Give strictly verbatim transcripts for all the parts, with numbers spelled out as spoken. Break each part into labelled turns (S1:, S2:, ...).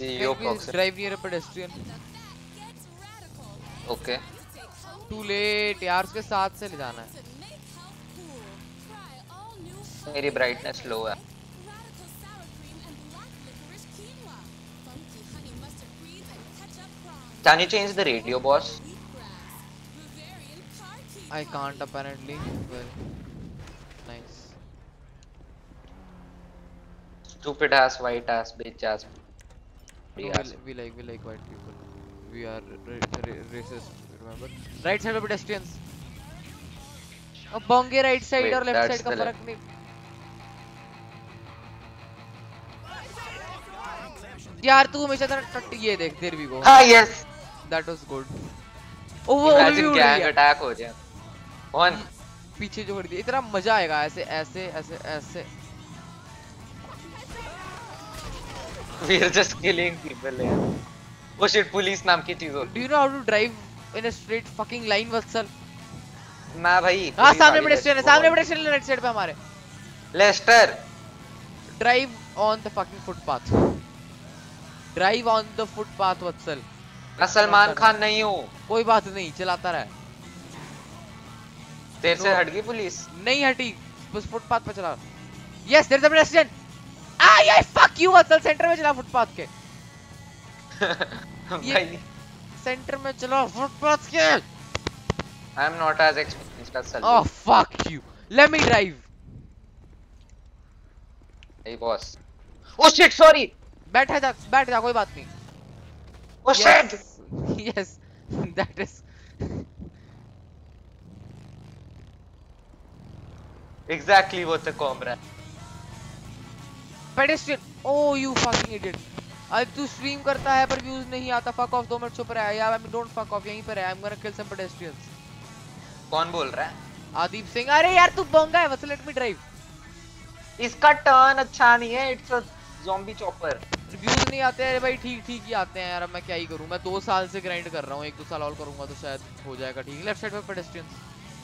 S1: Yo,
S2: Can we
S1: Fox.
S2: drive near a pedestrian?
S1: Okay.
S2: Too late यार, उसके साथ से ले जाना है.
S1: मेरी ब्राइटनेस लो है. Can you change the radio, boss?
S2: I can't apparently. Well, nice.
S1: Stupid ass, white ass, bitch ass.
S2: No, we,
S1: Ass.
S2: we like we like white people. We are ra ra racist. Remember? Right side of pedestrians. अब बोंगे right side और
S1: Wait,
S2: left
S1: that's
S2: side का
S1: the left.
S2: फर्क नहीं. यार तू हमेशा तरह टट ये देख. There we go.
S1: Ah, yes.
S2: That was good. ओ वो अभी भी
S1: Imagine
S2: उड़ रही
S1: gang
S2: है.
S1: attack हो जाए. One.
S2: पीछे जो उड़ रही है. इतना मजा आएगा ऐसे ऐसे ऐसे ऐसे.
S1: We are just killing people here. Oh shit, police नाम की चीज होती.
S2: Do you know how to drive in a straight fucking line, वत्सल?
S1: ना भाई.
S2: हाँ सामने pedestrian है. सामने pedestrian है right side पे हमारे.
S1: Lester.
S2: Drive on the fucking footpath. Drive on the footpath, वत्सल.
S1: मैं सलमान खान नहीं हूँ.
S2: कोई बात नहीं, चलाता रहा.
S1: तेरे से हट गई पुलिस?
S2: नहीं हटी, बस फुटपाथ पे चला. Yes, there is a pedestrian. Ah, yeah, fuck you, Vatsal. Centre में चला फुटपाथ के.
S1: भाई.
S2: सेंटर में चला फुटपाथ के.
S1: I am not as experienced as Salvi.
S2: Oh fuck you. Let me drive.
S1: Hey boss. Oh shit, sorry.
S2: बैठ जा, बैठ जा, कोई बात नहीं.
S1: Oh shit.
S2: Yes, that is.
S1: Exactly what the cobra.
S2: Pedestrian. Oh you fucking idiot. आज तू stream करता है पर व्यूज नहीं आता. fuck off. दो मिनट चुप रहा है यार. I mean don't fuck off. यहीं पर है. I'm gonna kill some pedestrians.
S1: कौन बोल रहा है?
S2: आदीप सिंह. अरे यार तू बोंगा है. वैसे लेट मी ड्राइव.
S1: इसका टर्न अच्छा नहीं है. It's a zombie chopper.
S2: Reviews नहीं आते हैं भाई. ठीक ठीक ही आते हैं यार. अब मैं क्या ही करूं. मैं दो साल से ग्राइंड कर रहा हूं. एक दो साल और करूंगा तो शायद हो जाएगा ठीक. लेफ्ट साइड पे पेडेस्ट्रियंस.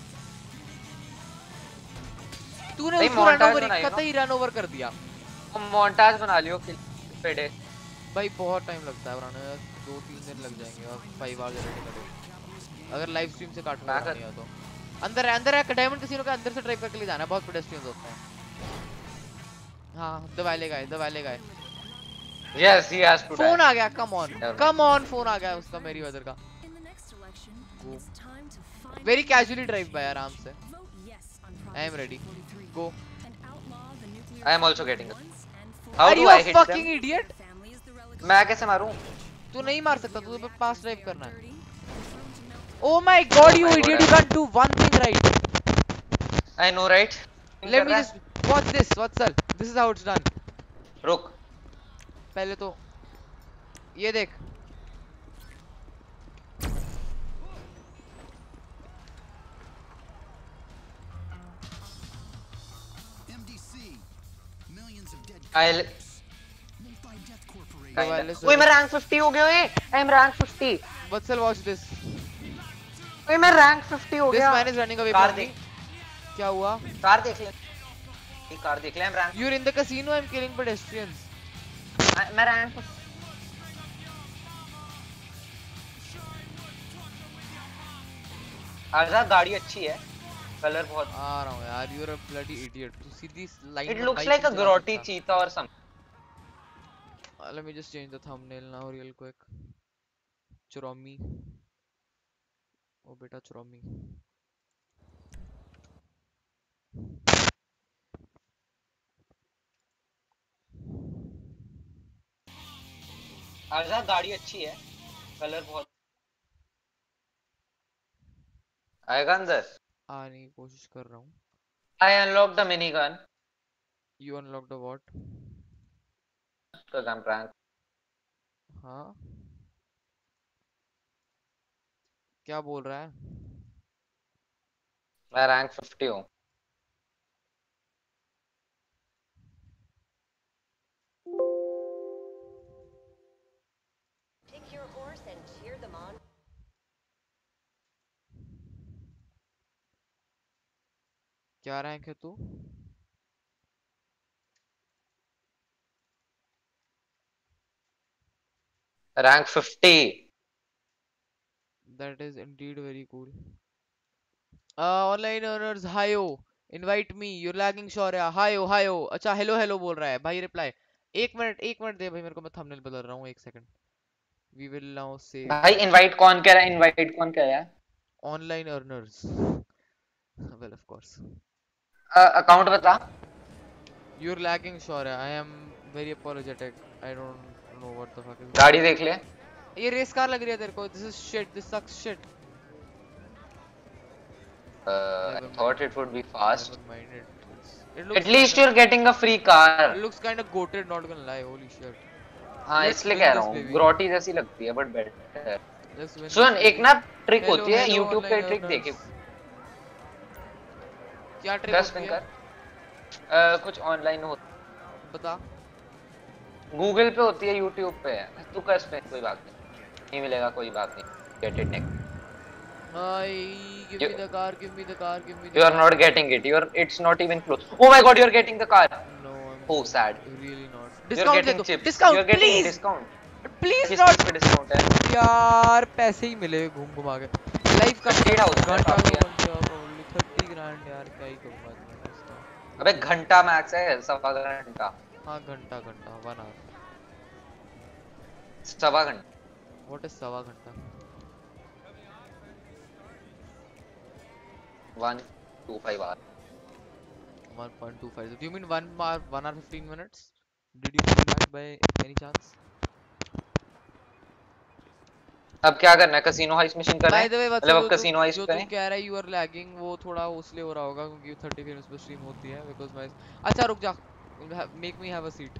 S2: तूने उसको रन ओवर कतई रन ओवर कर दिया.
S1: हम मोंटाज बना लियो पेडे.
S2: भाई बहुत टाइम लगता है बनाने में. दो तीन दिन लग जाएंगे. और फाइव आवर्स रेडी करो अगर लाइव स्ट्रीम से काटना नहीं है तो. अंदर है अंदर है. डायमंड कैसीनो के अंदर से ड्राइव करके ले जाना है. बहुत पेडेस्ट्रियंस होते हैं. हाँ दबा लेगा दबा लेगा.
S1: Yes, he has to.
S2: Phone आ गया. Come on come on. Phone आ गया उसका मेरी वजह का. वेरी कैजुअली ड्राइव बाय आराम से. I am ready. Go.
S1: I am also getting it. How
S2: Are
S1: do
S2: you
S1: I
S2: a
S1: hit
S2: fucking
S1: them?
S2: idiot?
S1: मैं कैसे मारूं?
S2: तू नहीं मार सकता. तू तो पास ड्राइव करना है. Oh my god, you idiot! You can't do one thing right.
S1: I know, right?
S2: Let me just watch this. What's up? This is how it's done.
S1: रुक.
S2: पहले तो ये देख.
S1: I'll.
S2: ओए
S1: मैं रैंक फिफ्टी हो गया. ओए I am rank fifty.
S2: Vatsal, watch this.
S1: ओए मैं रैंक फिफ्टी हो गया.
S2: This man is running away
S1: car
S2: from me.
S1: देख.
S2: क्या हुआ?
S1: कार देख ले. ये कार देख ले. I'm rank.
S2: You're in the casino. I'm killing pedestrians.
S1: मैं रैंक. आजा गाड़ी अच्छी है. कलर बहुत.
S2: आ रहा हूँ यार. You're a bloody idiot. तू सीधी line.
S1: It looks like a grotty cheetah or something.
S2: Uh, let me just change the thumbnail now real quick. Chromi. Oh beta Chromi.
S1: आजा गाड़ी अच्छी है. कलर बहुत. आएगा अंदर.
S2: आने की कोशिश कर रहा हूँ.
S1: I unlocked the minigun.
S2: You unlocked the what?
S1: Because I'm prank.
S2: हाँ क्या बोल रहा है?
S1: मैं रैंक फिफ्टी हूँ.
S3: Pick your horse and cheer them on.
S2: क्या रैंक है तू?
S1: Rank fifty.
S2: That is indeed very cool. Uh, online earners, हायो. Invite me. You're lagging Shaurya. हायो हायो. अच्छा हेलो हेलो बोल रहा है भाई रिप्लाई. एक मिनट एक मिनट दे भाई मेरे को, मैं थंबनेल बदल रहा हूँ एक second. We will now say
S1: भाई इनवाइट कौन कह रहा है? इनवाइट कौन कह रहा है?
S2: online earners. Well, of course.
S1: Account बता.
S2: You're lagging Shaurya. I am very apologetic. I don't know what the fuck is.
S1: गाड़ी देख ले.
S2: ये रेस कार लग रही है तेरे को. This is shit. This sucks shit.
S1: Uh, I thought it would be fast.
S2: Never mind it. It looks
S1: At least
S2: kinda,
S1: you're getting a free car.
S2: it looks kind of goated, not gonna lie. Holy shit.
S1: हाँ
S2: Let's
S1: इसलिए
S2: win
S1: कह
S2: this,
S1: रहा हूँ.
S2: baby.
S1: ग्रोटी जैसी लगती है but better.
S2: Let's win
S1: सुन
S2: this,
S1: एक
S2: baby.
S1: ना ट्रिक
S2: Hello,
S1: होती है
S2: hello,
S1: YouTube पे
S2: online
S1: ट्रिक
S2: earners.
S1: देखे.
S2: क्या ट्रिक
S1: दस
S2: होती
S1: मिनट
S2: है?
S1: कर. uh, कुछ ऑनलाइन हो.
S2: बता.
S1: गूगल पे होती है, YouTube पे है. तू कर पे कोई बात नहीं. नहीं मिलेगा कोई बात नहीं. Get it next.
S2: Hi, give
S1: You-
S2: me the car, give me the car, give me the
S1: You are
S2: car.
S1: not getting it. You are. It's not even close. Oh my God! You are getting the car.
S2: No, I'm
S1: Oh sad.
S2: really not.
S1: You're
S2: Discount they
S1: getting
S2: दो.
S1: chips.
S2: Discount,
S1: You're getting
S2: please.
S1: discount.
S2: Please
S1: किस
S2: not.
S1: चीज पे discount है?
S2: यार पैसे ही मिले घूम घुमा के. लाइव का
S1: thirty thousand है
S2: घंटा
S1: काफी
S2: को
S1: है.
S2: बन गया probably thirty grand यार क्या ही करूँगा मैं इसका.
S1: अबे घंटा मैक्स है, सवा घंटा.
S2: हाँ घंटा घंटा one hour.
S1: सवा घंटा.
S2: What is सवा घंटा?
S1: one two five hour.
S2: one point two five. Do you mean one hour, one hour fifteen minutes? Did you do that by any chance?
S1: अब क्या करना है? कैसीनो हाइस्ट मिशन करना
S2: By
S1: है?
S2: the way,
S1: मतलब अब
S2: वत्सल,
S1: कैसीनो
S2: जो
S1: heist
S2: जो तू
S1: करें?
S2: कह रहा है you are lagging, वो थोड़ा उसलिए हो रहा होगा क्योंकि thirty frames पे स्ट्रीम होती है because my. अच्छा रुक जा. Make me have a seat.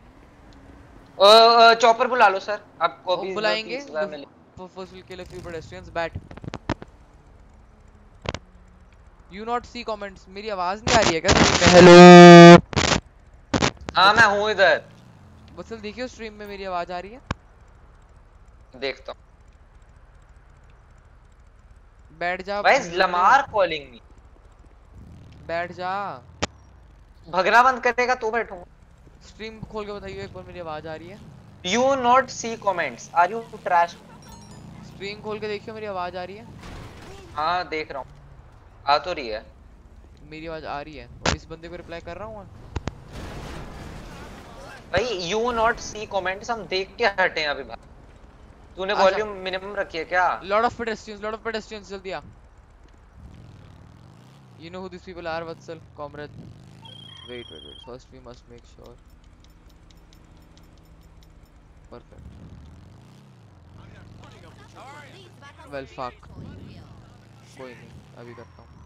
S1: Chopper बुला लो सर. आपको
S2: ओ,
S1: अभी
S2: बुलाएंगे.
S1: तीस हज़ार मिले.
S2: First we'll kill a few pedestrians. Bat. You not see comments. मेरी आवाज नहीं आ रही है क्या स्ट्रीम में? हेलो.
S1: हाँ मैं हूँ इधर.
S2: वत्सल देखियो स्ट्रीम में मेरी आवाज आ रही है?
S1: देखता हूँ.
S2: बैठ जा.
S1: Why is Lamar calling me?
S2: बैठ जा.
S1: भगना बंद करेगा तो बैठूंगा.
S2: स्ट्रीम खोल के बताइए एक बार मेरी आवाज आ रही है?
S1: You not see comments. Are you trash?
S2: Stream खोल के देखियो मेरी आवाज आ रही है?
S1: हाँ देख रहा हूँ. आ तो रही है.
S2: मेरी आवाज आ रही है और इस बंदे को रिप्लाई कर रहा हूँ.
S1: भाई you not see comments हम देख के हटे हैं अभी भाई. तूने
S2: अच्छा.
S1: वॉल्यूम मिनिमम रखी है क्या?
S2: Lot of pedestrians, lot of pedestrians. जल्दी आ. You know who these people are, Vatsal, comrade? Wait, wait, wait. First we must make sure. Perfect. Well, fuck. कोई नहीं, अभी करता हूँ.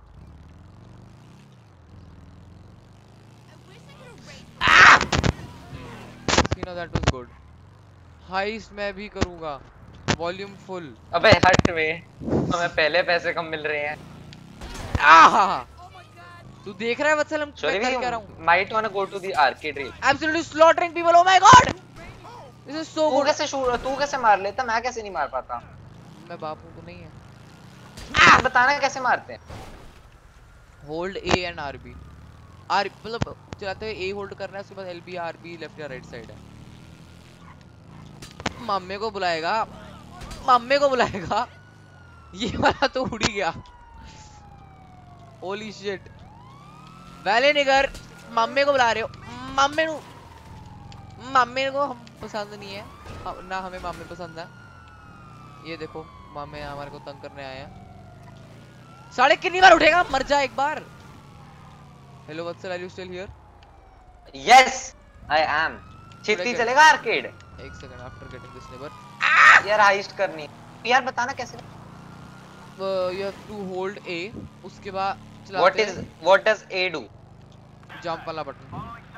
S2: You know that was good. Heist मैं भी करूँगा. Volume full.
S1: अबे हट में. हमें पहले पैसे कम मिल रहे हैं.
S2: आहा! तू देख रहा है वत्सल हम मैं कर क्या रहा हूँ?
S1: Might wanna go to the arcade rail.
S2: Absolutely slaughtering people. Oh my god! This is so
S1: तू
S2: good.
S1: कैसे शूट तू कैसे मार लेता? मैं कैसे नहीं मार पाता?
S2: मैं बाप हूँ तो नहीं है.
S1: बताना कैसे मारते हैं?
S2: Hold A and R B. R मतलब चलाते हुए A hold करना है उसके बाद L B R B left या राइट साइड है. मम्मी को बुलाएगा. मम्मी को बुलाएगा. ये वाला तो उड़ ही गया. Holy shit. वैले निगर मम्मी को बुला रहे हो. मम्मी को मम्मी को हम पसंद नहीं है. हम, ना हमें मम्मी पसंद है. ये देखो मम्मी हमारे को तंग करने आए हैं. साढ़े कितनी बार उठेगा? मर जा एक बार. Hello Vatsal, are you still here?
S1: Yes, I am. छेती चलेगा आर्केड?
S2: एक second. After getting this neighbour.
S1: यार हाइस्ट करनी. यार बताना कैसे?
S2: You have to hold A. उसके बाद चलाते
S1: What is what does A do?
S2: Jump वाला बटन.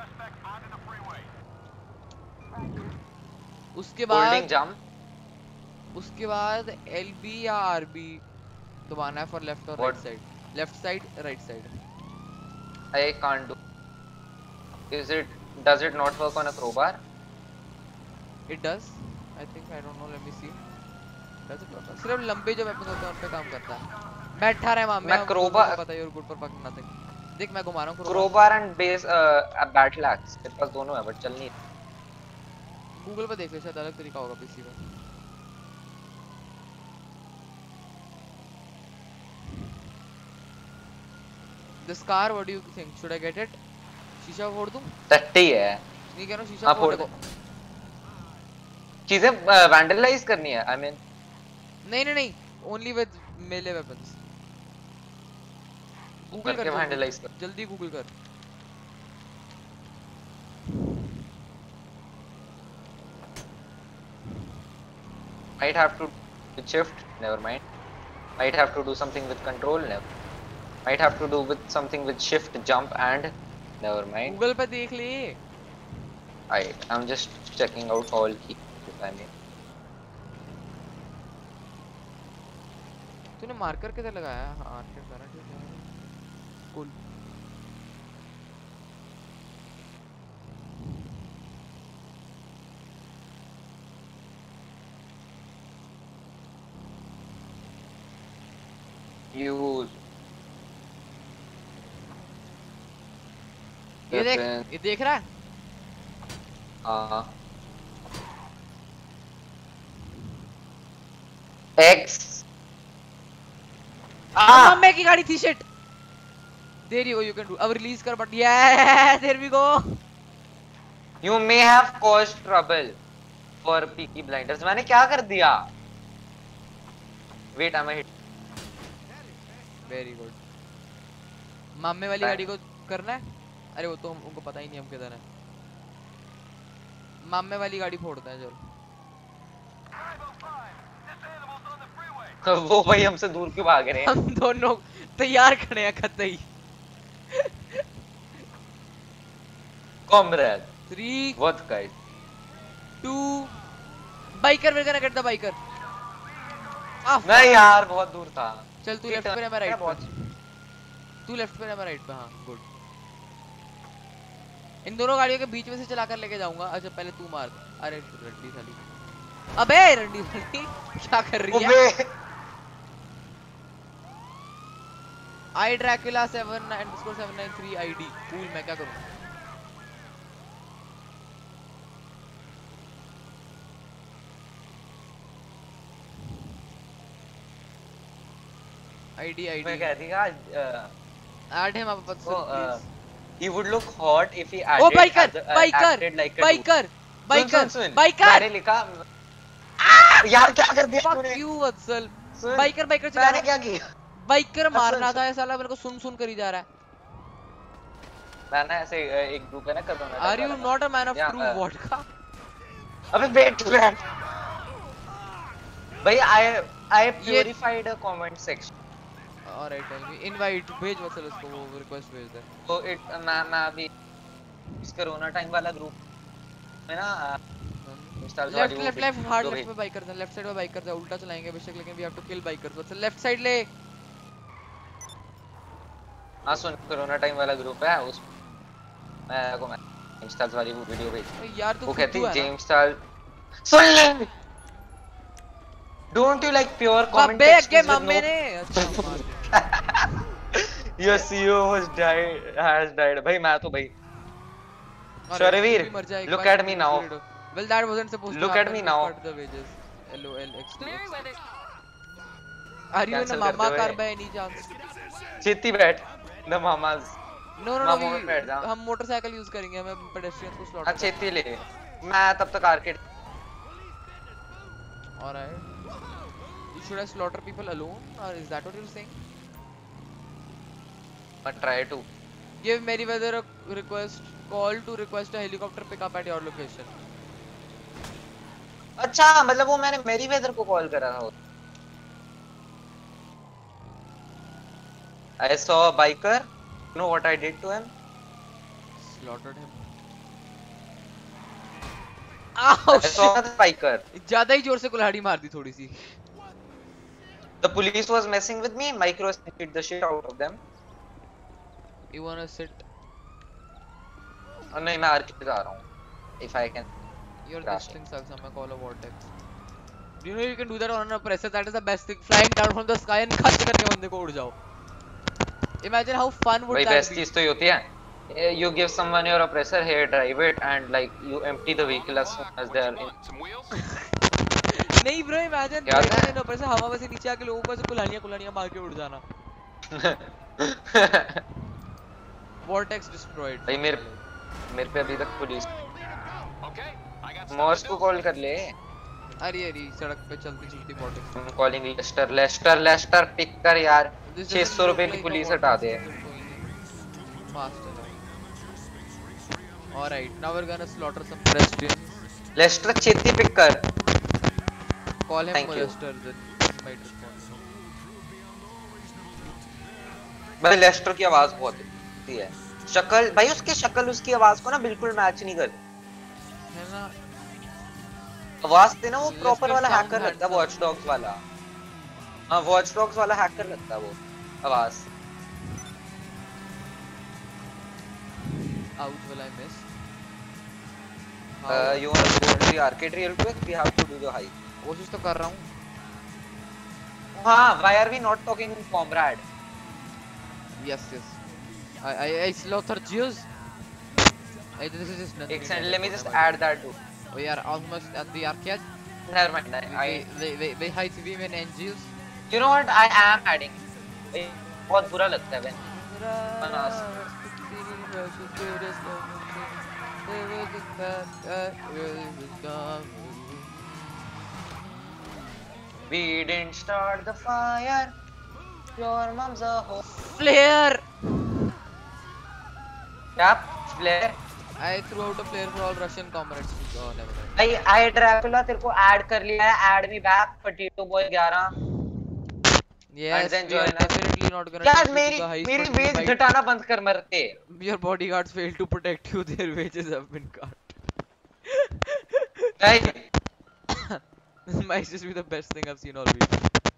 S2: उसके
S1: Holding
S2: बाद
S1: jump.
S2: उसके बाद L B या R B दबाना है फॉर लेफ्ट और right
S1: What?
S2: Side. Left side right side.
S1: I can't do. Is it? Does it not work on a crowbar?
S2: It does. I think I don't know. Let me see. Does it work? सिर्फ लंबे जो weapon होते हैं उन पे काम करता है. बैठा रहे मामे.
S1: मैं crowbar-
S2: पता है you're good for fucking nothing. देख मैं घुमा रहा हूँ crowbar.
S1: Crowbar and base uh, battle axe. मेरे पास दोनों है but चल नहीं.
S2: गूगल पे देख ले, शायद अलग तरीका होगा पीसी में। This car, what do you think? Should I get it? शीशा फोड़ दूं?
S1: टट्टी है।
S2: नहीं कह रहा हूँ शीशा
S1: हाँ,
S2: फोड़
S1: फोड़
S2: दे।
S1: चीजें वैंडलाइज करनी है, आई मीन
S2: नहीं नहीं नहीं, only with melee weapons. Google कर,
S1: वैंडलाइज कर।
S2: जल्दी गूगल कर।
S1: Might have to with shift, never mind. Might have to do something with control, never. Might have to do with something with shift, jump and never mind.
S2: Google पे देख ले।
S1: I I'm just checking out all keys. I mean.
S2: तूने marker किधर लगाया? हाँ arcade करा, ठीक है। कूल।
S1: Use.
S2: ये देख, ये देख रहा है?
S1: हाँ। X.
S2: Ah! मम्मी की गाड़ी थी, shit. There you go, you can do. अब release कर but, yeah, there we go.
S1: You may have caused trouble for Peaky Blinders. मैंने क्या कर दिया? Wait, am I hit?
S2: Very good. Mummy वाली गाड़ी को करना है? अरे वो तो हम, उनको पता ही नहीं हम किधर हैं। मम्मी वाली गाड़ी फोड़ते हैं चल।
S1: वो भाई हमसे दूर क्यों भाग रहे हैं?
S2: हम दोनों तैयार खड़े हैं कतई।
S1: Comrade.
S2: Three.
S1: What guys?
S2: Two. Biker, we're gonna get the biker.
S1: नहीं यार, बहुत दूर था।
S2: चल तू लेफ्ट पे है, मैं राइट पे। तू लेफ्ट पे है, मैं राइट पे। हाँ गुड। इन दोनों गाड़ियों के बीच में से चलाकर लेके जाऊंगा। अच्छा पहले तू मार। अरे रंडी साली, अबे रंडी साली क्या कर रही है? I Dracula seven underscore seven nine three ID. Cool, मैं क्या करूं? आईडी आईडी
S1: मैं कह दिया
S2: add him up please.
S1: He would look hot if he added.
S2: ओ biker
S1: as a- uh,
S2: biker
S1: acted like a
S2: biker
S1: dude.
S2: Biker
S1: सुन, सुन, सुन,
S2: बाइकर।
S1: मैंने लिखा यार क्या कर दिया
S2: फक
S1: तूने?
S2: यू वत्सल।
S1: सुन,
S2: बाइकर बाइकर चला
S1: मैंने
S2: रहा
S1: क्या किया?
S2: बाइकर मारना
S1: सुन,
S2: था ये साला, मेरे को सुन सुन करी जा रहा है।
S1: मैंने ऐसे अ, एक ग्रुप है ना corona.
S2: Are you not a man of true
S1: uh,
S2: vodka?
S1: अबे वेट वेट भाई, I I purified a comment section.
S2: Alright tell me, invite भेज वत्सल उसको, वो रिक्वेस्ट भेज दे।
S1: तो इट मैं मैं अभी इस कोरोना टाइम वाला ग्रुप है ना, install
S2: left left left hard left पे बाइकर था, लेफ्ट साइड पे बाइकर था। उल्टा चलाएंगे बेशक, लेकिन we have to kill bikers. Vatsal left side ले।
S1: हां सुन, कोरोना टाइम वाला ग्रुप है, उस मैं को मैं इंस्टॉल्स वाली वो वीडियो भेज।
S2: यार तू
S1: वो कहती
S2: फुद्दू है ना?
S1: जेम्स स्टाल सुन ले, don't you like pure comment
S2: बे
S1: टेक्स्ट
S2: के
S1: विद
S2: मम्मी
S1: नो
S2: ने अच्छा मार।
S1: Your CEO has died has died. भाई मैं तो भाई शर्वीर, look at me now.
S2: Well, that wasn't supposed
S1: Look
S2: to
S1: at
S2: happen.
S1: me now.
S2: Cut the wages. L O L X. Are you in a
S1: Cancel
S2: mama
S1: करते
S2: car
S1: हुए।
S2: by any chance?
S1: चेती बैठ the मामाज।
S2: No, no, no.
S1: मामा में
S2: we-
S1: बैठ जा।
S2: हम मोटरसाइकिल यूज करेंगे, हमें पेडेस्ट्रियंस को स्लॉट।
S1: हाँ चेती ले, मैं तब तक arcade.
S2: Alright. Should I slaughter people alone, or is that what you're saying?
S1: मैं try to
S2: Give Meriwether a request call to request a helicopter pickup at your location.
S1: अच्छा मतलब वो मैंने मेरीवेदर को कॉल करा था। I saw a biker. You know what I did to him?
S2: Slaughtered him.
S1: I
S2: Ouch!
S1: saw the biker.
S2: ज्यादा ही जोर से कुल्हाड़ी मार दी थोड़ी सी।
S1: The police was messing with me. Micro hit the shit out of them.
S2: You wanna sit?
S1: और नहीं मैं arcade जा रहा हूँ। If I can.
S2: Your
S1: Crash
S2: this thing sucks. I'm gonna call a vortex. Do you know you can do that on a presser? That is the best thing. Flying down from the sky and खच करके बंदे को उड़ जाओ. Imagine how fun would
S1: भाई
S2: that
S1: best
S2: be?
S1: चीज तो ये होती है। Uh, you give someone your oppressor here, drive it, and like you empty the vehicle as soon as they are in.
S2: नहीं ब्रो, इमेजिन
S1: क्या था?
S2: ब्रेक ऊपर से हवा में से नीचे आके लोगों को ऐसे कुल्हाड़ियां कुल्हाड़ियां मार के उड़ जाना। Vortex destroyed।
S1: भाई मेरे मेरे पे अभी तक पुलिस मॉर्स को कॉल कर ले।
S2: अरे अरे सड़क पे चलती चलती vortex।
S1: I'm calling Lester Lester Lester pick कर यार। छह सौ रुपए की पुलिस हटा दे।
S2: Fast enough। Alright, now we're gonna slaughter some pedestrians।
S1: Lester छेती पिक कर।
S2: Call him
S1: Thank you.
S2: molester, then he might respond।
S1: भाई लेस्टर की आवाज बहुत होती है। शक्ल भाई उसकी शक्ल उसकी आवाज को ना बिल्कुल मैच नहीं करती
S2: है ना।
S1: आवाज से ना वो
S2: Lester
S1: प्रॉपर वाला
S2: sound
S1: हैकर लगता है,
S2: handsome।
S1: वॉच डॉग्स वाला। हाँ वॉच डॉग्स वाला हैकर लगता है वो आवाज।
S2: Ouch, will I miss?
S1: Uh, you want to go to the arcade real quick? We have to do the hike.
S2: कोशिश तो कर रहा हूँ।
S1: हाँ, why are we not talking comrade?
S2: Yes, yes। I I I slaughter Jews। I this is just nothing।
S1: Excellent. Let me just add that too.
S2: We are almost at the arcade।
S1: Never mind. I, I
S2: We we we hide women and Jews।
S1: you know what? I am adding. भाई बहुत बुरा लगता है when Manas. We didn't start the fire. Your mom's a hoe.
S2: Flare।
S1: क्या? Flare?
S2: I threw out a flare for all Russian comrades। Oh, never mind।
S1: भाई I Dracula तेरे को add कर लिया है. Add me back. Potato Boy eleven.
S2: Yes,
S1: then
S2: we are
S1: join us.
S2: definitely not gonna
S1: यार
S2: take you
S1: मेरी
S2: to the heist,
S1: मेरी
S2: but we
S1: वेज
S2: might-
S1: घटाना बंद कर मरते।
S2: Your bodyguards failed to protect you, their wages have been cut।
S1: भाई
S2: This might just be the best thing I've seen all week।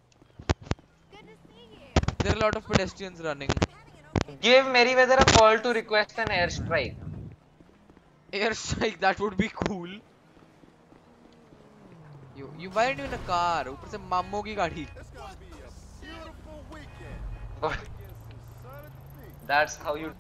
S2: There are a lot of pedestrians running।
S1: give Merryweather a call to request an airstrike.
S2: Airstrike, that would be cool। You you why aren't you in a car? ऊपर से मामो की गाड़ी।
S1: That's how you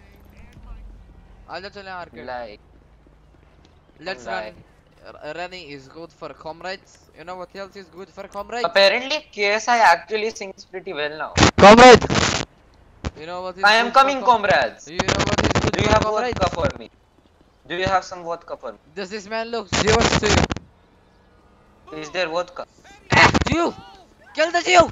S2: आजा चलें arcade.
S1: like.
S2: Let's
S1: Lie.
S2: run। R- Running is good for comrades। You know what else is good for comrades?
S1: Apparently, K S I actually sings pretty well now.
S2: Comrades! You know what is
S1: I am
S2: good for
S1: coming,
S2: com-
S1: comrades.
S2: You know what is good
S1: Do you
S2: for
S1: have
S2: comrades?
S1: vodka for me? Do you have some vodka for me?
S2: Does this man look Jewish to you?
S1: Is there vodka?
S2: Jew! Kill the Jew!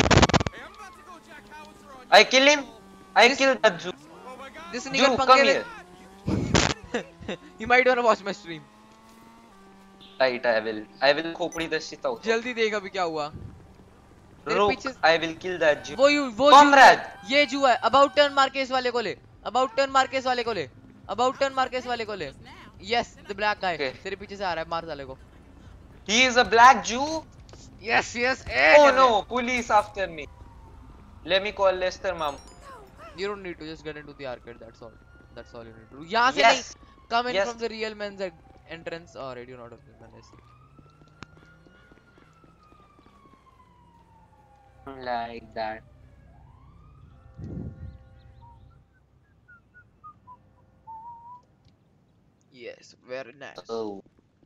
S1: I kill him. I
S2: This-
S1: kill that Jew.
S2: This
S1: Jew,
S2: nigga
S1: come
S2: पंगे
S1: here.
S2: में- You might wanna watch my stream।
S1: Right, I will. I will खोपड़ी the shit out.
S2: जल्दी देख अभी क्या हुआ। तेरे
S1: Rook,
S2: पीछे-
S1: I will kill that Jew.
S2: वो यू वो
S1: Comrade!
S2: Jew- ये जू है। अबाउट टर्न मार के इस वाले को ले। अबाउट टर्न मार के इस वाले को ले। अबाउट टर्न मार के इस वाले को ले। Yes, the black guy.
S1: Okay.
S2: तेरे पीछे से आ रहा है, मार साले को।
S1: He is a black Jew.
S2: Yes yes.
S1: Oh no, police after me. Let me call Lester, mom.
S2: You don't need to just get into the arcade, that's all। That's all you need to do। यहाँ से
S1: Yes.
S2: नहीं, come in
S1: Yes.
S2: from the real men's en- entrance or radio not of the men's।
S1: Like that.
S2: Yes, very nice।
S1: Oh.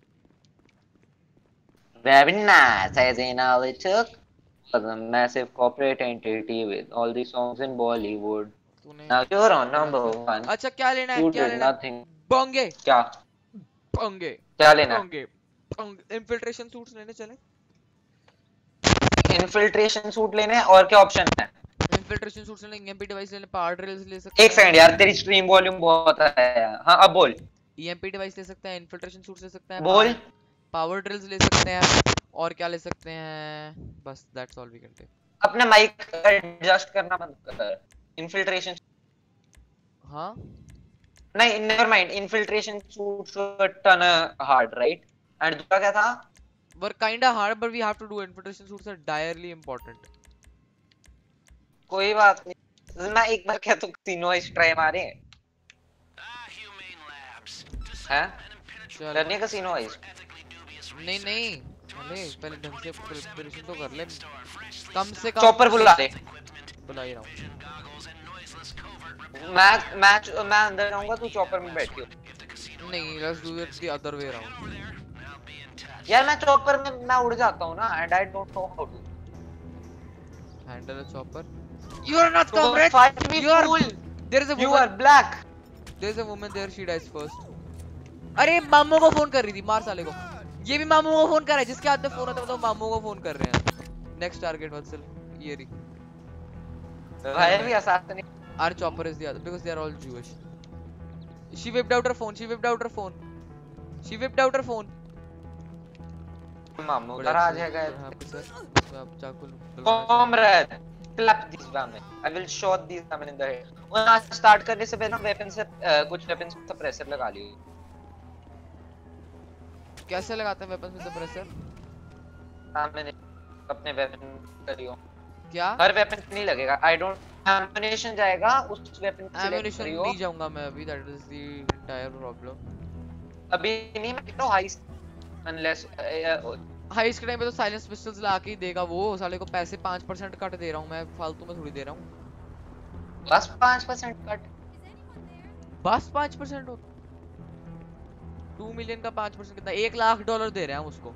S1: Very nice. As in how it took was a massive corporate entity with all the songs in Bollywood.
S2: तूने
S1: Now you're on number one.
S2: अच्छा क्या लेना है?
S1: You
S2: क्या
S1: did
S2: लेना है?
S1: nothing.
S2: बोंगे
S1: क्या
S2: बोंगे
S1: क्या लेना है?
S2: बोंगे बोंगे। इन्फिल्ट्रेशन सूट्स लेने चले।
S1: इन्फिल्ट्रेशन सूट लेने हैं और क्या ऑप्शन है?
S2: इन्फिल्ट्रेशन सूट्स लेने, ईएमपी डिवाइस लेने, पावर ड्रिल्स ले सकते
S1: एक सेकंड यार, तेरी स्ट्रीम वॉल्यूम बहुत है यार। हाँ अब बोल
S2: ईएमपी डिवाइस ले सकते हैं, इन्फिल्ट्रेशन सूट्स ले सकते हैं,
S1: बोल।
S2: पावर ड्रिल्स ले सकते हैं, और क्या ले सकते हैं? बस that's all we can take.
S1: अपना माइक एडजस्ट करना बंद कर। इन्फिल्ट्रेशन
S2: हाँ
S1: नहीं, never mind. Infiltration suits were ton hard right, and दूसरा क्या था?
S2: Were kinda hard but we have to do. Infiltration suits are direly important.
S1: कोई बात नहीं, मैं एक बार क्या तो तीनों इस ट्राई मारे हैं। करने का सीनो है
S2: नहीं नहीं, अरे पहले ढंग से प्रिपरेशन तो कर ले। कम से कम
S1: चॉपर बुला दे।
S2: बुला ही रहा हूँ।
S1: मैं मैं मैं अंदर जाऊंगा, तू चॉपर में बैठियो।
S2: नहीं, let's do it the other way around.
S1: यार मैं चॉपर में मैं उड़ जाता हूँ ना, and I don't know how to
S2: handle a chopper. You are not
S1: तो
S2: comrade.
S1: fight me,
S2: You are
S1: fool.
S2: there is a
S1: You
S2: woman.
S1: are black.
S2: There is a woman there. She dies first. अरे मामू को phone कर रही थी, मार साले को। ये भी मामू को फोन कर रहा है, जिसके हाथ में फोन होता है मतलब मामू को फोन कर रहे हैं। नेक्स्ट टारगेट वत्सल ये रही।
S1: भाई भी assassinate.
S2: Our chopper is the other because they are all Jewish. She whipped out her phone. She whipped out her phone. She whipped out her phone.
S1: मामू का राज है गाइस।
S2: यहाँ पे सर, मैं अब चाकू
S1: Comrade, clap these women. I will shot these women in the head. और आज स्टार्ट करने से पहले वेपन से कुछ वेपन से सप्रेसर लगा लियो।
S2: कैसे लगाते हैं वेपन में सप्रेसर?
S1: मैंने अपने वेपन करियो।
S2: क्या?
S1: हर वेपन नहीं लगेगा। I don't ammunition जाएगा उस वेपन से।
S2: Ammunition नहीं जाऊंगा मैं अभी, that is the entire problem.
S1: अभी नहीं, मैं तो हाई unless
S2: हाइस के टाइम पे तो साइलेंस पिस्टल्स ला के ही देगा वो, साले को पैसे पाँच परसेंट कट दे रहा हूं मैं, फालतू में थोड़ी दे रहा हूं।
S1: बस पाँच परसेंट कट।
S2: बस पाँच परसेंट हो टू मिलियन का पाँच परसेंट कितना? एक लाख डॉलर दे रहे हैं हम उसको।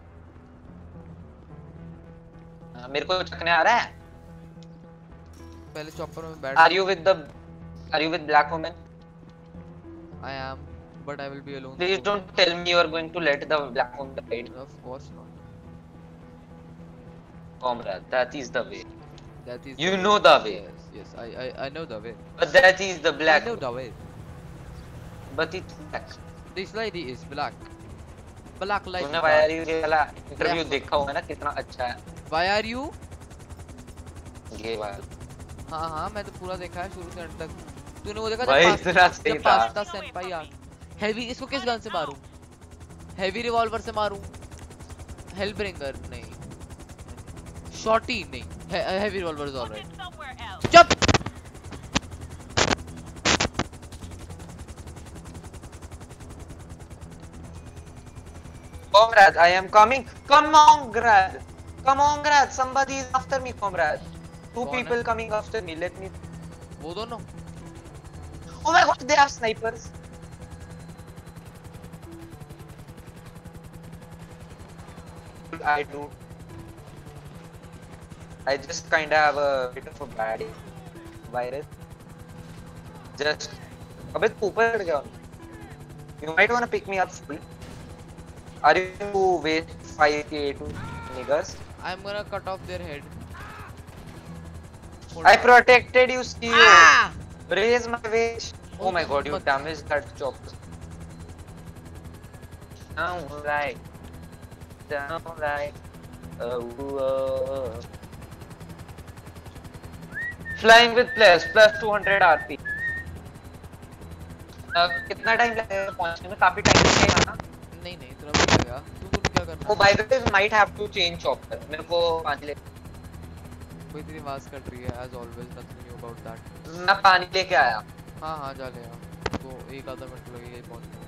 S1: आ, मेरे को चकने आ रहा है।
S2: पहले चॉपर में बैठ।
S1: Are you with the Are you with black woman?
S2: I am, but I will be alone.
S1: Please don't tell me you are going to let the black woman hide.
S2: Of course not.
S1: Comrade, that is the way.
S2: That is.
S1: You know the way.
S2: Yes, yes, I I I know the way.
S1: But that is the black.
S2: I know the way.
S1: But it's black.
S2: This lady is black. Black like.
S1: तूने Why Are You ये वाला interview देखा होगा ना, कितना अच्छा है।
S2: Why are you?
S1: ये वाला।
S2: हाँ हाँ मैं तो पूरा देखा है शुरू से अंत तक। तूने वो देखा
S1: भाई इतना सही था।
S2: पास्ता सेंपाई यार। हेवी इसको किस गन से मारूं? हेवी रिवॉल्वर से मारूं? हेलब्रिंगर नहीं। शॉटी नहीं। Heavy revolver is alright. चुप।
S1: Comrade, I am coming. Come on, Grad. Come on, Grad. Somebody is after me, comrade. Two people coming after me. Let me.
S2: वो दोनों?
S1: Oh my God, they have snipers. I do. I just kinda have a bit of a bad virus. Just. अबे तू ऊपर चढ़ गया। You might wanna pick me up, fool. Are you with five K two niggers?
S2: I'm gonna cut off their head.
S1: I protected you, Steve.
S2: Ah!
S1: Raise my wage. Oh my God, you damaged that chopper. Down right, down right. Oh, oh. Flying with plus plus two hundred R P. Uh, कितना time लगेगा पहुंचने में? काफी time लगेगा ना?
S2: नहीं नहीं इतना भी लगेगा। तू तू क्या करना?
S1: Oh, by the way, might have to change chopper. मेरे को पानी ले।
S2: कोई तेरी आवाज कट रही है as always, nothing new about that.
S1: मैं पानी लेके आया।
S2: हाँ हाँ जा ले आ। तो एक आधा मिनट लगेगा ये पहुंचने में।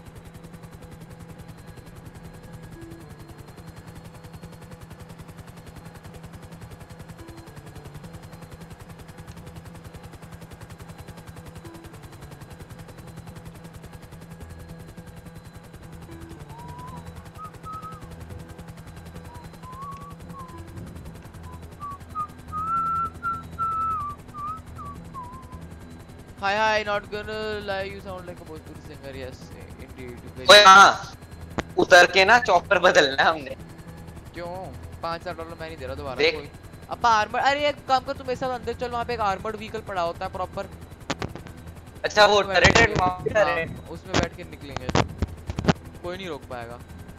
S2: Hi hi, not gonna lie, you sound like a Bhojpuri singer. Yes, indeed.
S1: ओए हाँ, उतर के ना चॉपर बदलना हमने।
S2: क्यों? पाँच हजार डॉलर मैं नहीं दे रहा दोबारा
S1: देख।
S2: कोई। अब आर्मर, अरे एक काम कर, तू मेरे साथ अंदर चल, वहाँ पे एक आर्मर्ड व्हीकल पड़ा होता है प्रॉपर।
S1: अच्छा वो टर्रेटेड माउंट टर्रेट।
S2: उसमें बैठ के निकलेंगे, कोई नहीं रोक पाएगा।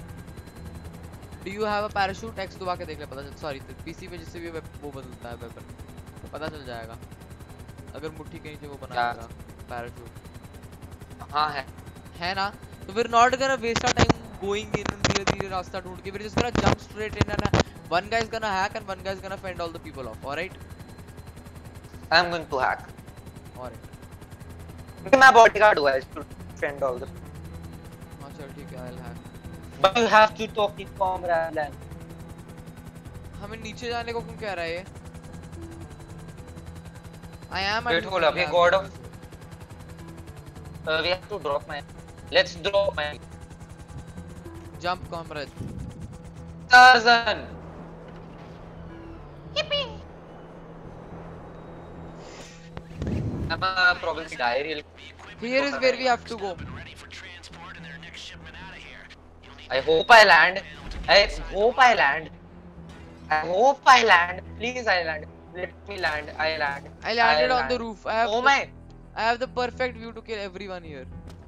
S2: Do you have a parachute? X दबा के देख ले, पता चल। सॉरी, पीसी पे जिससे भी वो बदलता है वेपन, पता चल जाएगा। अगर मुट्ठी कहीं से वो बनाएगा पैराशूट।
S1: हाँ है
S2: है ना? तो we're not gonna waste our time going in धीरे धीरे रास्ता ढूंढ के, we're just gonna jump straight in and one guy is gonna hack and one guy is gonna fend all the people off. Alright?
S1: I'm going to hack.
S2: Alright.
S1: मैं bodyguard हुआ है to fend all the.
S2: हाँ चल ठीक है, I'll hack.
S1: But you have to talk to comrade.
S2: हमें नीचे जाने को क्यों कह रहा है ये? I am.
S1: Wait, hold up. ये God of Uh, we have to drop my. Let's drop my.
S2: Jump, comrade.
S1: Tarzan. Yippee. I'm uh, probably die real.
S2: Here is where we have to go.
S1: I hope I land. I hope I land. I hope I land. Please, I land. Let me land. I land.
S2: I landed
S1: I
S2: on
S1: land.
S2: the roof. I have
S1: Oh
S2: the,
S1: my.
S2: I have the perfect view to kill everyone here.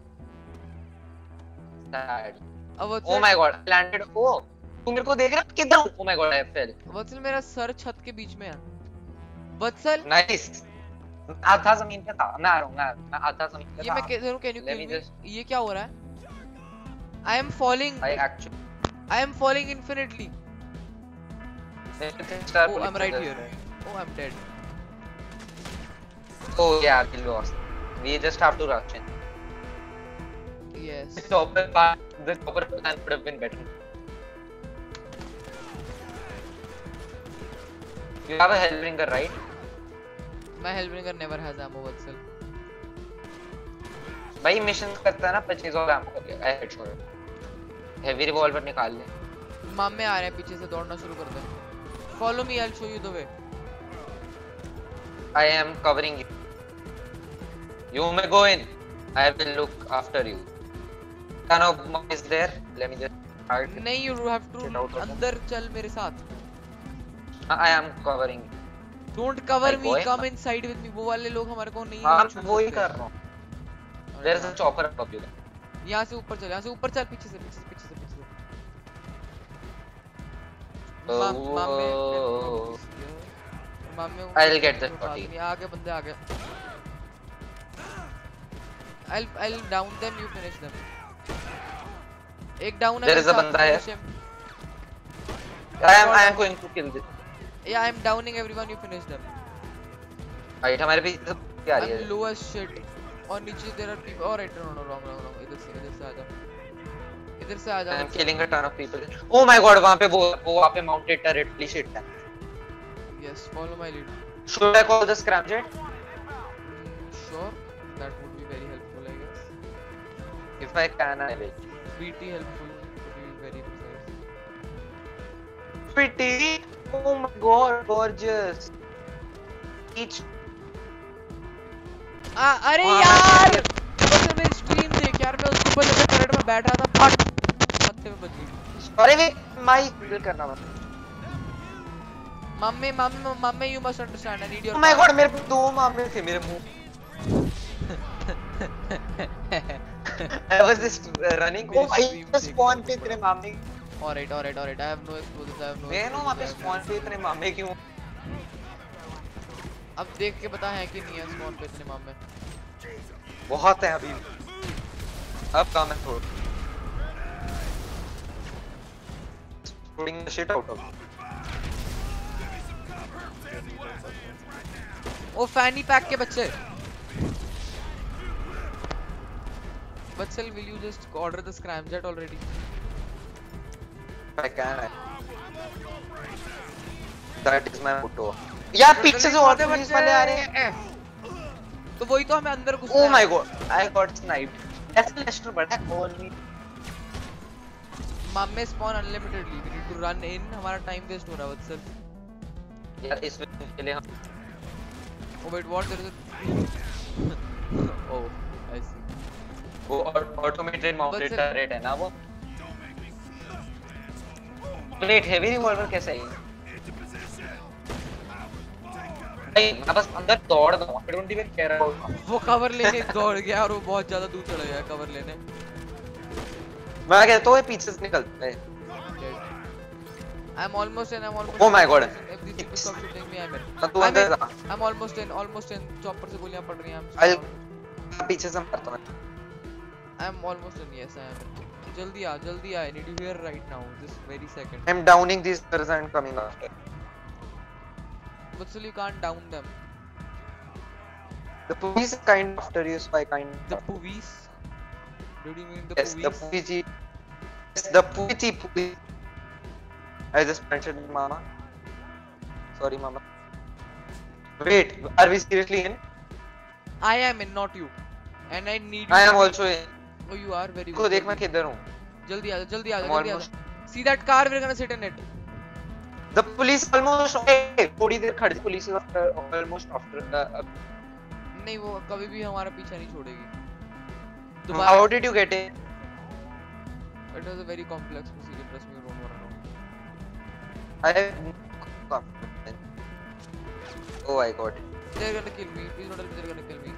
S1: Sad.
S2: अब
S1: Oh
S2: Vatsal
S1: my god. I landed. Oh. तू मेरे को देख रहा है किधर हूँ? Oh my god. I fell.
S2: वत्सल मेरा सर छत के बीच में है. वत्सल
S1: Nice. आधा जमीन पे था. मैं आ रहा हूँ. मैं आ रहा हूँ. मैं आधा जमीन पे
S2: ये
S1: था.
S2: मैं कैसे हूँ? Can you
S1: Let
S2: kill
S1: me
S2: me?
S1: just-
S2: ये क्या हो रहा है? I am falling.
S1: I actually.
S2: I am falling infinitely. Oh, I'm right here. Oh, I'm dead.
S1: Oh yeah, we lost. We just have to rush in.
S2: Yes.
S1: The chopper part, the chopper plan would have been better. You have a Hellbringer, right?
S2: My Hellbringer never has ammo, Vatsal.
S1: भाई mission करता है ना पच्चीस और ammo कर लिया. I headshot. Heavy revolver निकाल ले.
S2: मामे आ रहे हैं पीछे से दौड़ना शुरू कर दे. Follow me, I'll show you the way.
S1: I am covering you. You may go in. I will look after you. Ton of mom is there. Let me just start.
S2: नहीं, you have to
S1: Get out of
S2: अंदर चल मेरे साथ.
S1: I am covering you.
S2: Don't cover
S1: My
S2: me,
S1: boy.
S2: come inside with me. वो वाले लोग हमारे को नहीं
S1: हाँ
S2: छू
S1: वो ही
S2: सकते.
S1: कर रहा हूँ. There is a chopper above you.
S2: यहाँ से ऊपर चल, यहाँ से ऊपर चल, पीछे से, पीछे से, पीछे से, पीछे से.
S1: Oh,
S2: मा- मामे
S1: oh.
S2: मामे
S1: I'll get that body.
S2: आगे बंदे आ गए. I'll I'll down them, you finish them. एक down है.
S1: There is
S2: मेरे
S1: a
S2: साथ,
S1: बंदा है.
S2: finish him.
S1: I am I am going to kill this.
S2: Yeah, I'm downing everyone, you finish them.
S1: Right हमारे भी सब क्या आ रही
S2: I'm
S1: है?
S2: low as shit. और नीचे there are people. Oh right, no no wrong wrong wrong. इधर से इधर से आजा. इधर से आजा.
S1: I am killing a ton of people. Oh my god वहाँ पे वो वो वहाँ पे mounted turret. Holy shit.
S2: Yes, follow my lead.
S1: Should I call the scramjet?
S2: Mm, sure, that would be very helpful, I guess.
S1: If I can, I will.
S2: B T helpful to be very precise.
S1: Pretty. Oh my god, gorgeous. Each.
S2: आ, अरे
S1: वहाँ
S2: यार!
S1: पे-
S2: बस मेरी screen देख यार, मैं उसके ऊपर जब टर्रेट में बैठ रहा था, फट! मत्थे में बज गई.
S1: अरे वे माइक बिल करना मत.
S2: Mummy mummy mummy you must understand, I need your
S1: Oh my god मेरे दो मामले थे मेरे मुंह. I was just uh, running. Oh भाई spawn पे इतने मामले.
S2: Alright, alright, alright. I have no explosives, I have no
S1: मैं ना वहाँ पे
S2: explosives, I have
S1: spawn
S2: no-
S1: पे इतने मामले क्यों?
S2: अब देख के बता है कि नहीं है spawn पे इतने मामले.
S1: बहुत है अभी. अब काम है थोड़ा. Putting the shit out of.
S2: ओ फैनी पैक के बच्चे. Vatsal, will you just order the scramjet already?
S1: I can. I... That is my motto. यार पीछे से और पुलिस वाले आ रहे हैं.
S2: तो वही तो हमें अंदर घुसना
S1: Oh
S2: है.
S1: my god, I got sniped. ऐसे लेस्टर बड़ा only.
S2: मामे spawn unlimitedly. We need to run in. हमारा time waste हो रहा है Vatsal.
S1: यार इस mission के लिए हम
S2: Oh wait, what? There is a. Oh, I see.
S1: वो automated mounted
S2: But-
S1: turret है ना वो. Wait, heavy revolver कैसा है? भाई मैं बस अंदर दौड़ रहा हूँ. I don't even care about.
S2: वो cover लेने दौड़ गया और वो बहुत ज़्यादा दूर चला गया cover लेने.
S1: मैं कहता हूँ ये पीछे से निकलता है.
S2: I'm almost in. I'm almost.
S1: Oh my god.
S2: If these people stop shooting me, I'm in.
S1: तो तू
S2: I'm
S1: अंदर
S2: in.
S1: जा.
S2: I'm almost in. Almost in. Chopper से गोलियां पड़ रही हैं. I'm.
S1: I'll
S2: spawned.
S1: मैं पीछे से मारता हूँ.
S2: I'm almost in. Yes, I am in. जल्दी आ, जल्दी आ. I need you here right now. This very second.
S1: I'm downing these pillars and coming after.
S2: But still, you can't down them.
S1: The police is kind after you, so I kind.
S2: The Puvis. Did you mean the
S1: Yes, the
S2: Puvis?
S1: Puiji. Yes, the Puiji Puiji. I just mentioned Mama. Sorry, Mama. Wait, are we seriously in?
S2: I am in, not you. And I need
S1: I
S2: you
S1: am
S2: to-
S1: also in.
S2: Oh, you are very
S1: को
S2: good.
S1: देख मैं किधर हूँ.
S2: जल्दी आ जा, जल्दी आ जा,
S1: I'm
S2: जल्दी आ
S1: almost-
S2: जा. See that car, we're gonna sit in it.
S1: The police almost. Hey, थोड़ी देर खड़ी police is after almost after. Uh,
S2: नहीं वो कभी भी हमारा पीछा नहीं छोड़ेगी.
S1: uh,
S2: दोबारा.
S1: how did you get in?
S2: It was a very complex procedure. Trust me, you don't wanna know.
S1: I have no confidence. Oh, I got it.
S2: They're gonna kill me. Please don't tell me they're gonna kill me.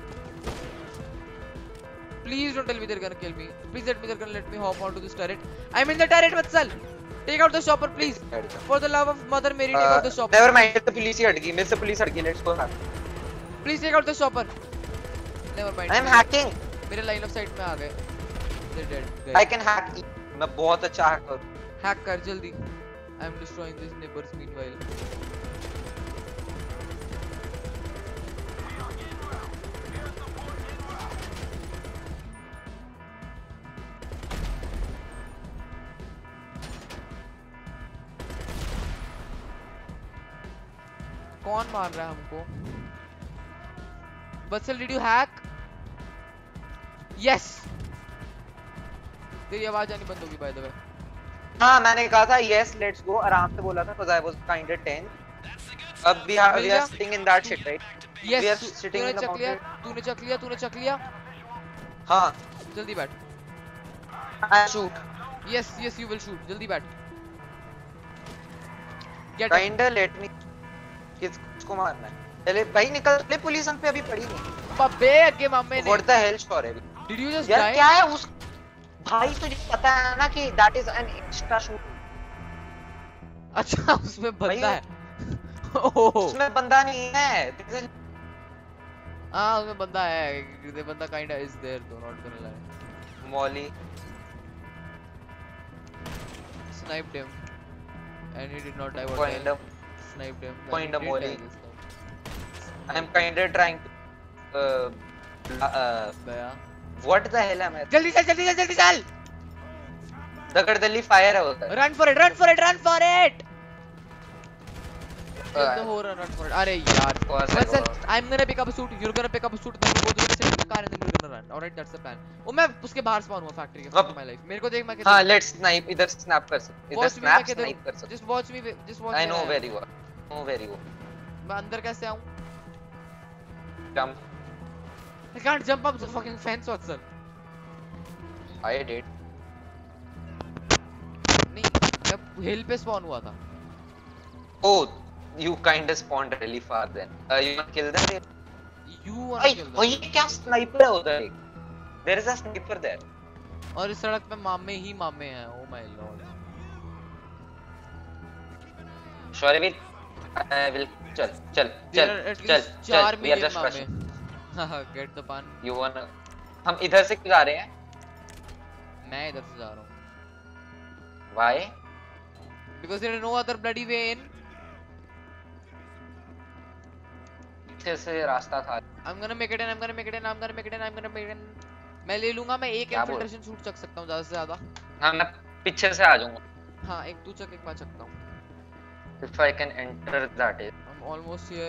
S2: Please don't tell me they're gonna kill me. Please let me they're gonna let me hop onto this turret. I'm in the turret, Vatsal. Take out the chopper, please. For the love of Mother Mary, take out the
S1: Uh,
S2: chopper.
S1: never mind. The police ही हट गई. मेरे से police हट गई. Let's go hack.
S2: Please take out the chopper. Never mind.
S1: I am hacking.
S2: मेरे line of sight में आ गए. They're dead.
S1: I
S2: Guys.
S1: can hack. मैं बहुत अच्छा hacker हूँ.
S2: Hack कर जल्दी. I'm destroying these neighbors meanwhile. कौन मार रहा है हमको? Vatsal, did you hack? Yes. तेरी आवाज आनी बंद होगी by the way.
S1: हाँ मैंने कहा था yes let's go आराम से बोला था because I was kind of tense. अब we are we are sitting in that shit right?
S2: Yes.
S1: We are
S2: तू-
S1: sitting
S2: तूने
S1: in the
S2: चक लिया,
S1: mountain.
S2: तूने चक लिया, तूने चक लिया.
S1: हाँ.
S2: जल्दी बैठ.
S1: I shoot.
S2: Yes, yes, you will shoot. जल्दी बैठ. Get up.
S1: Kinda let me. किस किसको मारना है? पहले भाई निकल ले पुलिस हम पे अभी पड़ी नहीं.
S2: बब्बे आगे मामे ने.
S1: What the hell sorry.
S2: Did you just
S1: यार
S2: die?
S1: क्या है उस भाई तुझे पता है ना कि that is an extra shoot.
S2: अच्छा उसमें बंदा
S1: भाई,
S2: है. ओह.
S1: उसमें बंदा नहीं है. This is-
S2: हाँ उसमें बंदा है. The बंदा kinda is there though, not gonna lie.
S1: Molly.
S2: Sniped him. And he did not die. What
S1: Kind
S2: the
S1: of.
S2: hell? Sniped him.
S1: Kind
S2: He
S1: of
S2: did
S1: Molly.
S2: die this time.
S1: I am kind of trying to. Uh, uh,
S2: गया.
S1: what the hell am I?
S2: जल्दी चल जल्दी चल जल्दी चल.
S1: दगड़दली fire है उधर.
S2: Run for it, run for it, run for it.
S1: Uh,
S2: the horror, run for it. अरे यार.
S1: course I
S2: Vatsal,
S1: was.
S2: I'm gonna pick up a suit. You're gonna pick up a suit. Then we're both gonna sit in the car and then we're gonna run. Alright, that's the plan. ओ मैं उसके बाहर spawn हुआ factory के. Fuck
S1: अब-
S2: my life. मेरे को देख मैं
S1: हाँ
S2: किधर.
S1: let's snipe इधर snap कर सकते. इधर
S2: Watch me,
S1: snap
S2: मैं किधर
S1: snipe कर
S2: हूँ.
S1: सकते.
S2: Just watch me, just watch me.
S1: I know very well. Know very well.
S2: मैं अंदर कैसे आऊँ?
S1: Jump.
S2: I can't jump up the fucking fence, Vatsal.
S1: I did.
S2: नहीं, मैं हिल पे spawn हुआ था.
S1: Oh, you kind of spawned really far then. Uh, you wanna kill them?
S2: You wanna
S1: भाई
S2: kill them.
S1: वही क्या sniper है उधर एक. There is a sniper there.
S2: और इस सड़क पे मामे ही मामे हैं. Oh my lord.
S1: Shorevir, I will. चल चल
S2: There
S1: चल
S2: are at
S1: चल
S2: least
S1: चल.
S2: चार
S1: We are
S2: million
S1: just
S2: मामे.
S1: rushing.
S2: Haha, get the pan.
S1: You wanna? हम इधर से क्यों जा रहे हैं?
S2: मैं इधर से जा रहा हूँ.
S1: Why?
S2: Because there is no other bloody way in.
S1: पीछे से रास्ता था.
S2: I'm gonna make it in. I'm gonna make it in. I'm gonna make it in. I'm gonna make it in. मैं ले लूँगा. मैं एक
S1: क्या बोल?
S2: infiltration suit चक सकता हूँ ज़्यादा से ज़्यादा.
S1: हाँ मैं पीछे से आ जाऊँगा.
S2: हाँ एक तू चक एक मैं चकता हूँ.
S1: If I can enter that is.
S2: I'm almost here.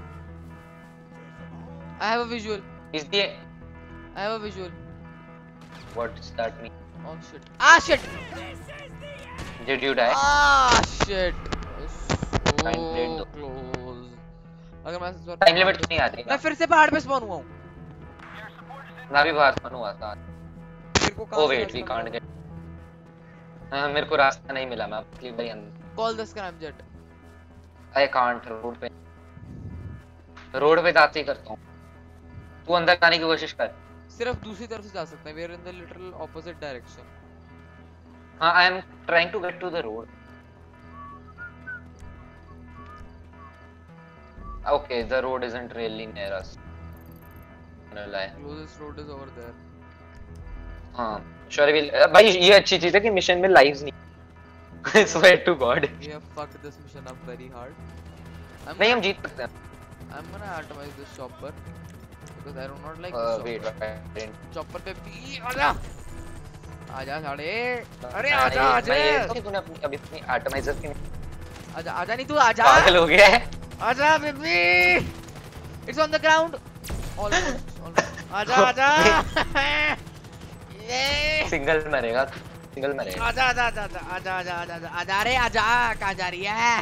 S2: I have a visual.
S1: Is the
S2: I have a visual.
S1: what does that mean?
S2: Oh shit. Ah shit.
S1: Did you die?
S2: Ah shit. So
S1: Time limit दो.
S2: close. अगर मैं इस बार
S1: Time limit तो नहीं आ रही.
S2: मैं फिर से पहाड़ पे स्पॉन हुआ हूँ.
S1: मैं भी बाहर spawn हुआ था.
S2: मेरे को कहाँ
S1: Oh
S2: से
S1: wait, we
S2: रास्ता
S1: can't
S2: मिला?
S1: get. हाँ मेरे को रास्ता नहीं मिला. मैं आपके भाई अंदर.
S2: Call the scramjet.
S1: I can't road पे. रोड पे जाते ही करता हूँ. तू अंदर जाने की कोशिश कर.
S2: सिर्फ दूसरी तरफ से जा सकते हैं. We are in the literal opposite direction.
S1: हाँ I am trying to get to the road. Okay, the road isn't really near us. No lie.
S2: Closest road is over there.
S1: हाँ Shorevir, भाई ये अच्छी चीज है कि मिशन में lives नहीं. I swear to God.
S2: We have fucked this mission up very hard. I'm
S1: नहीं
S2: gonna,
S1: हम जीत सकते हैं.
S2: I'm gonna atomize this chopper because I do not like
S1: Uh,
S2: this
S1: wait,
S2: chopper.
S1: wait.
S2: Chopper पे भी आजा आजा साले अरे
S1: मैं
S2: आजा
S1: ये-
S2: आजा
S1: मैं ये तो तूने अपनी अभी अपनी एटमाइजर की
S2: आजा आजा नहीं तू आजा
S1: पागल हो गया है.
S2: आजा baby it's on the ground almost almost आजा आजा ये
S1: सिंगल मरेगा, सिंगल मरेगा।
S2: आजा आजा आजा आजा आजा आजा आजा आजा रे आजा, कहाँ जा रही है?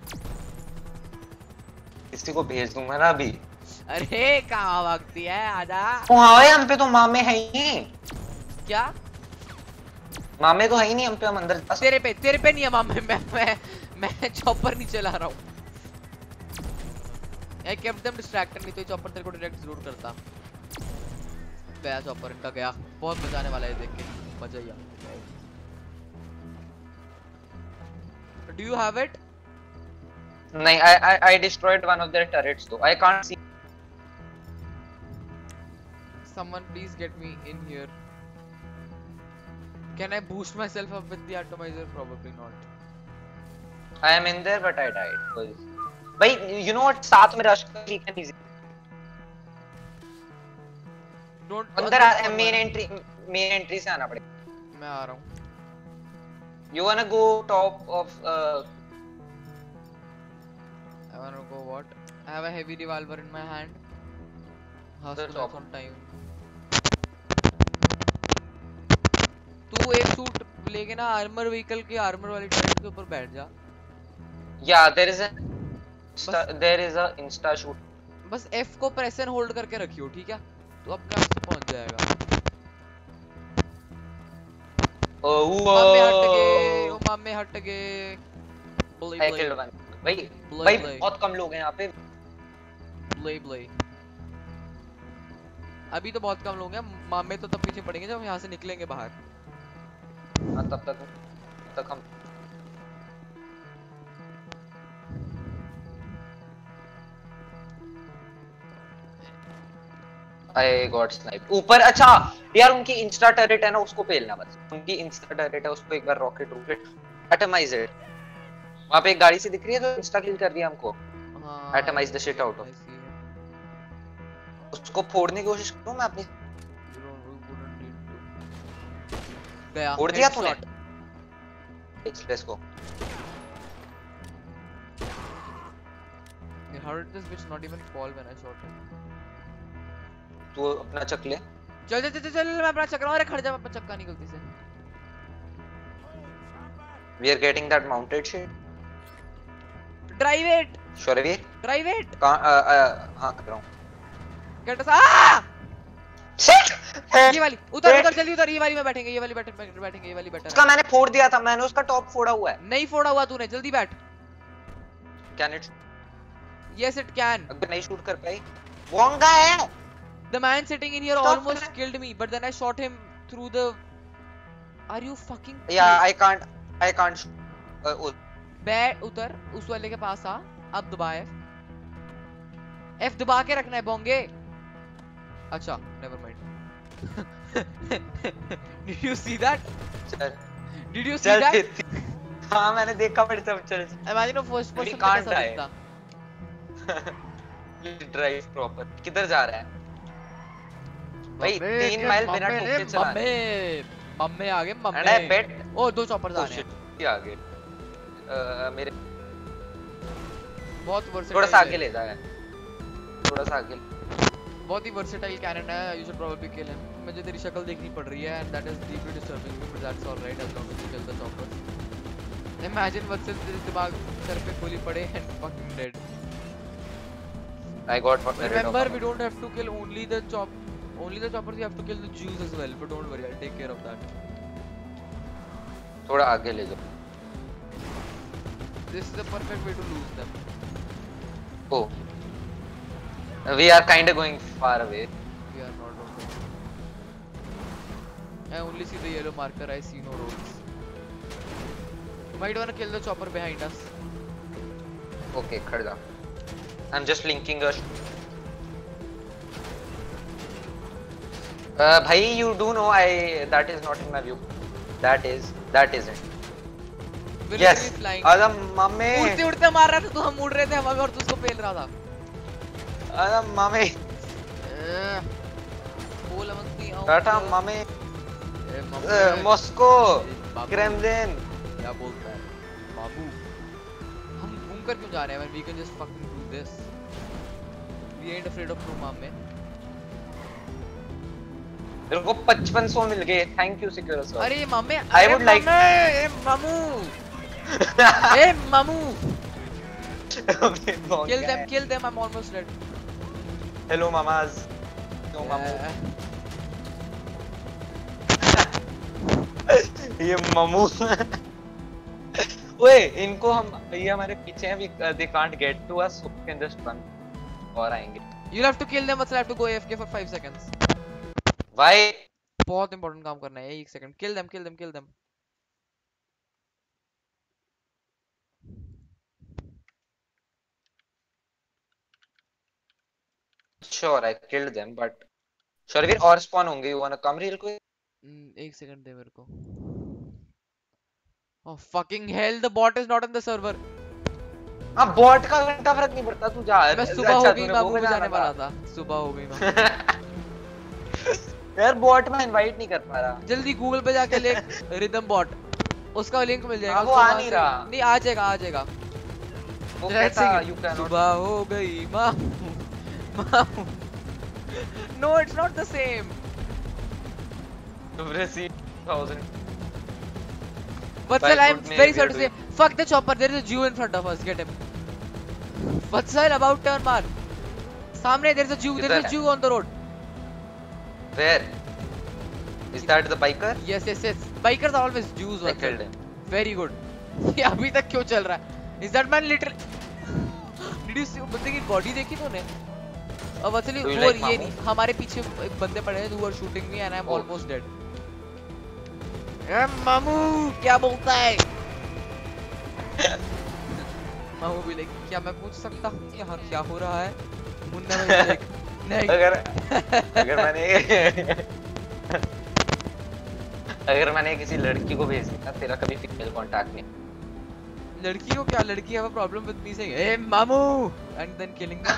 S1: किसी को भेज दूंगा ना अभी।
S2: अरे कहाँ भागती है, आजा।
S1: ओ हाँ भाई, हम पे तो मामे है ही नहीं।
S2: क्या
S1: मामे तो है ही नहीं हम पे, हम अंदर जा सकते।
S2: तेरे पे तेरे पे नहीं है मामे, मैं मैं मैं चॉपर नहीं चला रहा हूँ। I kept them distracted, नहीं तो ये चॉपर तेरे को डिटेक्ट जरूर करता। गया चॉपर, इनका गया। बहुत मजा आने वाला है देख के, मजा ही आ। Do you have it?
S1: नहीं, I I I destroyed one of their turrets though. I can't see.
S2: Someone please get me in here. Can I boost myself up with the atomizer? Probably not.
S1: I am in there but I died. भाई you know what, साथ में rush कर ली can easy.
S2: Don't
S1: अंदर main entry, main entry से आना पड़ेगा।
S2: मैं आ रहा हूँ।
S1: You wanna go top of uh
S2: I wanna go what? I have a heavy revolver in my hand. Hustle
S1: top.
S2: on time. तू एक सूट लेके ना आर्मर व्हीकल के आर्मर वाली ट्रैक के ऊपर बैठ जा।
S1: Yeah, there is a there is a insta shoot.
S2: बस F को प्रेस एंड होल्ड करके रखियो, ठीक है? तो अपने आप से पहुंच जाएगा।
S1: Oh,
S2: मामे हट गए, ओ मामे हट गए। Blay
S1: I
S2: blay
S1: killed one. भाई
S2: Blay,
S1: भाई
S2: blay.
S1: बहुत कम लोग हैं यहाँ पे।
S2: blay blay। अभी तो बहुत कम लोग हैं, मामे तो तब पीछे पड़ेंगे जब हम यहाँ से निकलेंगे बाहर।
S1: हाँ तब तक तक हम I got sniped ऊपर। अच्छा यार, उनकी इंस्टा टर्रेट है ना, उसको पेलना बस। उनकी इंस्टा टर्रेट है, उसको एक बार रॉकेट रॉकेट एटमाइज इट। वहाँ पे एक गाड़ी सी दिख रही है तो इंस्टा किल कर दिया हमको।
S2: हाँ,
S1: atomize the shit out of. उसको फोड़ने की कोशिश करूँ मैं अपनी।
S2: गया।
S1: फोड़ दिया तूने? Let's go.
S2: How did this bitch not even fall when I shot him?
S1: तू अपना चक ले।
S2: चल चल चल चल, मैं अपना चक्कर मारे, खड़ जा अपना चक्का नहीं गलती से।
S1: We are getting that mounted shit.
S2: Drive it,
S1: Sure we?
S2: drive it.
S1: कहाँ? हाँ कर रहा हूँ।
S2: Get us ah!
S1: Shit!
S2: ये वाली उधर उधर जल्दी उधर, ये वाली में बैठेंगे, ये वाली बैठ बैठेंगे, ये वाली बेटर
S1: उसका मैंने फोड़ दिया था, मैंने उसका टॉप फोड़ा हुआ है।
S2: नहीं फोड़ा हुआ तूने, जल्दी बैठ।
S1: Can it?
S2: Yes it can.
S1: अगर नहीं शूट कर पाई, वोंगा है।
S2: The man sitting in here
S1: Stop
S2: almost
S1: it.
S2: killed me, but then I shot him through the. Are you fucking?
S1: Yeah, I can't, I can't. Uh, oh,
S2: बैठ उतर, उस वाले के पास आ, अब दबा F. F दबा के रखना है बोंगे। अच्छा, never mind. Did you see that?
S1: चल,
S2: Did you see
S1: चल
S2: that?
S1: फिर। हाँ मैंने देखा, बट सब चल।
S2: Imagine a first person
S1: can't
S2: कैसा
S1: die.
S2: दिखता।
S1: Drive proper. किधर जा रहा है? भाई तीन माइल बिना ठोके चला।
S2: मम्मे मम्मे आ गए
S1: And
S2: मम्मे।
S1: I bet.
S2: ओ दो चॉपर्स आ
S1: Oh
S2: रहे हैं।
S1: shit, ये आ गए। अ, मेरे
S2: बहुत versatile
S1: थोड़ा सा
S2: है।
S1: आगे ले जाए, थोड़ा सा आगे।
S2: बहुत ही versatile कैनन है, you should probably kill him. मुझे तेरी शक्ल देखनी पड़ रही है and that is deeply disturbing me, but that's all right as long as you kill the chopper. Imagine Vatsal तेरे दिमाग सर पे गोली पड़े and fucking dead.
S1: I got what I read
S2: Remember,
S1: of.
S2: we don't have to kill only the chop, only the choppers. We have to kill the Jews as well. But don't worry, I'll take care of that.
S1: थोड़ा आगे ले जाओ।
S2: This is the perfect way to lose them.
S1: Oh, we are kind of going far away.
S2: We are not okay. I only see the yellow marker. I see no roads. Might wanna kill the chopper behind us.
S1: Okay, खड़ जा। I'm just linking us. Uh, भाई, you do know I that is not in my view. That is that isn't.
S2: Will
S1: Yes.
S2: we be flying?
S1: अरे mummy.
S2: उड़ते उड़ते मार रहा था तो हम उड़ रहे थे हवा में और तू उसको पेल रहा था।
S1: अरे मम्मी।
S2: बोल मम्मी आओ।
S1: टाटा मम्मी। मॉस्को। क्रेमलिन।
S2: क्या बोलता है बाबू? हम घूम कर क्यों जा रहे हैं? We can just fucking do this. We ain't afraid of no mom, man.
S1: मेरे को पचपन सौ मिल गए, थैंक यू सिक्योर सर।
S2: अरे मम्मी,
S1: I
S2: अरे
S1: would like-
S2: मम्मी, ए मामू, ए मामू, kill them, kill them, I'm almost dead.
S1: Hello मामाज, नो मामू। ये मामू। ओए इनको हम, ये हमारे पीछे हैं, they can't get to us, so we can just run और आएंगे।
S2: You'll have to kill them, but I'll have to go A F K for five seconds.
S1: Why?
S2: बहुत important काम करना है, एक second. Kill them, kill them, kill them.
S1: Sure, I killed them, but शर्वीर और spawn होंगे, you wanna come real quick?
S2: Hmm, एक second दे मेरे को। Oh fucking hell, the bot is not on the server.
S1: हाँ बॉट का घंटा फर्क नहीं पड़ता, तू जा।
S2: मैं सुबह
S1: अच्छा,
S2: हो गई,
S1: तूने
S2: मैं
S1: वो
S2: अबू
S1: जाना
S2: जाने
S1: था।
S2: वाला था। सुबह हो गई मैं।
S1: यार बॉट में इनवाइट नहीं कर पा रहा।
S2: जल्दी गूगल पे जाके लिख रिदम बॉट, उसका लिंक मिल जाएगा।
S1: हाँ, वो
S2: उसको
S1: आ
S2: वहाँ
S1: नहीं
S2: से-
S1: रहा।
S2: नहीं आ जाएगा, आ जाएगा।
S1: वो
S2: Let's
S1: कैसा
S2: sing it.
S1: you cannot-
S2: सुबह हो गई मामू, मामू। No, it's not the same.
S1: You've received thousand.
S2: Vatsal,
S1: By
S2: I'm
S1: good name,
S2: very
S1: we
S2: sorry
S1: are
S2: to say,
S1: doing-
S2: fuck the chopper. There is a Jew in front of us. Get him. Vatsal, about turn मार। सामने there is a Jew. There is
S1: किधर
S2: a
S1: है?
S2: Jew on the road.
S1: Where? Is that the biker?
S2: Yes, yes, yes. Bikers are always Jews.
S1: I
S2: Vatsal.
S1: killed him.
S2: Very good. ये अभी तक क्यों चल रहा है? Is that man literally? Did you see वो बंदे की बॉडी देखी तूने? और वत्सली
S1: Do you
S2: वो
S1: like
S2: ये
S1: Mamu?
S2: नहीं, हमारे पीछे एक बंदे पड़े हैं who are shooting me and I'm
S1: Oh.
S2: almost dead. ए मामू क्या बोलता है? मामू भी लाइक क्या मैं पूछ सकता हूँ यहाँ क्या हो रहा है? मुन्ना भी लाइक नहीं।
S1: अगर अगर मैंने अगर मैंने किसी लड़की को भेज दिया, तेरा कभी फीमेल कांटेक्ट नहीं।
S2: लड़की को क्या, लड़की have a problem with me saying ए मामू and then killing them.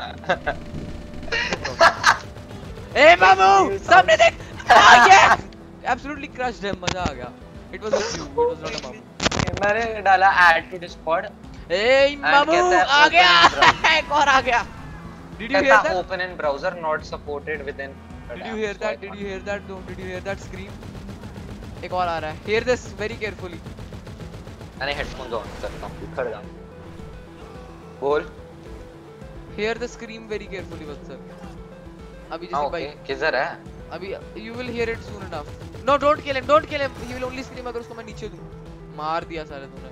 S2: ए मामू सामने देख, आ गया। Absolutely crushed him, मजा आ गया। It was a Jew, it was not a मामू।
S1: मैंने डाला ऐड टू डिस्कॉर्ड,
S2: ए मामू
S1: कहता है
S2: आ
S1: open
S2: गया।
S1: in browser.
S2: एक और आ गया। Did you hear
S1: कहता
S2: that?
S1: Open in browser not supported within.
S2: Did you hear that? Did you hear that? No, did you hear that scream? एक और आ रहा है। Hear this very carefully.
S1: मैंने हेडफोन ऑन करता हूं, खड़ जा। बोल।
S2: Hear the scream very carefully, Vatsal. अभी
S1: हां
S2: जैसे
S1: ओके,
S2: भाई
S1: किधर है?
S2: अभी you will hear it soon enough. No, don't kill him, don't kill him. He will only scream अगर उसको मैं नीचे दूं। मार दिया साले तूने।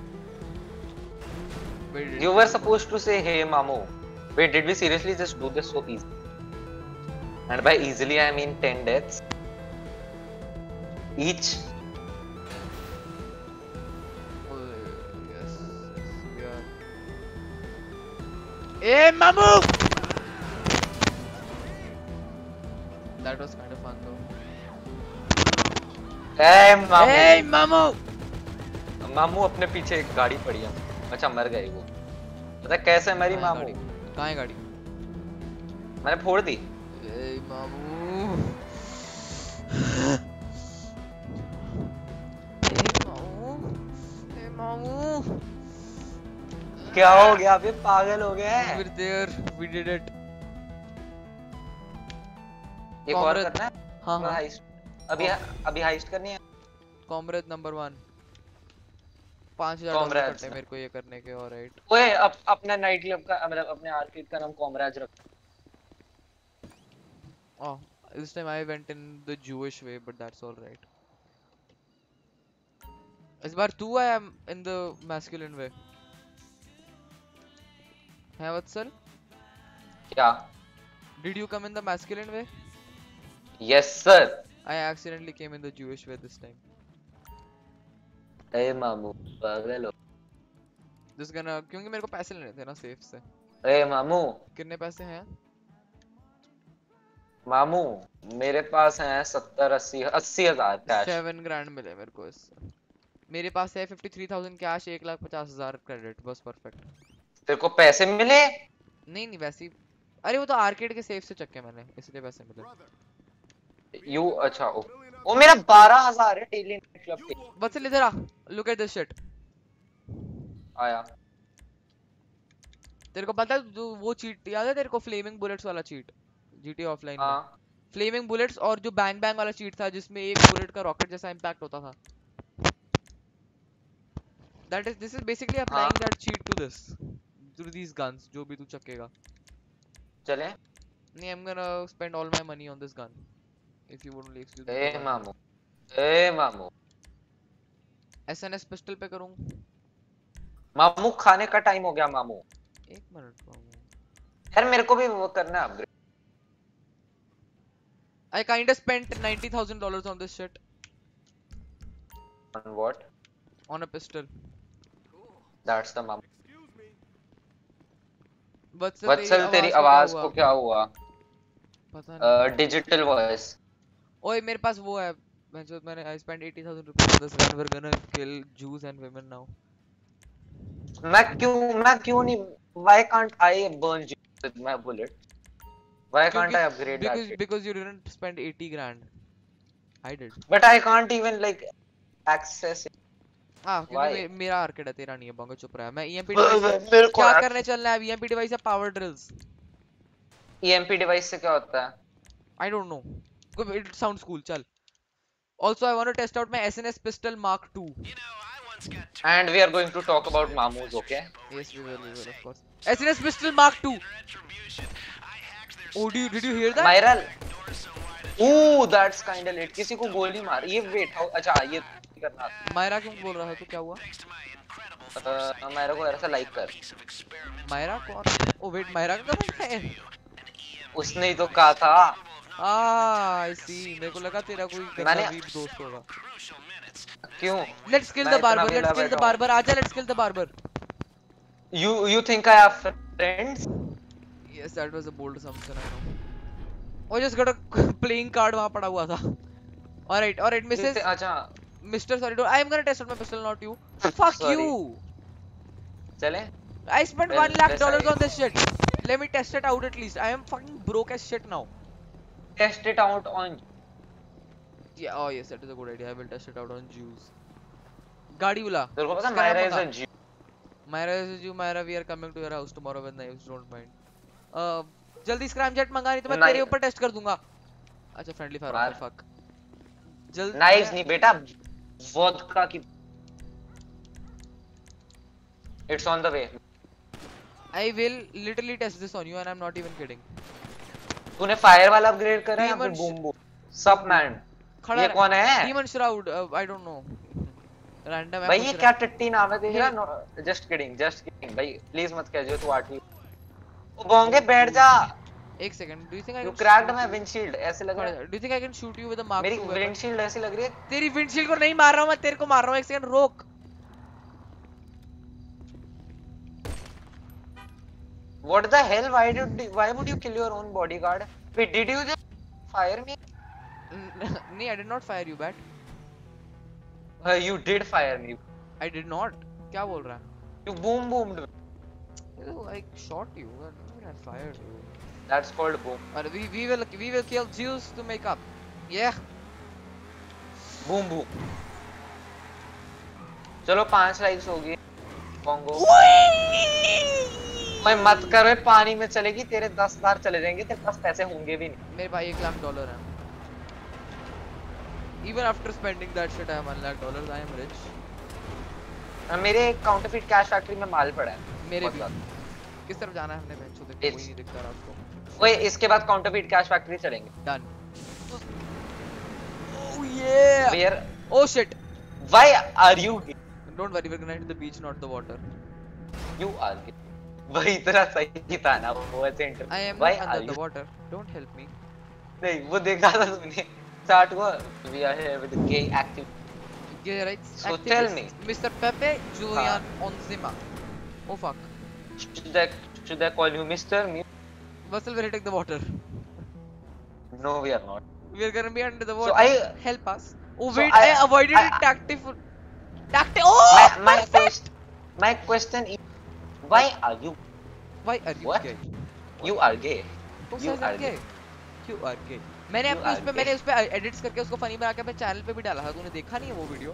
S2: Wait,
S1: You were supposed to say hey mamu. Wait, did we seriously just do this so easy? And by easily I mean ten deaths each.
S2: Oh, yes, yes, we are. Hey, Mamu! That was kind of fun though.
S1: Hey mamu.
S2: Hey, Mamu!
S1: मामू अपने पीछे एक गाड़ी पड़ी है। अच्छा मर गई वो। पता है कैसे मरी
S2: कहाँ है
S1: मामू?
S2: गाड़ी? कहाँ है गाड़ी?
S1: मैंने फोड़ दी।
S2: Hey, Mamu! Hey, Mamu! Hey, Mamu!
S1: क्या हो गया? अबे पागल हो गया है।
S2: We're there. We did it.
S1: एक और
S2: Comrade.
S1: करना है?
S2: हाँ हाँ.
S1: हाइस्ट। अभी अभी हाइस्ट करनी है।
S2: Comrade number one. पाँच हजार
S1: Comrades
S2: डॉलर कटे मेरे को ये करने के। ऑलराइट।
S1: ओए अप, अपना नाइट क्लब का मतलब अपने आर्केड का नाम कॉमराज रख।
S2: Oh, this time I went in the Jewish way, but that's all right. इस बार तू I am in the masculine way. है वत्सल?
S1: क्या?
S2: Did you come in the masculine way?
S1: Yes sir.
S2: I accidentally came in the Jewish way this time.
S1: ए मामू पागल हो।
S2: Just gonna क्योंकि मेरे को पैसे लेने थे ना सेफ से।
S1: ए मामू
S2: कितने पैसे हैं?
S1: मामू मेरे पास हैं सत्तर अस्सी अस्सी हजार कैश।
S2: सेवन ग्रैंड मिले मेरे को इससे। मेरे पास है फिफ्टी थ्री थाउजेंड कैश, एक लाख पचास हजार क्रेडिट, बस परफेक्ट।
S1: तेरे को पैसे मिले?
S2: नहीं नहीं वैसे ही, अरे वो तो आर्केड के सेफ से चक्के मैंने, इसलिए पैसे मिले।
S1: यू अच्छा ओ, ओ मेरा बारह हजार है डेली नाइट क्लब के।
S2: वत्सल इधर आ, लुक एट दिस शिट।
S1: आया।
S2: तेरे को पता है जो वो चीट याद है तेरे को, फ्लेमिंग बुलेट्स वाला चीट जीटी ऑफलाइन में?
S1: हाँ
S2: फ्लेमिंग बुलेट्स और जो बैंग बैंग वाला चीट था जिसमें एक बुलेट का रॉकेट जैसा इंपैक्ट होता था। That is this is basically applying
S1: हाँ
S2: that cheat to this to these guns जो भी तू चकेगा।
S1: चले।
S2: नहीं, I'm gonna spend all my money on this gun if you would only excuse me
S1: A
S2: for one
S1: मामू,
S2: minute।
S1: ए मामू,
S2: S N S pistol पे करूँ?
S1: मामू खाने का टाइम हो गया मामू।
S2: एक मिनट मामू।
S1: यार मेरे को भी वो करना है upgrade.
S2: I kinda spent ninety thousand dollars on this shit
S1: On what?
S2: on a pistol।
S1: That's the मामू।
S2: वत्सल तेरी
S1: वत्सल तेरी
S2: आवाज
S1: आवाज
S2: को
S1: को
S2: क्या
S1: क्या हुआ?
S2: पता नहीं।
S1: Digital voice.
S2: ओए मेरे पास वो है, मैं जो मैंने I spent eighty thousand rupees on this gun, we're gonna kill Jews and women now।
S1: मैं क्यों मैं क्यों नहीं? Why can't I burn you with my bullet? Why can't I upgrade that
S2: because
S1: shit?
S2: because you didn't spend eighty grand। I did।
S1: But I can't even like access it.
S2: हाँ क्योंकि
S1: Why?
S2: मे, मेरा arcade है, तेरा नहीं है। बंगा चुप रहा है। मैं E M P
S1: मेरे
S2: डिवाइस से
S1: को
S2: क्या
S1: access-
S2: करने चलना है? E M P डिवाइस है power drills.
S1: E M P device से क्या होता है?
S2: I don't know। It sounds cool। चल। Also I want to test out my S N S pistol Mark two।
S1: And we are going to talk about Mamus, okay?
S2: Yes we will, we will of course। S N S pistol Mark two। Oh do you, did you hear that?
S1: Myral. Ooh, that's kind of lit. किसी को गोली मार। ये wait how अच्छा ये करना।
S2: मायरा क्यों बोल रहा था? तो क्या हुआ?
S1: uh, मेरे को ऐसा लाइक कर।
S2: मायरा कौन? Oh wait, मायरा का कौन है?
S1: उसने ही तो कहा था।
S2: Ah I see। मेरे को लगा तेरा कोई गंदा
S1: मैंने-
S2: वीप दोस्त होगा।
S1: क्यों?
S2: Let's kill
S1: मैं
S2: the
S1: इतना
S2: barber।
S1: वेला
S2: Let's kill the
S1: बैठा हूँ।
S2: barber। आजा let's kill the barber।
S1: You you think I have friends?
S2: Yes that was a bold assumption I know। Oh just got a playing card वहाँ पड़ा हुआ था। Alright alright
S1: You
S2: Missus
S1: thi- अच्छा
S2: Mister Sorry I am gonna test out my pistol, not you। Fuck
S1: Sorry.
S2: you।
S1: चले?
S2: I spent
S1: Well,
S2: one lakh
S1: yes,
S2: dollars
S1: I-
S2: on this shit। Let me test it out at least। I am fucking broke as shit now।
S1: Test it out on.
S2: Yeah oh yes that is a good idea। I will test it out on Jews। गाड़ी बुला।
S1: तेरे को पता
S2: Scrap
S1: Myra is
S2: मंगा।
S1: a Jew.
S2: Myra is a Jew। Myra we are coming to your house tomorrow with knives, don't mind। uh, जल्दी scramjet मंगा, नहीं तो मैं
S1: Knife-
S2: तेरे ऊपर टेस्ट कर दूंगा। अच्छा फ्रेंडली फायर
S1: मार।
S2: ऑफर फक। जल्दी
S1: Knives नहीं बेटा, वोदका की। It's on the way.
S2: I will literally test this on you and I'm not even kidding।
S1: तूने फायर वाला अपग्रेड करा है या फिर
S2: Demon
S1: बूम बूम? सब मैन।
S2: खड़ा
S1: ये कौन है?
S2: Demon shroud. I don't know। Random है
S1: भाई
S2: कुछ
S1: ये
S2: रहा-
S1: क्या टट्टी नाम है तेरा?
S2: ये-
S1: जस्ट किडिंग जस्ट किडिंग भाई, प्लीज मत कह जो तू आठवीं। ओ बोंगे बैठ जा।
S2: एक second. Do you think I
S1: you
S2: can
S1: cracked my windshield ऐसे लग
S2: खड़ा
S1: रहा है।
S2: जा। Do you think I can shoot you with a Mark
S1: मेरी
S2: two weapon?
S1: विंडशील्ड ऐसी लग रही है।
S2: तेरी विंडशील्ड को नहीं मार रहा हूं मैं, तेरे को मार रहा हूं। एक सेकंड रोक।
S1: What the hell? Why did why would you kill your own bodyguard? Wait, did you just fire me?
S2: नहीं I did not fire you bat।
S1: Uh, you did fire me.
S2: I did not। क्या बोल रहा है?
S1: You boom boomed.
S2: Oh, I shot you। I didn't I fired you।
S1: That's called boom.
S2: But we we will we will kill Jews to make up। Yeah।
S1: Boom boom. चलो पांच likes होगी। Congo. मैं मत कर, पानी में चलेगी, तेरे दस बार चले जाएंगे, तेरे पास पैसे होंगे भी नहीं।
S2: मेरे भाई एक लाख डॉलर है। Even after spending that shit I have one lakh dollars। I am rich।
S1: मेरे काउंटरफिट कैश फैक्ट्री में माल पड़ा है।
S2: मेरे
S1: बहुत
S2: भी।
S1: ज्यादा।
S2: किस तरफ जाना है हमने? बेंचो देख कोई नहीं दिखता रात को।
S1: ओए इसके बाद काउंटरफिट कैश फैक्ट्री चलेंगे।
S2: Done। Oh yeah।
S1: Where?
S2: Oh shit।
S1: Why are you?
S2: Don't worry we're gonna hit the beach not the water।
S1: You are. वही इतना सही था ना वो ऐसे enter.
S2: I am
S1: Why
S2: not
S1: are
S2: under the
S1: you?
S2: water। Don't help me।
S1: नहीं वो देखा था तुमने। स्टार्ट हुआ। We are here with the gay active.
S2: Yeah right।
S1: So tell me.
S2: Mister Pepe Julian Onzima। Oh fuck।
S1: Should I should I call you Mister Me?
S2: Vassal we're hitting the water।
S1: No, we are not.
S2: We're gonna be under the
S1: So
S2: water।
S1: I-
S2: help us। Oh
S1: so
S2: wait
S1: I-
S2: I, avoided
S1: I-
S2: it tactful tacti oh
S1: My my
S2: perfect!
S1: question my question is why are you
S2: Why are you
S1: What?
S2: gay?
S1: you are gay?
S2: Who
S1: You
S2: says I'm
S1: are
S2: gay?
S1: gay.
S2: You are gay। मैंने
S1: You
S2: अपने उस
S1: are
S2: पे
S1: gay.
S2: मैंने उस पे edits करके उसको funny बना के अपने चैनल पे भी डाला था। तूने देखा नहीं है वो वीडियो?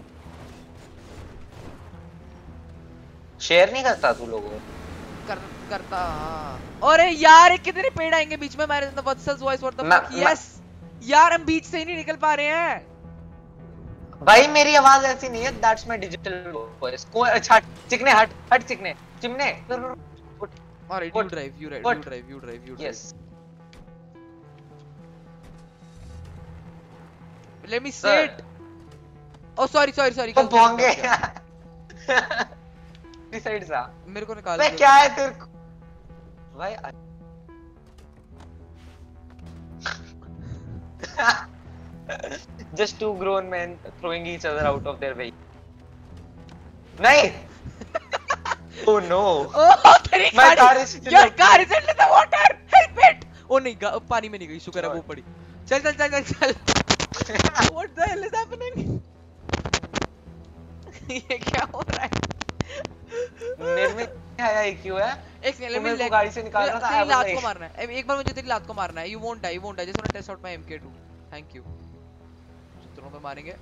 S1: शेयर नहीं करता तू लोगों को?
S2: कर करता हाँ। अरे यार ये कितने पेड़ आएंगे बीच में? मैंने the Vatsal's voice what the
S1: मैं-
S2: फक।
S1: मैं-
S2: यस यार हम बीच से ही नहीं निकल पा रहे हैं।
S1: भाई मेरी आवाज ऐसी नहीं है, दैट्स माय डिजिटल वॉइस। को अच्छा चिकने हट हट चिकने चिमने
S2: alright, you drive you drive you drive you drive you drive.
S1: Yes
S2: let me sit. Oh sorry sorry sorry,
S1: तो भोंगे इस साइड सा
S2: मेरे को निकाल
S1: भाई
S2: दो।
S1: क्या है तेरे को भाई just two grown men throwing each other out of their vehicle. नहीं oh no
S2: ओह तेरी
S1: my car
S2: गाड़ी,
S1: is still
S2: your
S1: like-
S2: car is in the water, help it. Oh नहीं, गा- पानी में नहीं गई, शुक्र है वो पड़ी। चल चल चल चल चल। What the hell is happening? ये क्या हो रहा है?
S1: मेरे में क्या है आईक्यू है
S2: एक सेकंड,
S1: तू
S2: लेट मी
S1: मेरे को गाड़ी से निकाल रहा था, I
S2: तेरी
S1: was
S2: लात
S1: like-
S2: को मारना है एक बार, मुझे तेरी लात को मारना है। You won't die, you won't die, just want to test out my M K two. Thank you. सूत्रों पे मारेंगे।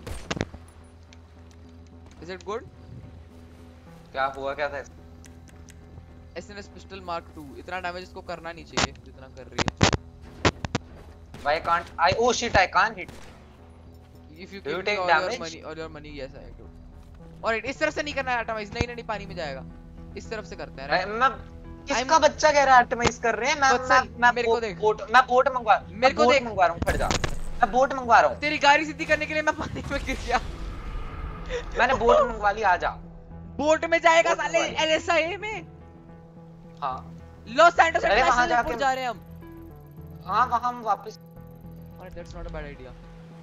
S2: Is it good?
S1: क्या हुआ क्या था
S2: एसएनएस पिस्टल मार्क टू। इतना डैमेज इसको करना नहीं चाहिए जितना कर रही है।
S1: why can't I oh shit I can't hit
S2: if you
S1: Do you
S2: give
S1: take
S2: all your
S1: damage?
S2: Money और your money, yes I do. Alright, इस तरफ से नहीं करना है एटमाइज, नहीं नहीं पानी में जाएगा। इस तरफ से करते हैं
S1: मैं
S2: right?
S1: मैं किसका बच्चा कह रहा है एटमाइज कर रहे हैं मैं
S2: बच्चा,
S1: मैं मैं
S2: मेरे को
S1: बो-
S2: देख।
S1: बोट मैं बोट मंगवा
S2: मेरे को
S1: बोट
S2: देख।
S1: मंगवा रहा हूं खड़ जा मैं बोट मंगवा रहा हूं
S2: तेरी गाड़ी सीधी करने के लिए मैं पानी में गिर गया।
S1: मैंने बोट मंगवा ली आ जा
S2: बोट में जाएगा
S1: बोट
S2: साले
S1: मंगवा ली।
S2: एलएसआई में।
S1: हां
S2: लॉस सैंटोस
S1: अरे वहाँ
S2: इंटरनेशनल एयरपोर्ट
S1: जाके-
S2: जा रहे हैं हम।
S1: हां वहां हम वापस
S2: alright, that's not a bad idea.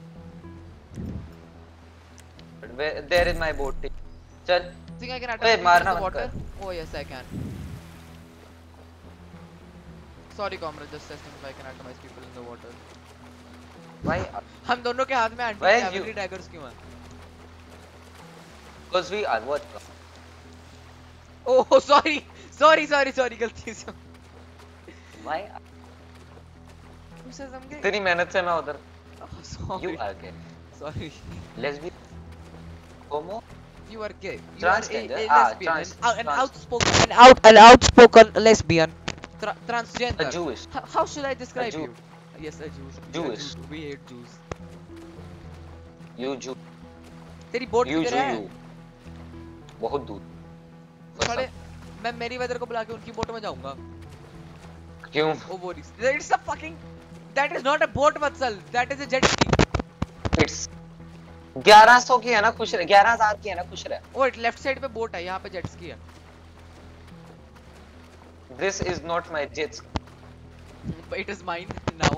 S1: There is my boat चल
S2: Think I can
S1: Hey,
S2: attack
S1: मारना
S2: the
S1: मत
S2: water?
S1: कर।
S2: Oh yes, I can. Sorry, comrade, just testing if I can atomize people in the water.
S1: भाई
S2: हम दोनों के हाथ में anti
S1: Where is
S2: cavalry
S1: you?
S2: Daggers क्यों हैं?
S1: because we are what
S2: oh sorry sorry sorry sorry, गलती से।
S1: भाई
S2: Who says I'm gay?
S1: तेरी मेहनत से मैं उधर
S2: Oh, sorry.
S1: you are gay
S2: Sorry.
S1: lesbian homo
S2: You are gay. You
S1: Transgender.
S2: are a, a
S1: Ah,
S2: lesbian,
S1: trans-
S2: an, out- an
S1: trans-
S2: outspoken, an out, an outspoken lesbian, Tra- transgender.
S1: a Jewish
S2: How, how should I describe
S1: Jew.
S2: you? Yes, a Jew. We are
S1: Jewish.
S2: Jews. We hate Jews.
S1: you Jew
S2: तेरी boat
S1: you
S2: किधर
S1: Jew
S2: है?
S1: you बहुत दूर
S2: साले, मैं मेरी weather को बुला के उनकी बोट में जाऊंगा।
S1: क्यों
S2: Oh, what is? It's a fucking. That is not a boat, Vatsal. That is a jet ski.
S1: it's ग्यारह सौ की है ना खुश रह ग्यारह हज़ार की है ना खुश रह
S2: Oh, लेफ्ट साइड पे बोट है, यहाँ पे जेट स्की है।
S1: this is not my jet
S2: But it is mine now.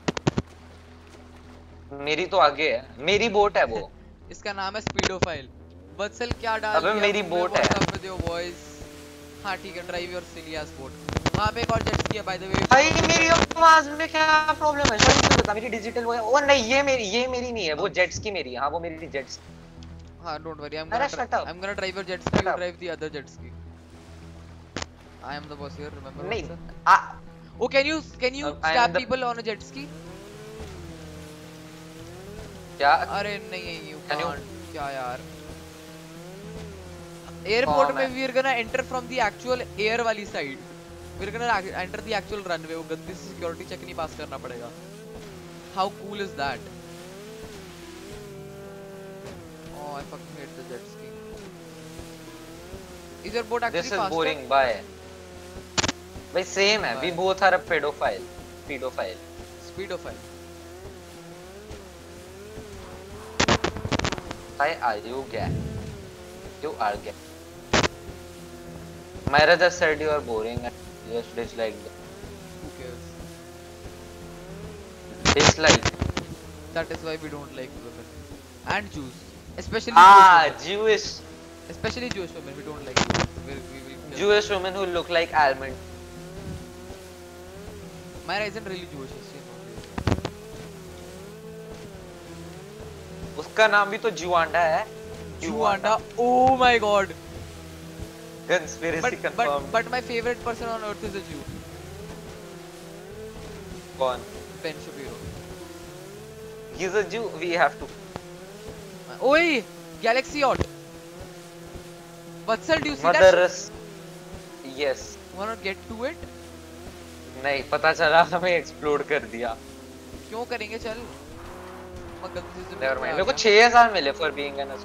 S1: मेरी तो आगे है मेरी बोट है वो
S2: इसका नाम है स्पीडोफाइल। वत्सल क्या डाल
S1: अबे
S2: दिया
S1: मेरी
S2: तुमने
S1: बोट है।
S2: WhatsApp पे दियो बॉयज। हाँ ठीक है, drive your silly ass boat. वहाँ पे एक और जेट स्की है बाय द वे।
S1: भाई मेरी आवाज में क्या प्रॉब्लम है शायद मुझे बता मेरी डिजिटल वो है ओ नहीं ये मेरी ये मेरी नहीं है वो जेट्स की मेरी है हाँ वो मेरी जेट्स
S2: हाँ डोंट वरी, आई एम
S1: अरे
S2: gonna
S1: shut up.
S2: I am gonna drive your jet ski,
S1: Shut
S2: you
S1: up.
S2: Drive the other jet ski. I am the boss here, remember
S1: नहीं
S2: व्हाट्सएप।
S1: आ
S2: Oh, can you can you
S1: Uh, I am
S2: stab
S1: the-
S2: people on a jet ski?
S1: क्या
S2: अरे नहीं you
S1: Can you-
S2: can't. क्या यार? Airport
S1: Oh,
S2: में
S1: man.
S2: we are gonna enter from the actual air वाली side. We are gonna ac- enter the actual runway. वो गंदी सी security check नहीं पास करना पड़ेगा. How cool is that? Oh, I fucking hate the jet ski. Is your boat actually
S1: this is
S2: faster?
S1: boring bye भाई same है we
S2: Bye.
S1: both are a pedophile pedophile
S2: Speedophile.
S1: Hi are you gay you are gay Myra just said you are boring and just dislike them.
S2: Who cares?
S1: dislike
S2: That is why we don't like women and Jews, especially
S1: ah
S2: Jewish women.
S1: Jewish
S2: Especially Jewish women, we don't like Jews. We, we will kill
S1: Jewish women who look like almond
S2: Myra isn't really Jewish, is she?
S1: उसका नाम भी तो जुआंडा है
S2: Juanda. Oh my god.
S1: conspiracy
S2: But, but
S1: confirmed
S2: but my favorite person on earth is a Jew.
S1: कौन
S2: Ben Shapiro.
S1: he's a Jew we have to
S2: Oi! Galaxy Yacht. Vatsal, do you see
S1: mother
S2: that?
S1: yes
S2: Wanna get to it?
S1: नहीं पता चला हमें explode कर दिया
S2: क्यों करेंगे चल? मगर किसी से
S1: Never mind. मेरे को छह हज़ार मिले for being an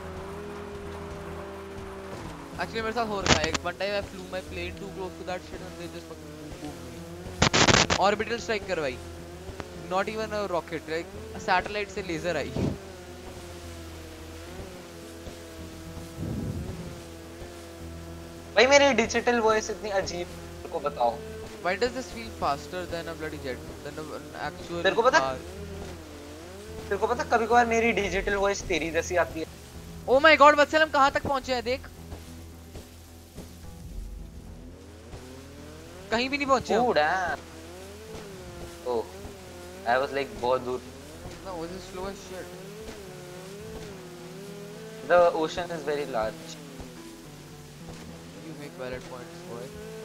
S2: एक्चुअली मेरे साथ हो रहा है एक one time I flew my plane too close to that shit and they just fucking orbital strike करवाई not even a rocket like satellite से लेजर आई
S1: भाई मेरी डिजिटल वॉइस इतनी अजीब मेरे को बताओ
S2: why does this feel faster than a bloody jet than an actual
S1: तेरे को पता
S2: car?
S1: तेरे को पता कभी-कभार मेरी डिजिटल वॉइस तेरी जैसी आती है
S2: oh my god वत्सल हम कहां तक पहुंचे हैं देख कहीं भी नहीं पहुंचे हम
S1: Dude, oh I was like बहुत दूर
S2: no this is slow as shit
S1: the ocean is very large
S2: you make valid points boy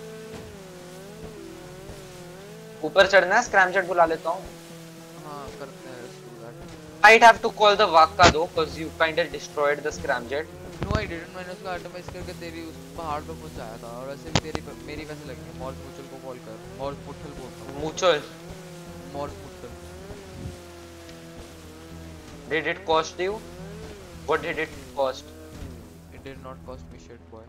S1: ऊपर चढ़ना है स्क्रैमजेट बुला लेता हूँ
S2: हाँ करते हैं let's do that
S1: I'd have to call the Vakka though because you kind of destroyed the scramjet
S2: no I didn't मैंने उसको ऑटोमाइज करके तेरी उस पहाड़ पे पहुंचाया था और ऐसे भी तेरी मेरी कैसे लगी है मॉर्स मुचल को कॉल कर मॉर्स मुठल बोलता हूँ
S1: Muchal
S2: मॉर्स मुठल
S1: did it cost you what did it cost
S2: it did not cost me shit boy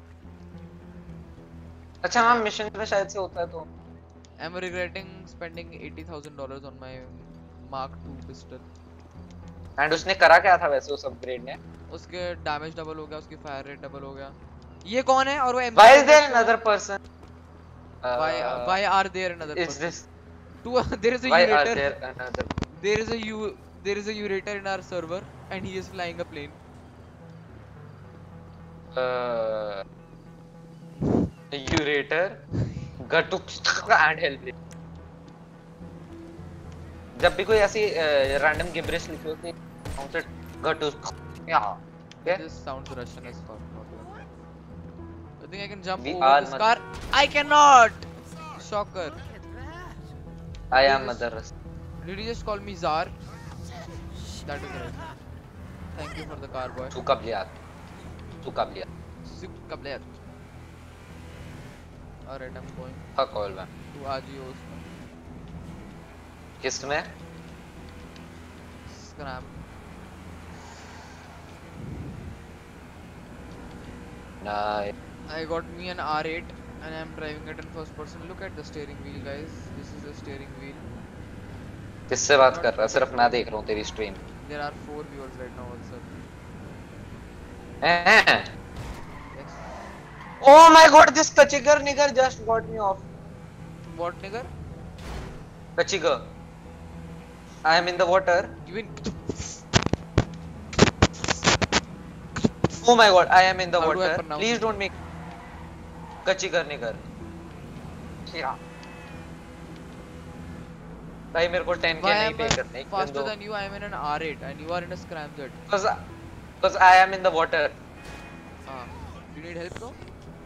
S1: अच्छा हाँ मिशन पे शायद से होता है तो
S2: I'm regretting spending eighty thousand dollars on my Mark two pistol
S1: and उसने करा क्या था वैसे उस अपग्रेड ने
S2: उसके डैमेज डबल हो गया उसकी फायर रेट डबल हो गया ये कौन है और वो
S1: why is there another person
S2: why why are there another
S1: is
S2: person
S1: this
S2: two there is a
S1: why are
S2: urator
S1: there another
S2: there is a u there is a urator in our server and he is flying a plane
S1: uh urator गटुक and help जब भी कोई ऐसी random गिब्रिश लिखी होती है sound से गटुक या
S2: this sounds Russian as fuck I think I can jump
S1: We
S2: over
S1: are
S2: this car I cannot shocker
S1: I am mother
S2: did you just call me Tsar that is right thank you for the car boy
S1: तू कब लिया तू कब लिया
S2: Zip कब लिया alright I'm going
S1: fuck all man
S2: तू आज ही हो उसमें
S1: किस में
S2: scram
S1: nice
S2: I got me an R eight and I'm driving it in first person. Look at the steering wheel, guys. This is the steering wheel.
S1: किससे बात कर रहा है सिर्फ मैं देख रहा हूँ तेरी stream
S2: There are four viewers right now also.
S1: हैं
S2: Yes.
S1: oh my god this kachigar nigger just got me off
S2: What nigger?
S1: kachigar I am in the water
S2: You mean?
S1: oh my god I am in the
S2: How do I
S1: water
S2: pronounce
S1: please
S2: it?
S1: don't make kachigar nigger yeah भाई मेरे को ten K
S2: Why
S1: नहीं
S2: am
S1: पे
S2: I
S1: करने
S2: faster than you? I am in an R eight and you are in a scramjet.
S1: because because I am in the water
S2: Ah. You need help though?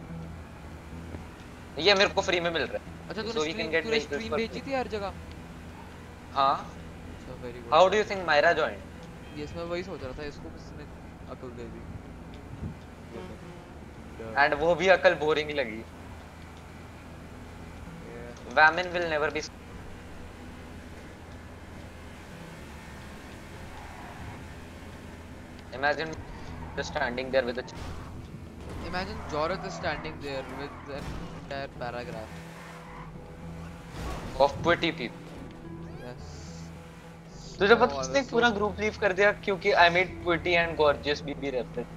S1: ये मेरे को free में मिल रहा है
S2: अच्छा
S1: So
S2: तूने
S1: we can
S2: स्ट्रीम
S1: get
S2: तूने
S1: vehicles
S2: stream
S1: for
S2: भेजी थी हर जगह?
S1: हाँ
S2: अच्छा very good.
S1: how do you think Myra joined
S2: Yes मैं वही सोच रहा था इसको किसने अकल दे दी?
S1: and वो भी अकल बोरिंग लगी Women will never be imagine just standing there with a
S2: Imagine Jorath is standing there with an entire paragraph.
S1: of pretty people
S2: Yes.
S1: तुझे
S2: Oh,
S1: पता
S2: I
S1: उसने
S2: was so-
S1: पूरा ग्रुप लीव कर दिया क्योंकि I made pretty and gorgeous B B reference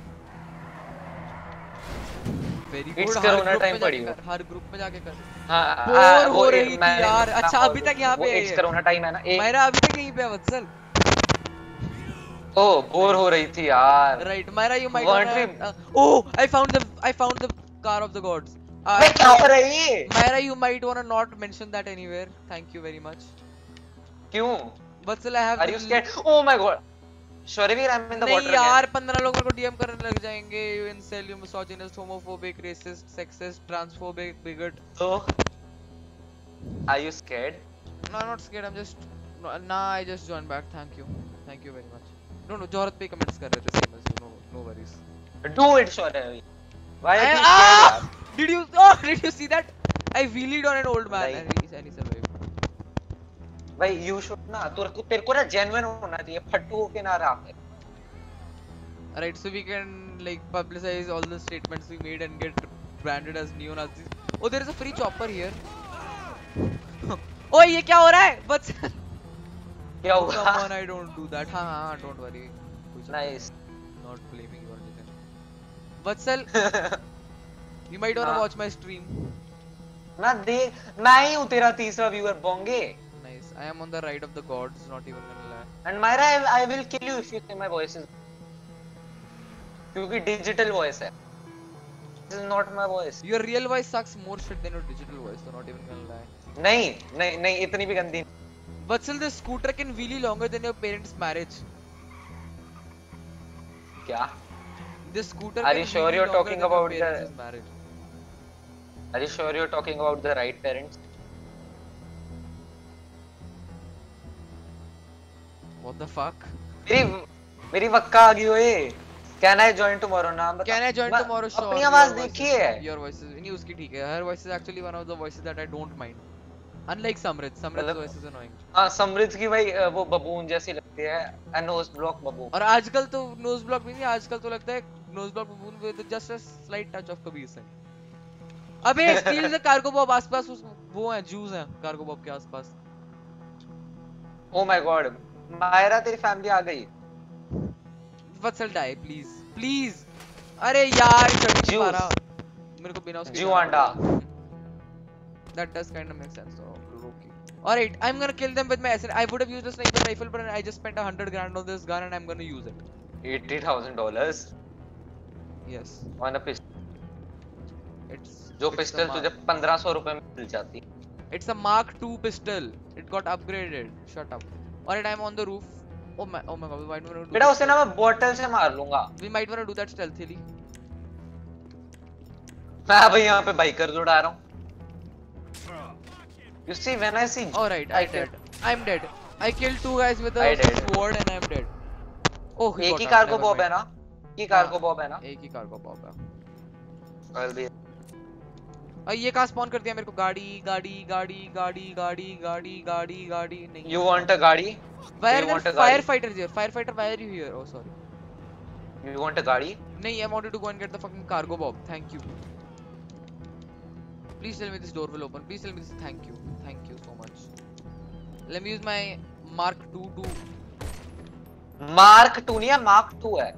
S2: Very
S1: It's
S2: good. Her
S1: corona
S2: group
S1: time
S2: में
S1: पड़ी
S2: जाके
S1: हो।
S2: कर, हर ग्रुप में जाके कर.
S1: हाँ
S2: Bore
S1: आ,
S2: हो
S1: वो
S2: रही थी
S1: मैंने-
S2: यार. अच्छा,
S1: हाँ,
S2: अभी तक यहाँ
S1: वो
S2: पे है
S1: it's
S2: ये।
S1: corona time है ना एक
S2: Myra अभी तक यहीं पे है वत्सल.
S1: ओ बोर हो रही थी यार
S2: Right, Myra, you might
S1: Weren't
S2: wanna.
S1: we-
S2: Uh, oh, I found the I found the car of the gods. Uh,
S1: मैं क्या हो रही है
S2: Myra, you might wanna not mention that anywhere. Thank you very much.
S1: क्यों
S2: Vatsal, I have.
S1: Are
S2: the
S1: you scared? Oh my god. Shorevir, I'm in the
S2: नहीं
S1: water
S2: यार
S1: again.
S2: पंद्रह लोग मेरे को डीएम करने लग जाएंगे. You incel, you misogynist, homophobic, racist, sexist, transphobic, bigot.
S1: So, are you scared?
S2: No, I'm not scared. I'm just. No, nah, I just joined back. Thank you. Thank you very much. No, no, Jorath पे comments कर रहे थे same as you. No, no worries.
S1: Do it, Shorevir. Why are
S2: I-
S1: you scared?
S2: ah!
S1: यार?
S2: Did you? Oh, did you see that? I wheelied on an old man
S1: Like-
S2: and he, and he survived.
S1: भाई you should ना तेरे को तेरे को ना genuine होना चाहिए, फट्टू होके ना रहा है।
S2: Alright, so we can like publicize all the statements we made and get branded as neo-Nazis. Oh, there is a free chopper here. Oh, ये क्या हो रहा है? But
S1: क्या हुआ?
S2: come on, I don't do that. हाँ हाँ, don't worry.
S1: Nice.
S2: Not blaming you or anything. Vatsal, you might wanna watch my stream.
S1: ना देख, मैं ही हूँ तेरा तीसरा viewer बोंगे।
S2: Nice. I am on the right of the gods. Not even gonna lie.
S1: And Myra, I, I will kill you if you say my voice is, क्योंकि digital voice है। This is not my voice.
S2: Your real voice sucks more shit than your digital voice. So not even gonna lie.
S1: नहीं नहीं नहीं इतनी भी गंदी।
S2: Vatsal, the scooter can wheelie longer than your parents' marriage.
S1: क्या?
S2: The scooter
S1: Are
S2: can
S1: you sure
S2: wheelie
S1: you're
S2: longer
S1: talking
S2: than your
S1: about the-
S2: parents' marriage.
S1: Are you sure you're talking about the right parents?
S2: What the fuck?
S1: मेरी मेरी वक्का आ गई ओए। Can I join tomorrow? नाम बता।
S2: Can I join
S1: मैं-
S2: tomorrow? Sure.
S1: अपनी आवाज
S2: Your voice
S1: देखी
S2: is-
S1: है।
S2: Your voice is नहीं उसकी ठीक है. Her voice is actually one of the voices that I don't mind. Unlike Samrit, Samrit's
S1: मतलब-
S2: voice is annoying.
S1: हाँ समृद्ध की भाई अ, वो बबून जैसी लगती है, a nose block बबून।
S2: और आजकल तो nose block भी नहीं, आजकल तो लगता है nose block बबून with just a slight touch of Kabir Singh. अबे steal the cargo bob, आसपास उस वो हैं Jews हैं cargo bob के आसपास.
S1: Oh my God, मायरा तेरी फैमिली आ गई।
S2: Vatsal die please, please. अरे यार चढ़ नहीं पा
S1: Jews.
S2: रहा. मेरे को बिना उसके
S1: Jew
S2: जाना
S1: अंडा।
S2: पड़ेगा. That does kind of make sense. So, okay. Alright, I'm gonna kill them with my S N. I would have used a sniper rifle, but I just spent a hundred grand on this gun and I'm gonna use it.
S1: eighty thousand dollars
S2: Yes.
S1: on a pistol।
S2: It's
S1: जो
S2: it's
S1: pistol
S2: a
S1: तुझे
S2: Mark-
S1: पंद्रह सौ रुपए में मिल जाती।
S2: It's a Mark two pistol. It got upgraded. Shut up. Alright, I'm on the roof. Oh my, oh my God, we might wanna do.
S1: बेटा
S2: that
S1: उसे ना मैं बॉटल से मार लूंगा।
S2: stealth- We might wanna do that stealthily.
S1: मैं अभी यहाँ पे बाइकर उड़ा रहा हूँ। You see, when I see,
S2: Alright, I dead. I'm dead. I killed two guys with
S1: I
S2: a
S1: dead.
S2: sword and I'm dead. Oh, he
S1: एक
S2: got
S1: ही
S2: up,
S1: कार को
S2: never
S1: बॉब है
S2: mind.
S1: ना? एक ही कार को बॉब है ना?
S2: एक ही कार को बॉब है.
S1: I'll be-
S2: और ये कहाँ स्पॉन कर दिया मेरे को? गाड़ी गाड़ी गाड़ी गाड़ी गाड़ी गाड़ी गाड़ी गाड़ी नहीं.
S1: You want a गाड़ी?
S2: Why
S1: you
S2: are
S1: want
S2: there
S1: a गाड़ी?
S2: firefighters here? Firefighter, why are you here? Oh sorry.
S1: You want a गाड़ी?
S2: नहीं, I wanted to go and get the fucking cargo bob. Thank you. Please tell me this door will open. Please tell me this. Thank you. Thank you so much. Let me use my Mark two to.
S1: Mark two नहीं है, Mark two है।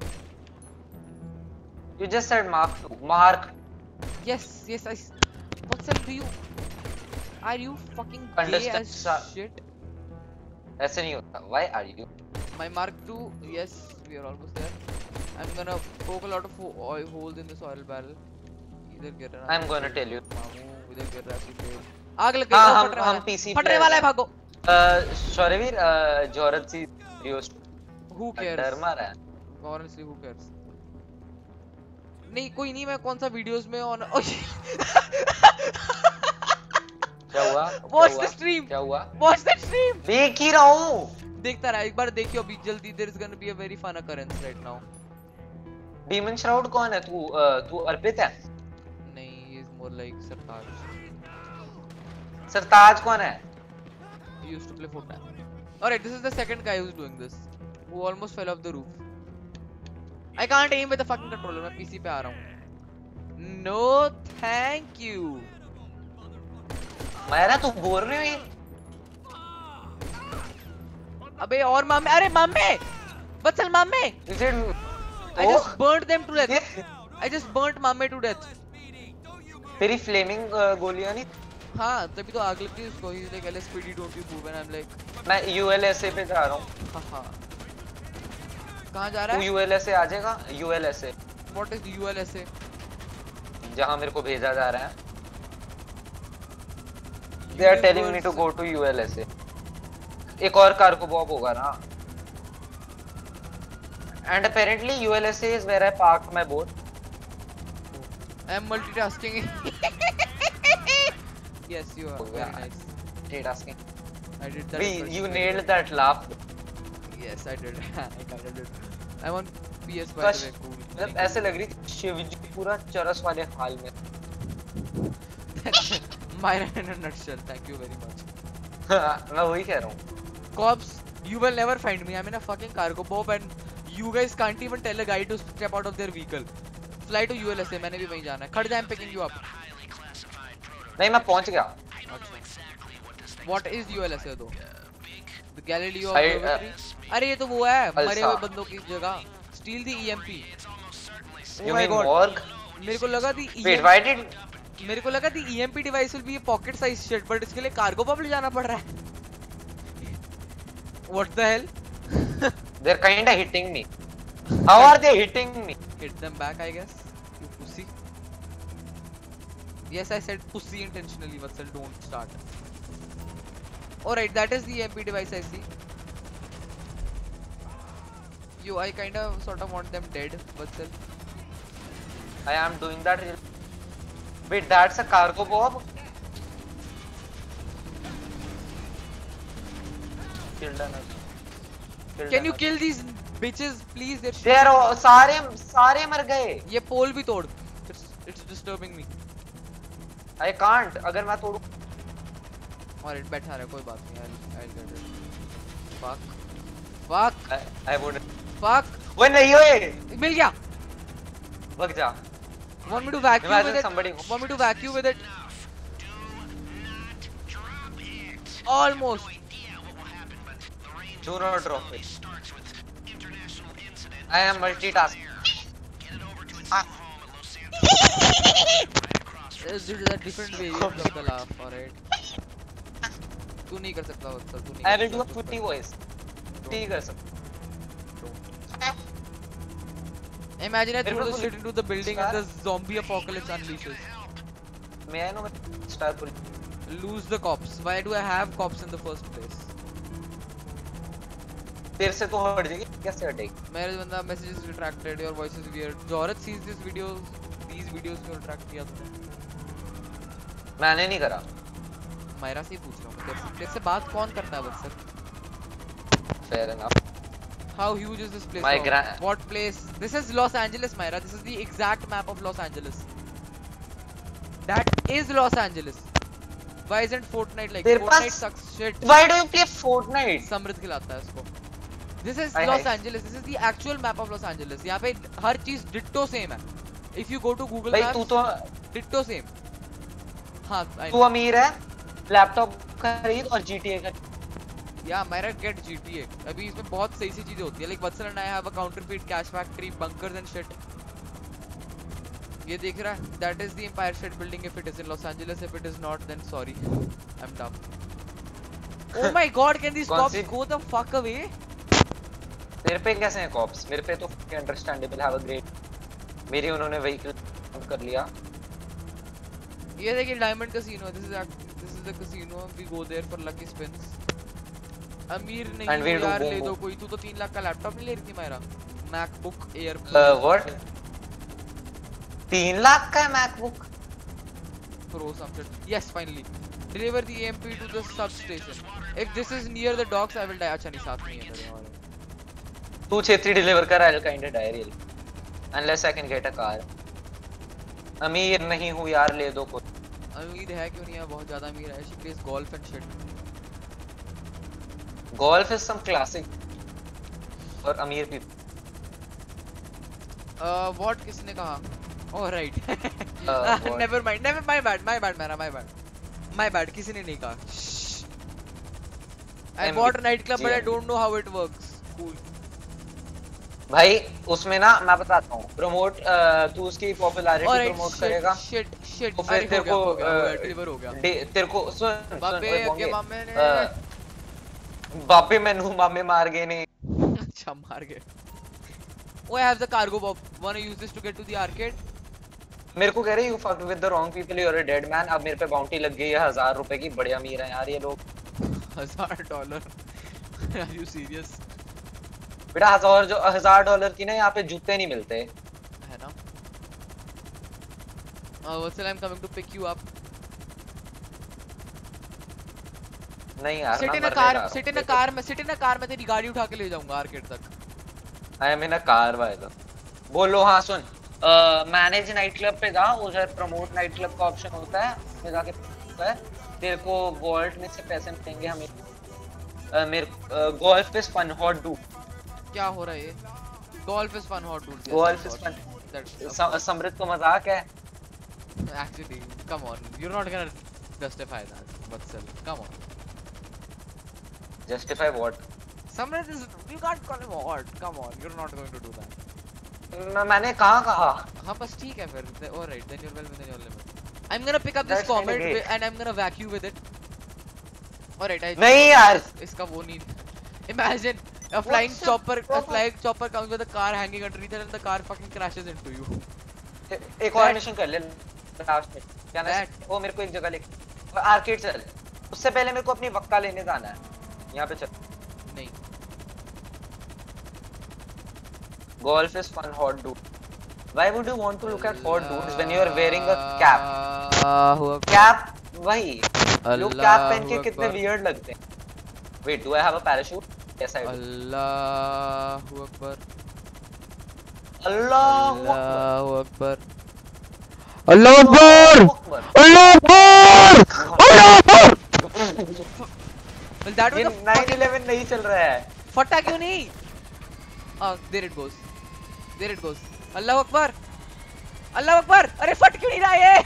S1: You just said Mark two. Mark
S2: Yes, yes, I. What's up? Do you? Are you fucking gay
S1: Understand,
S2: as
S1: sir.
S2: shit?
S1: ऐसे नहीं होता। Why are you?
S2: My Mark two. Yes, we are almost there. I'm gonna poke a lot of ho- oil holes in this oil barrel. इधर गिर रहा है।
S1: I'm gonna tell you.
S2: मामू इधर गिर रहा है सीधे। आग लग गई।
S1: हाँ,
S2: oh,
S1: हम-
S2: फट रहा
S1: हम
S2: है।
S1: P C
S2: फटने
S1: player
S2: वाला है,
S1: हैं।
S2: भागो।
S1: शौर्यवीर जोरत सी वीडियोस
S2: Who cares?
S1: डर मारा है।
S2: Honestly, who cares? नहीं कोई नहीं, मैं कौन सा वीडियोस में ऑन
S1: क्या हुआ?
S2: Watch
S1: क्या
S2: the
S1: हुआ?
S2: stream.
S1: क्या हुआ?
S2: Watch that stream.
S1: देख ही रहा हूँ।
S2: देखता रहा, एक बार देखियो अभी जल्दी. There is gonna be a very fun occurrence right now.
S1: Demon shroud कौन है? तू अ, तू अर्पित है?
S2: नहीं, he is more like Sartaj.
S1: सरताज कौन है?
S2: He used to play Fortnite. Alright, this is the second guy who's doing this, who almost fell off the roof. I can't aim with the fucking controller. मैं P C पे आ रहा हूँ. No, thank you.
S1: मेरा तू बोल रही है?
S2: अबे और मामे, अरे मामे, बचल मामे.
S1: Is it?
S2: I
S1: Oh,
S2: just burnt them to death.
S1: ये-
S2: I just burnt मामे to death.
S1: तेरी फ्लेमिंग गोलियां नहीं?
S2: हाँ, तभी तो आग लगती है उसको. He's like L S P D, don't you move, and I'm like,
S1: मैं U L S A पे जा रहा हूँ।
S2: हाँ हाँ. कहाँ जा रहा
S1: तू
S2: है?
S1: U L S A आ जाएगा? U L S A
S2: What is U L S A?
S1: जहाँ मेरे को भेजा जा रहा है। They are telling me to go to U L S A. एक और कार को बॉब होगा ना? And apparently U L S A is where I parked my boat.
S2: I am multitasking. Yes, you are.
S1: Oh,
S2: Very
S1: yeah.
S2: nice.
S1: Multitasking.
S2: I did that.
S1: We,
S2: impression
S1: you
S2: very
S1: nailed
S2: well.
S1: that laugh.
S2: Yes, I did. I kind of did. I'm on P S by
S1: बस
S2: the way. Cool.
S1: मतलब ऐसे लग रही थी शिवजी पूरा चरस वाले हाल में।
S2: Myra in a nutshell. Thank you very much.
S1: मैं वही कह रहा हूँ।
S2: Cops, you will never find me. I'm in a fucking cargo bob and you guys can't even tell a guy to step out of their vehicle. Fly to U L S A, मैंने भी वहीं जाना है. खड़ जा, I'm picking you up.
S1: नहीं मैं पहुंच गया.
S2: अच्छा. What is U L S A though? The Galileo
S1: I, uh,
S2: Observatory? अरे ये तो वो है मरे हुए
S1: Alsa.
S2: बंदों की जगह. Steal the E M P. Oh
S1: You
S2: my
S1: mean
S2: God.
S1: morgue?
S2: मेरे को लगा थी
S1: Wait, why did?
S2: मेरे को लगा थी E M P device will be a pocket size shit, but इसके लिए cargo pop ले जाना पड़ रहा है. What the hell?
S1: They're kinda hitting me. How are they hitting me?
S2: Hit them back, I guess. You pussy. Yes, I said pussy intentionally, Vatsal. Don't start. Alright, that is the E M P device I see. You, I kind of sort of want them dead, Vatsal.
S1: I am doing that. Real... Wait, that's a cargo bob. Killed another. Killed
S2: Can you
S1: another.
S2: kill these bitches, please? They're shit.
S1: They are all- सारे सारे मर गए.
S2: ये पोल भी तोड़. It's it's disturbing me.
S1: I can't. अगर मैं तोड़ूं.
S2: Alright, बैठा रहे, कोई बात नहीं. I'll I'll get it. Fuck. Fuck.
S1: I, I would.
S2: Fuck.
S1: वो नहीं होए.
S2: मिल गया.
S1: भाग जा.
S2: Want me to vacuum
S1: Imagine
S2: with it?
S1: somebody.
S2: Want me to vacuum with it? Almost.
S1: Do not drop it. I am multitasking. Ah.
S2: This is a different variant of the laugh, alright. तू नहीं कर सकता वत्सल, तू नहीं.
S1: I will do a putty voice. ठीक कर सकता.
S2: Imagine I
S1: मेरे
S2: throw
S1: को
S2: this shit into the building and the zombie apocalypse unleashes.
S1: May I know star pull?
S2: Lose the cops. Why do I have cops in the first place?
S1: तेरे से तो हट जाएगी. कैसे हटेगी?
S2: मेरे बंदा message is retracted, your voice is weird. Jorat sees this video, these videos को retract किया तूने.
S1: मैंने नहीं करा.
S2: मायरा से ही पूछ रहा हूँ. तेरे से तेरे से बात कौन करता है वत्सल?
S1: Fair enough.
S2: How huge is this place?
S1: My
S2: now?
S1: gra-
S2: What place? This is Los Angeles, Myra. This is the exact map of Los Angeles. That is Los Angeles. Why isn't Fortnite like?
S1: तेरे
S2: Fortnite
S1: pass-
S2: sucks shit.
S1: Why do you play Fortnite?
S2: समृद्ध खिलाता है इसको. This is
S1: I
S2: Los
S1: hate-
S2: Angeles. This is the actual map of Los Angeles. यहाँ पे हर चीज ditto same है. If you go to Google
S1: भाई
S2: Maps,
S1: तू तो
S2: ditto same. हाँ, I
S1: तू
S2: know.
S1: अमीर है. लैपटॉप खरीद और G T A खरीद.
S2: Yeah, Myra, get G T A. अभी इसमें बहुत सही सी चीजें होती है. Like Vatsal and I have a counterfeit cash factory, bunkers and shit. ये देख रहा है? That is the Empire State Building if it is in Los Angeles. If it is not, then sorry, I'm dumb. Oh my God, can these
S1: कौन
S2: cops
S1: C-
S2: go the fuck away?
S1: तेरे पे कैसे हैं cops? मेरे पे तो understandable. Have a great. मेरी उन्होंने व्हीकल कर लिया.
S2: ये देखिए diamond casino. This is act- this is the casino. We go there for lucky spins. अमीर नहीं
S1: And we
S2: हो
S1: do
S2: यार, ले
S1: bongo.
S2: दो कोई. तू तो तीन लाख का लैपटॉप नहीं ले रही थी Myra. MacBook Air.
S1: Uh, what? तीन लाख का है MacBook.
S2: Throw some shit. Yes, finally. Deliver the E M P to the substation. If this is near the docks, I will die. अच्छा नहीं, साथ में ही है मेरे. और
S1: तू छेत्री डिलीवर कर. I'll kinda die really. Unless I can get a car. अमीर नहीं हूँ यार, ले दो कोई.
S2: अमीर है क्यों नहीं है? बहुत ज्यादा अमीर है. She plays golf and shit.
S1: Golf is some classic और अमीर people.
S2: Uh, what किसने कहा? Oh right.
S1: Uh, what?
S2: Never mind. Never my bad. My bad, Myra. My bad. My bad. किसी ने नहीं कहा. Shh. I
S1: M
S2: bought a nightclub, but I
S1: G M.
S2: don't know how it works. Cool.
S1: भाई उसमें ना मैं बताता हूँ. प्रमोट तू उसकी पॉपुलैरिटी
S2: Alright.
S1: Promote
S2: Shit.
S1: करेगा.
S2: Shit. Shit.
S1: तो फिर
S2: अरे,
S1: तेरे
S2: हो गया,
S1: को
S2: हो गया, हो गया,
S1: अ,
S2: deliver हो गया.
S1: डे- तेरे को सुन सुन
S2: बाबे
S1: ओए
S2: के
S1: बोंगे,
S2: मामे ने.
S1: अ, बापे मैनू मामे मार गए ने.
S2: अच्छा मार गए. Oh, I have the cargo bob. Wanna use this to get to the arcade?
S1: मेरे को कह रहे you fucked with the wrong people, you are a dead man. अब मेरे पे बाउंटी लग गई है हजार रुपए की. बड़े अमीर हैं यार ये लोग.
S2: हजार डॉलर. Are you serious?
S1: बेटा हजार जो हजार डॉलर की ना यहाँ पे जूते नहीं मिलते
S2: है ना? Uh, Vatsal, I'm coming to pick you up.
S1: नहीं यार.
S2: Sit
S1: मैं
S2: in a
S1: मरने
S2: car.
S1: जा रहा हूँ.
S2: Sit in a car. मैं sit in a car. मैं तेरी गाड़ी उठा के ले जाऊंगा आर्केड तक.
S1: I am in a car भाई. बोलो. हाँ सुन. मैनेज नाइट क्लब पे जा. उधर प्रमोट नाइट क्लब का ऑप्शन होता है. उसमें जाके है तेरे को वॉलेट में से पैसे मिलेंगे हमें. uh, मेरे golf is fun hot do
S2: क्या हो रहा है ये? Golf is fun hot dude.
S1: Golf is fun. Samriddh को मजाक है।
S2: Actually, come on, you're not gonna justify that, but still, come on.
S1: Justify what?
S2: Samrit is, you can't call him hot. Come on, you're not going to do that.
S1: मैं मैंने कहाँ कहा?
S2: हाँ बस ठीक है फिर. All right, then you're well within your limit. I'm gonna pick up this
S1: That's
S2: comet
S1: kinda gay.
S2: wi- and I'm gonna whack you with it. All right, I.
S1: नहीं यार.
S2: इसका वो नहीं. Imagine a flying
S1: What's
S2: chopper,
S1: the-
S2: a flying chopper comes with a car hanging underneath it and the car fucking crashes into you.
S1: एक और mission कर ले last में। क्या ना
S2: That-
S1: वो मेरे को एक जगह ले आर्केड चल। उससे पहले मेरे को अपनी वक्का लेने जाना है। यहाँ पे चल।
S2: नहीं.
S1: Golf is fun hot dude. Why would you want to look at hot dudes when you are wearing a cap?
S2: Allahu Akbar.
S1: Cap वही। लोग कैप पहन के
S2: Allahu
S1: कितने
S2: Akbar.
S1: weird लगते हैं। Wait, do I have a parachute? Yes, I do.
S2: Allahu Akbar.
S1: Allahu Akbar.
S2: Allahu Akbar. Allahu Akbar.
S1: Akbar.
S2: Allahu Akbar. Allahu Akbar. Well, that
S1: ये
S2: was a
S1: nine eleven नहीं चल रहा है।
S2: फटा क्यों नहीं? Ah, there it goes. There it goes. Allahu Akbar. Allahu Akbar. अरे फट क्यों नहीं रहा ये?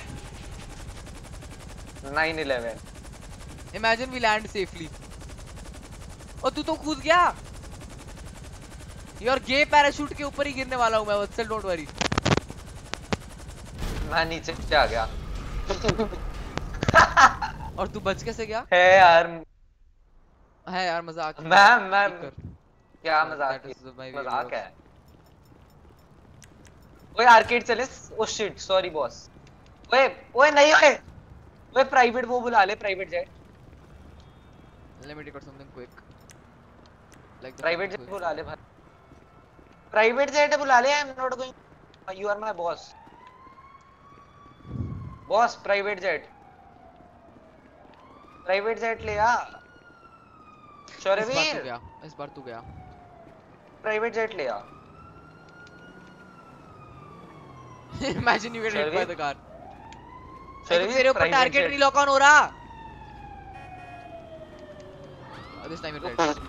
S1: nine eleven.
S2: Imagine we land safely. और तू तो कूद गया. Your gay parachute के ऊपर ही गिरने वाला हूँ मैं. वत्सल, don't worry.
S1: मैं नीचे आ गया।
S2: और तू बच कैसे गया?
S1: है यार।
S2: है यार मजाक.
S1: मैं मैं
S2: ठीक कर.
S1: क्या
S2: That
S1: मजाक
S2: is my way
S1: मजाक
S2: of-
S1: है। ओए आर्केड चले। Oh shit, sorry boss. ओए ओए नहीं ओए। ओए प्राइवेट वो बुला ले, private jet.
S2: Let me take out something quick. Like the
S1: private
S2: fucking
S1: jet
S2: quick.
S1: बुला ले भाई। प्राइवेट जेट बुला ले। I am not going. You are my boss. Boss private jet. Private jet ले आ।
S2: इस बार तू
S1: शौर्यवीर
S2: गया. इस बार तू गया.
S1: प्राइवेट जेट ले आ।
S2: Imagine you get hit by
S1: Shauryaveer?
S2: the car.
S1: Shauryaveer,
S2: तेरे ऊपर
S1: private
S2: target
S1: jet।
S2: Relock on हो रहा. Oh, this time you're right.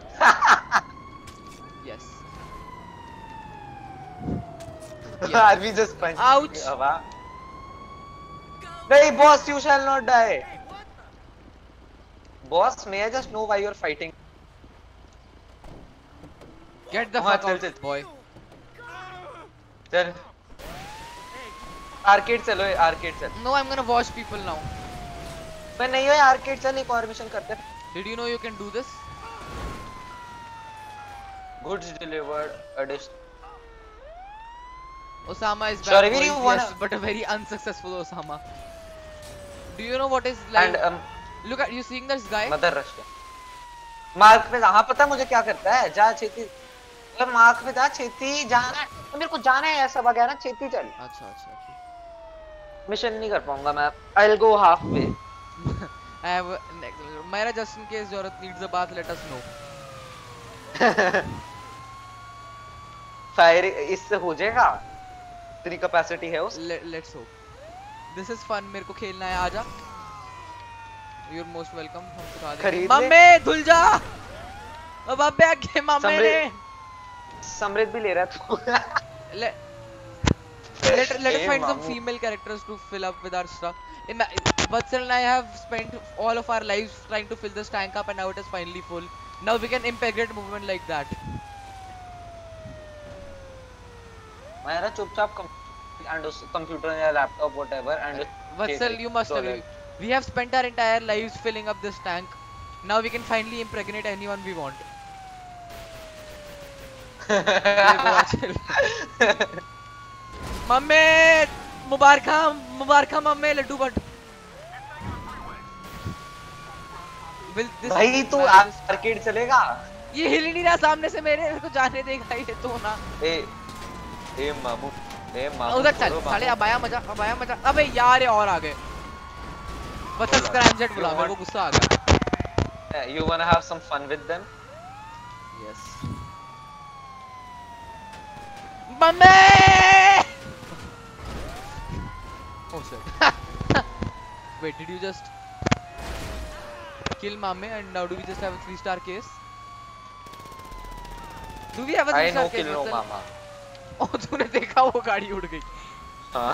S2: Yes. Yeah.
S1: Arvi just punched
S2: Ouch.
S1: me, हवा। नहीं boss, you shall not die. Boss, may I just know why you're fighting?
S2: Get the
S1: हाँ,
S2: fuck
S1: चल,
S2: out,
S1: चल।
S2: boy.
S1: चल। Arcade चलो, arcade चल।
S2: No, I'm gonna watch people now.
S1: मैं नहीं हो आर्केड चल, एक और मिशन करते हैं।
S2: Did you know you can do this?
S1: Goods delivered, addition.
S2: Osama is back,
S1: Shorevir,
S2: boys,
S1: you
S2: yes,
S1: wanna-
S2: but a very unsuccessful Osama. Do you know what is like?
S1: And um,
S2: Look at you seeing this guy?
S1: Mother Russia. Mark पे हाँ पता मुझे क्या करता है। जा छेती। अगर mark पे जा छेती जाना है। तो मेरे को जाना है ऐसा वगैरह छेती चल।
S2: अच्छा अच्छा अच्छा.
S1: मिशन नहीं कर पाऊंगा मैं। I'll go halfway.
S2: I have a- next. मेरा just in case Jorat needs a bath, let us know.
S1: Fire इससे हो जाएगा। तेरी कैपेसिटी है उस।
S2: Let, let's hope. This is fun. मेरे को खेलना है. आजा. You're most welcome. हम सिखा देंगे.
S1: खरीद ले।
S2: मम्मी धुल जा. अब अबे आगे मम्मी ने.
S1: समृद्ध भी ले रहा है तू।
S2: Let let let us
S1: Hey,
S2: find some
S1: Mamu.
S2: female characters to fill up with our stuff. Ima- Vatsal and I have spent all of our lives trying to fill this tank up, and now it is finally full. Now we can impregnate movement like that.
S1: मेरा चुपचाप and उस computer या laptop whatever and
S2: Vatsal, you must agree. We have spent our entire lives filling up this tank. Now we can finally impregnate anyone we want. There you go, Achal. Mummy मुबारका मुबारका mummy laddoo but. Will this
S1: भाई तू
S2: marriage-
S1: arcade चलेगा।
S2: ये हिल ही नहीं रहा सामने से मेरे. मेरे को जाने देगा ये तो ना.
S1: ए ए मामू ए मामू
S2: उधर चल
S1: छोड़ो
S2: साले.
S1: मामू।
S2: अब आया मजा. अब आया मजा. अबे यार ये और आ गए. बस स्क्रैमजेट बुला. मेरे को गुस्सा आ गया.
S1: You wanna have some fun with them?
S2: Yes. Mummy. Oh shit. Wait, did you just? kill Mame, and now do we just have a three star case? Do we have a
S1: I
S2: three star
S1: no
S2: case?
S1: kill no
S2: Vatsal?
S1: mama.
S2: Oh, तूने देखा वो गाड़ी उड़ गई.
S1: हाँ.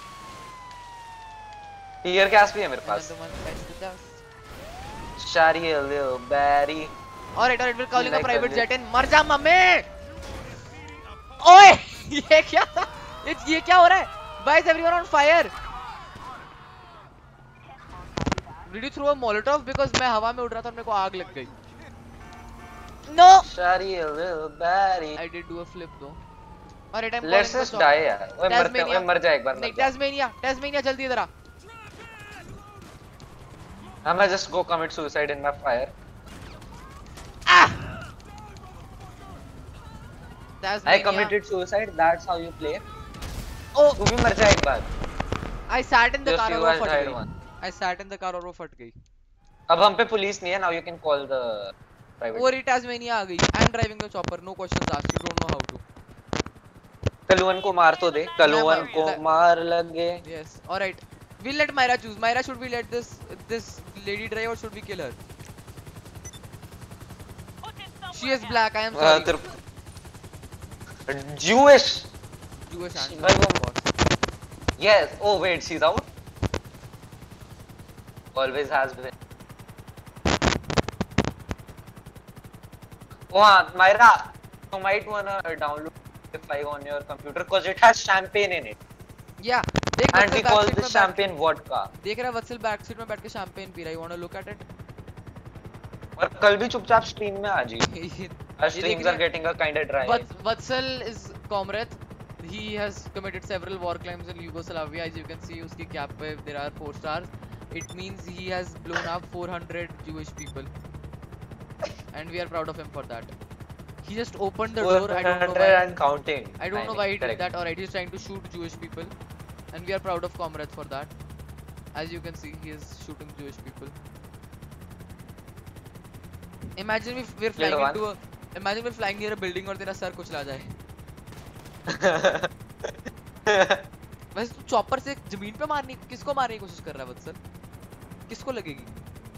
S1: Tear gas भी है मेरे पास.
S2: Another one bites the dust.
S1: Shari a little baddie.
S2: Alright, alright, we're calling a
S1: Like
S2: private
S1: a
S2: jet in. मर जा मम्मी. ओए, ये क्या था? ये ये क्या हो रहा है? Why is everyone on fire? Did you throw a Molotov? Because मैं हवा में उड़ रहा था और मेरे को आग लग गई. No.
S1: Shari a little baddie.
S2: I did do a flip though. Alright, I'm
S1: Let's
S2: calling
S1: just
S2: the
S1: die यार. ओए मरते ओए मर जा एक बार.
S2: नहीं, Tasmania, Tasmania जल्दी इधर आ.
S1: I'm gonna just go commit suicide in my fire.
S2: Ah!
S1: I
S2: Tasmania.
S1: committed suicide. That's how you play.
S2: Oh,
S1: तू भी मर जा एक बार.
S2: I sat in the
S1: Just
S2: car
S1: you
S2: और वो
S1: guys
S2: फट
S1: died
S2: गई.
S1: one.
S2: I sat in the car और वो फट गई.
S1: अब हम पे पुलिस नहीं है. Now you can call the private.
S2: और Tasmania आ गई. I'm driving the chopper. No questions asked. You don't know how to.
S1: कलुवन को मार तो दे. कलुवन को मार लगे.
S2: Yes. All right. We'll let Myra choose. Myra, should we let this this lady drive or should we kill her? She is black. I am sorry.
S1: Uh, Jewish.
S2: Jewish answer.
S1: Why
S2: of
S1: won't-
S2: course.
S1: Yes. Oh wait, she's out. Always has been. Oh, हाँ, Myra, you might wanna download five on your computer because it has champagne in it.
S2: Yeah. देख
S1: And
S2: Vatsal
S1: we
S2: back
S1: call
S2: seat
S1: this
S2: में बैठ-
S1: champagne vodka.
S2: देख रहा है वत्सल back seat में बैठ के शैंपेन पी रहा है. You wanna look at it?
S1: और कल भी चुपचाप स्ट्रीम में आ जी. Our
S2: ये
S1: streams
S2: देख
S1: are
S2: रहे-
S1: getting a kind of dry.
S2: Vats- Vatsal is comrade. He has committed several war crimes in Yugoslavia. As you can see, उसकी cap पे there are four stars. It means he has blown up four hundred Jewish people, and we are proud of him for that. He just opened the door. I don't know why.
S1: and counting.
S2: I don't know why he did
S1: Correct.
S2: that. Alright, he's trying to shoot Jewish people, and we are proud of comrade for that. As you can see, he is shooting Jewish people. Imagine if we're flying
S1: Little
S2: into a. Imagine we're flying near a building और तेरा sir कुचला जाए. वैसे तू chopper से जमीन पे मारने किसको मारने की कोशिश कर रहा है वत्सल? किसको लगेगी?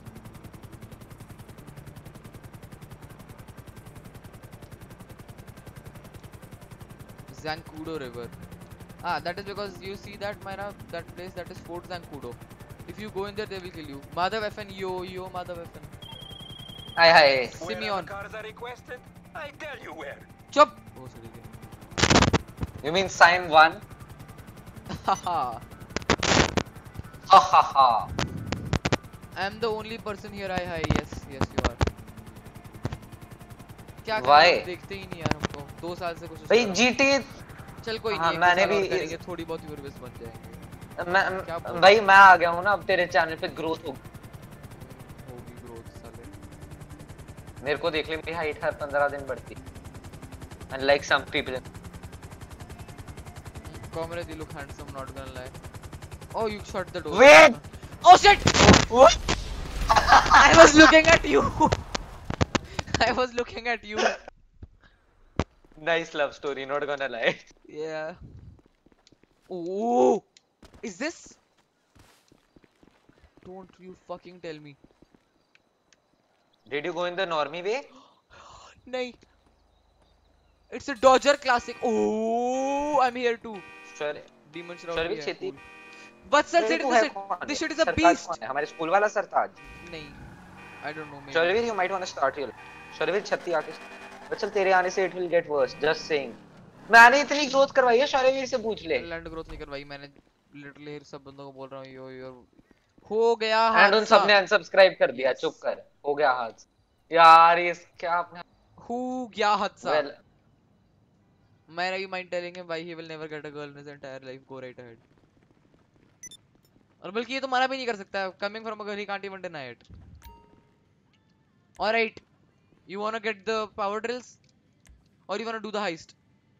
S2: Zancudo River. Ah, that is because you see that Myra, that place that is Fort Zancudo. If you go in there, they will kill you. Madhav F N, yo, yo, Madhav F N.
S1: Hi hi.
S2: Simeon.
S4: Cars are requested. I tell you where.
S2: Chup. Oh, sorry.
S1: You mean sign one?
S2: Haha.
S1: Ha ha ha.
S2: I am the only person here. I hi. Yes, yes, you are. क्या
S1: Why?
S2: करें? देखते ही नहीं यार हमको. दो साल से कुछ.
S1: भाई G T A
S2: चल कोई
S1: हाँ,
S2: नहीं.
S1: मैंने भी
S2: करेंगे थोड़ी बहुत व्यूअर्स बन जाएंगे.
S1: मैं
S2: क्या बोल-
S1: भाई मैं आ गया हूँ ना अब तेरे चैनल पे ग्रोथ हो
S2: होगी ग्रोथ साले.
S1: मेरे को देख ले मेरी हाइट हर पंद्रह दिन बढ़ती and like some people
S2: Comrade, you look handsome. Not gonna lie. Oh, you shut the door.
S1: wait
S2: Oh shit!
S1: what
S2: I was looking at you. I was looking at you.
S1: nice love story not gonna lie
S2: Yeah. Oh, is this? Don't you fucking tell me.
S1: did you go in the normie way
S2: Nahi. It's a Dodger Classic. Oh, I'm here too.
S1: sure
S2: Demon
S1: sure
S2: Shroud.
S1: भी छेती
S2: Vatsal
S1: तेरे
S2: said
S1: को
S2: this
S1: है
S2: shit.
S1: कौन?
S2: This shit is a
S1: Sartaj
S2: beast.
S1: कौन है? हमारे school वाला सरताज
S2: Nahi. I don't know. Maybe.
S1: शर्वीर you might want to start here शर्वीर छत्ती आके बचल तेरे आने से it will get worse just saying मैंने इतनी ग्रोथ करवाई है शर्वीर से पूछ ले
S2: लैंड ग्रोथ नहीं करवाई मैंने. लिटरली सब बंदों को बोल रहा हूँ यो यो. हो गया
S1: एंड उन सब ने
S2: हादसा.
S1: अनसब्सक्राइब कर दिया
S2: Yes.
S1: चुप कर हो गया हाथ यार ये क्या आपने
S2: हो गया हादसा.
S1: well
S2: Myra, you mind telling him why he will never get a girl in his entire life? Go right ahead. और बल्कि ये तो मना भी नहीं कर सकता है. Coming from a girl, he can't even deny it. All right, you wanna get the power drills, or you wanna do the heist?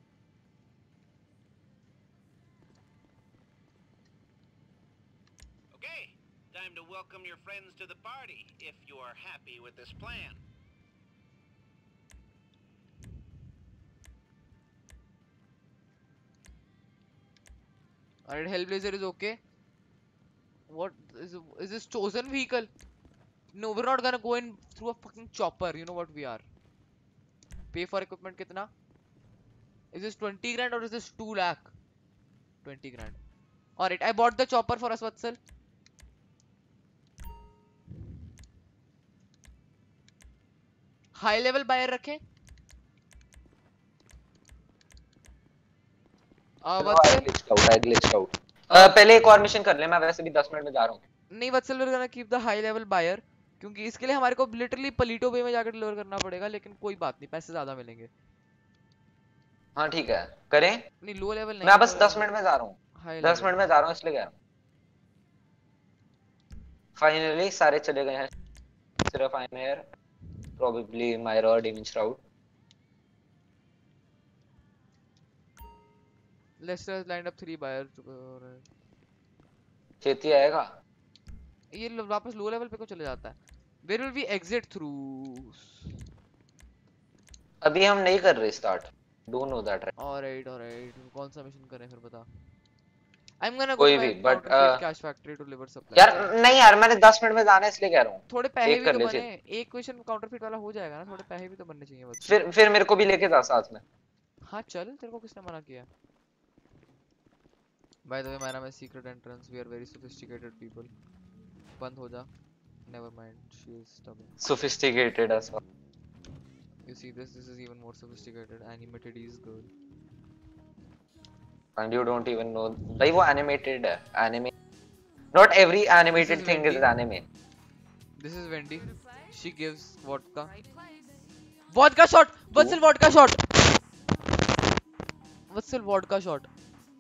S4: Okay, time to welcome your friends to the party, if you are happy with this plan.
S2: All right, Hellblazer is okay. What is is this chosen vehicle? No, we're not gonna go in through a fucking chopper. You know what we are. Pay for equipment कितना? Is this twenty grand or is this two lakh? twenty grand. Alright, I bought the chopper for us, Vatsal. High level buyer रखें? Uh,
S1: No, I
S2: Vatsal?
S1: glitched out. I glitched out. Uh, पहले एक और mission कर ले, मैं वैसे भी दस मिनट में जा रहा हूँ.
S2: नहीं वत्सल, we're gonna keep the high level buyer क्योंकि इसके लिए हमारे को लिटरली पलीटो बे में जाकर डिलीवर करना पड़ेगा, लेकिन कोई बात नहीं, पैसे ज्यादा मिलेंगे.
S1: हाँ ठीक है, करें.
S2: नहीं लो लेवल नहीं,
S1: मैं बस दस मिनट में जा रहा हूँ.
S2: हाई
S1: दस मिनट में जा रहा हूँ इसलिए कह रहा हूँ. फाइनली सारे चले गए हैं. सिर्फ I am here. Probably Myra और Damon Shroud.
S2: Let's line up three buyer.
S1: खेती आएगा.
S2: ये लो- वापस लो लेवल पे को चले जाता है. Where will we exit through?
S1: अभी हम नहीं कर रहे start. Don't know that right.
S2: Alright alright, कौन सा मिशन करें फिर बता. आई एम गोना गो
S1: कोई
S2: टू
S1: भी, but, uh,
S2: cash factory to deliver supply.
S1: यार नहीं यार, मैंने दस मिनट में जाना है इसलिए कह रहा हूँ.
S2: थोड़े पैसे
S1: एक
S2: भी
S1: कर
S2: तो
S1: ले
S2: बने.
S1: फिर.
S2: एक क्वेश्चन काउंटरफिट वाला हो जाएगा ना, थोड़े पैसे भी तो बनने चाहिए बस.
S1: फिर फिर मेरे को भी लेके जा साथ में.
S2: हाँ चल, तेरे को किसने मना किया? बाय द वे माय नाम है secret entrance. We are very sophisticated people. बंद हो जा. Never mind, she is stubborn.
S1: Sophisticated as well.
S2: You see this? This is even more sophisticated. Animated is good.
S1: And you don't even know. भाई वो animated है. Anime. Not every animated
S2: This is
S1: thing is
S2: Wendy.
S1: anime.
S2: This is Wendy. She gives vodka. Vodka shot. Vatsal vodka shot. Vatsal vodka shot.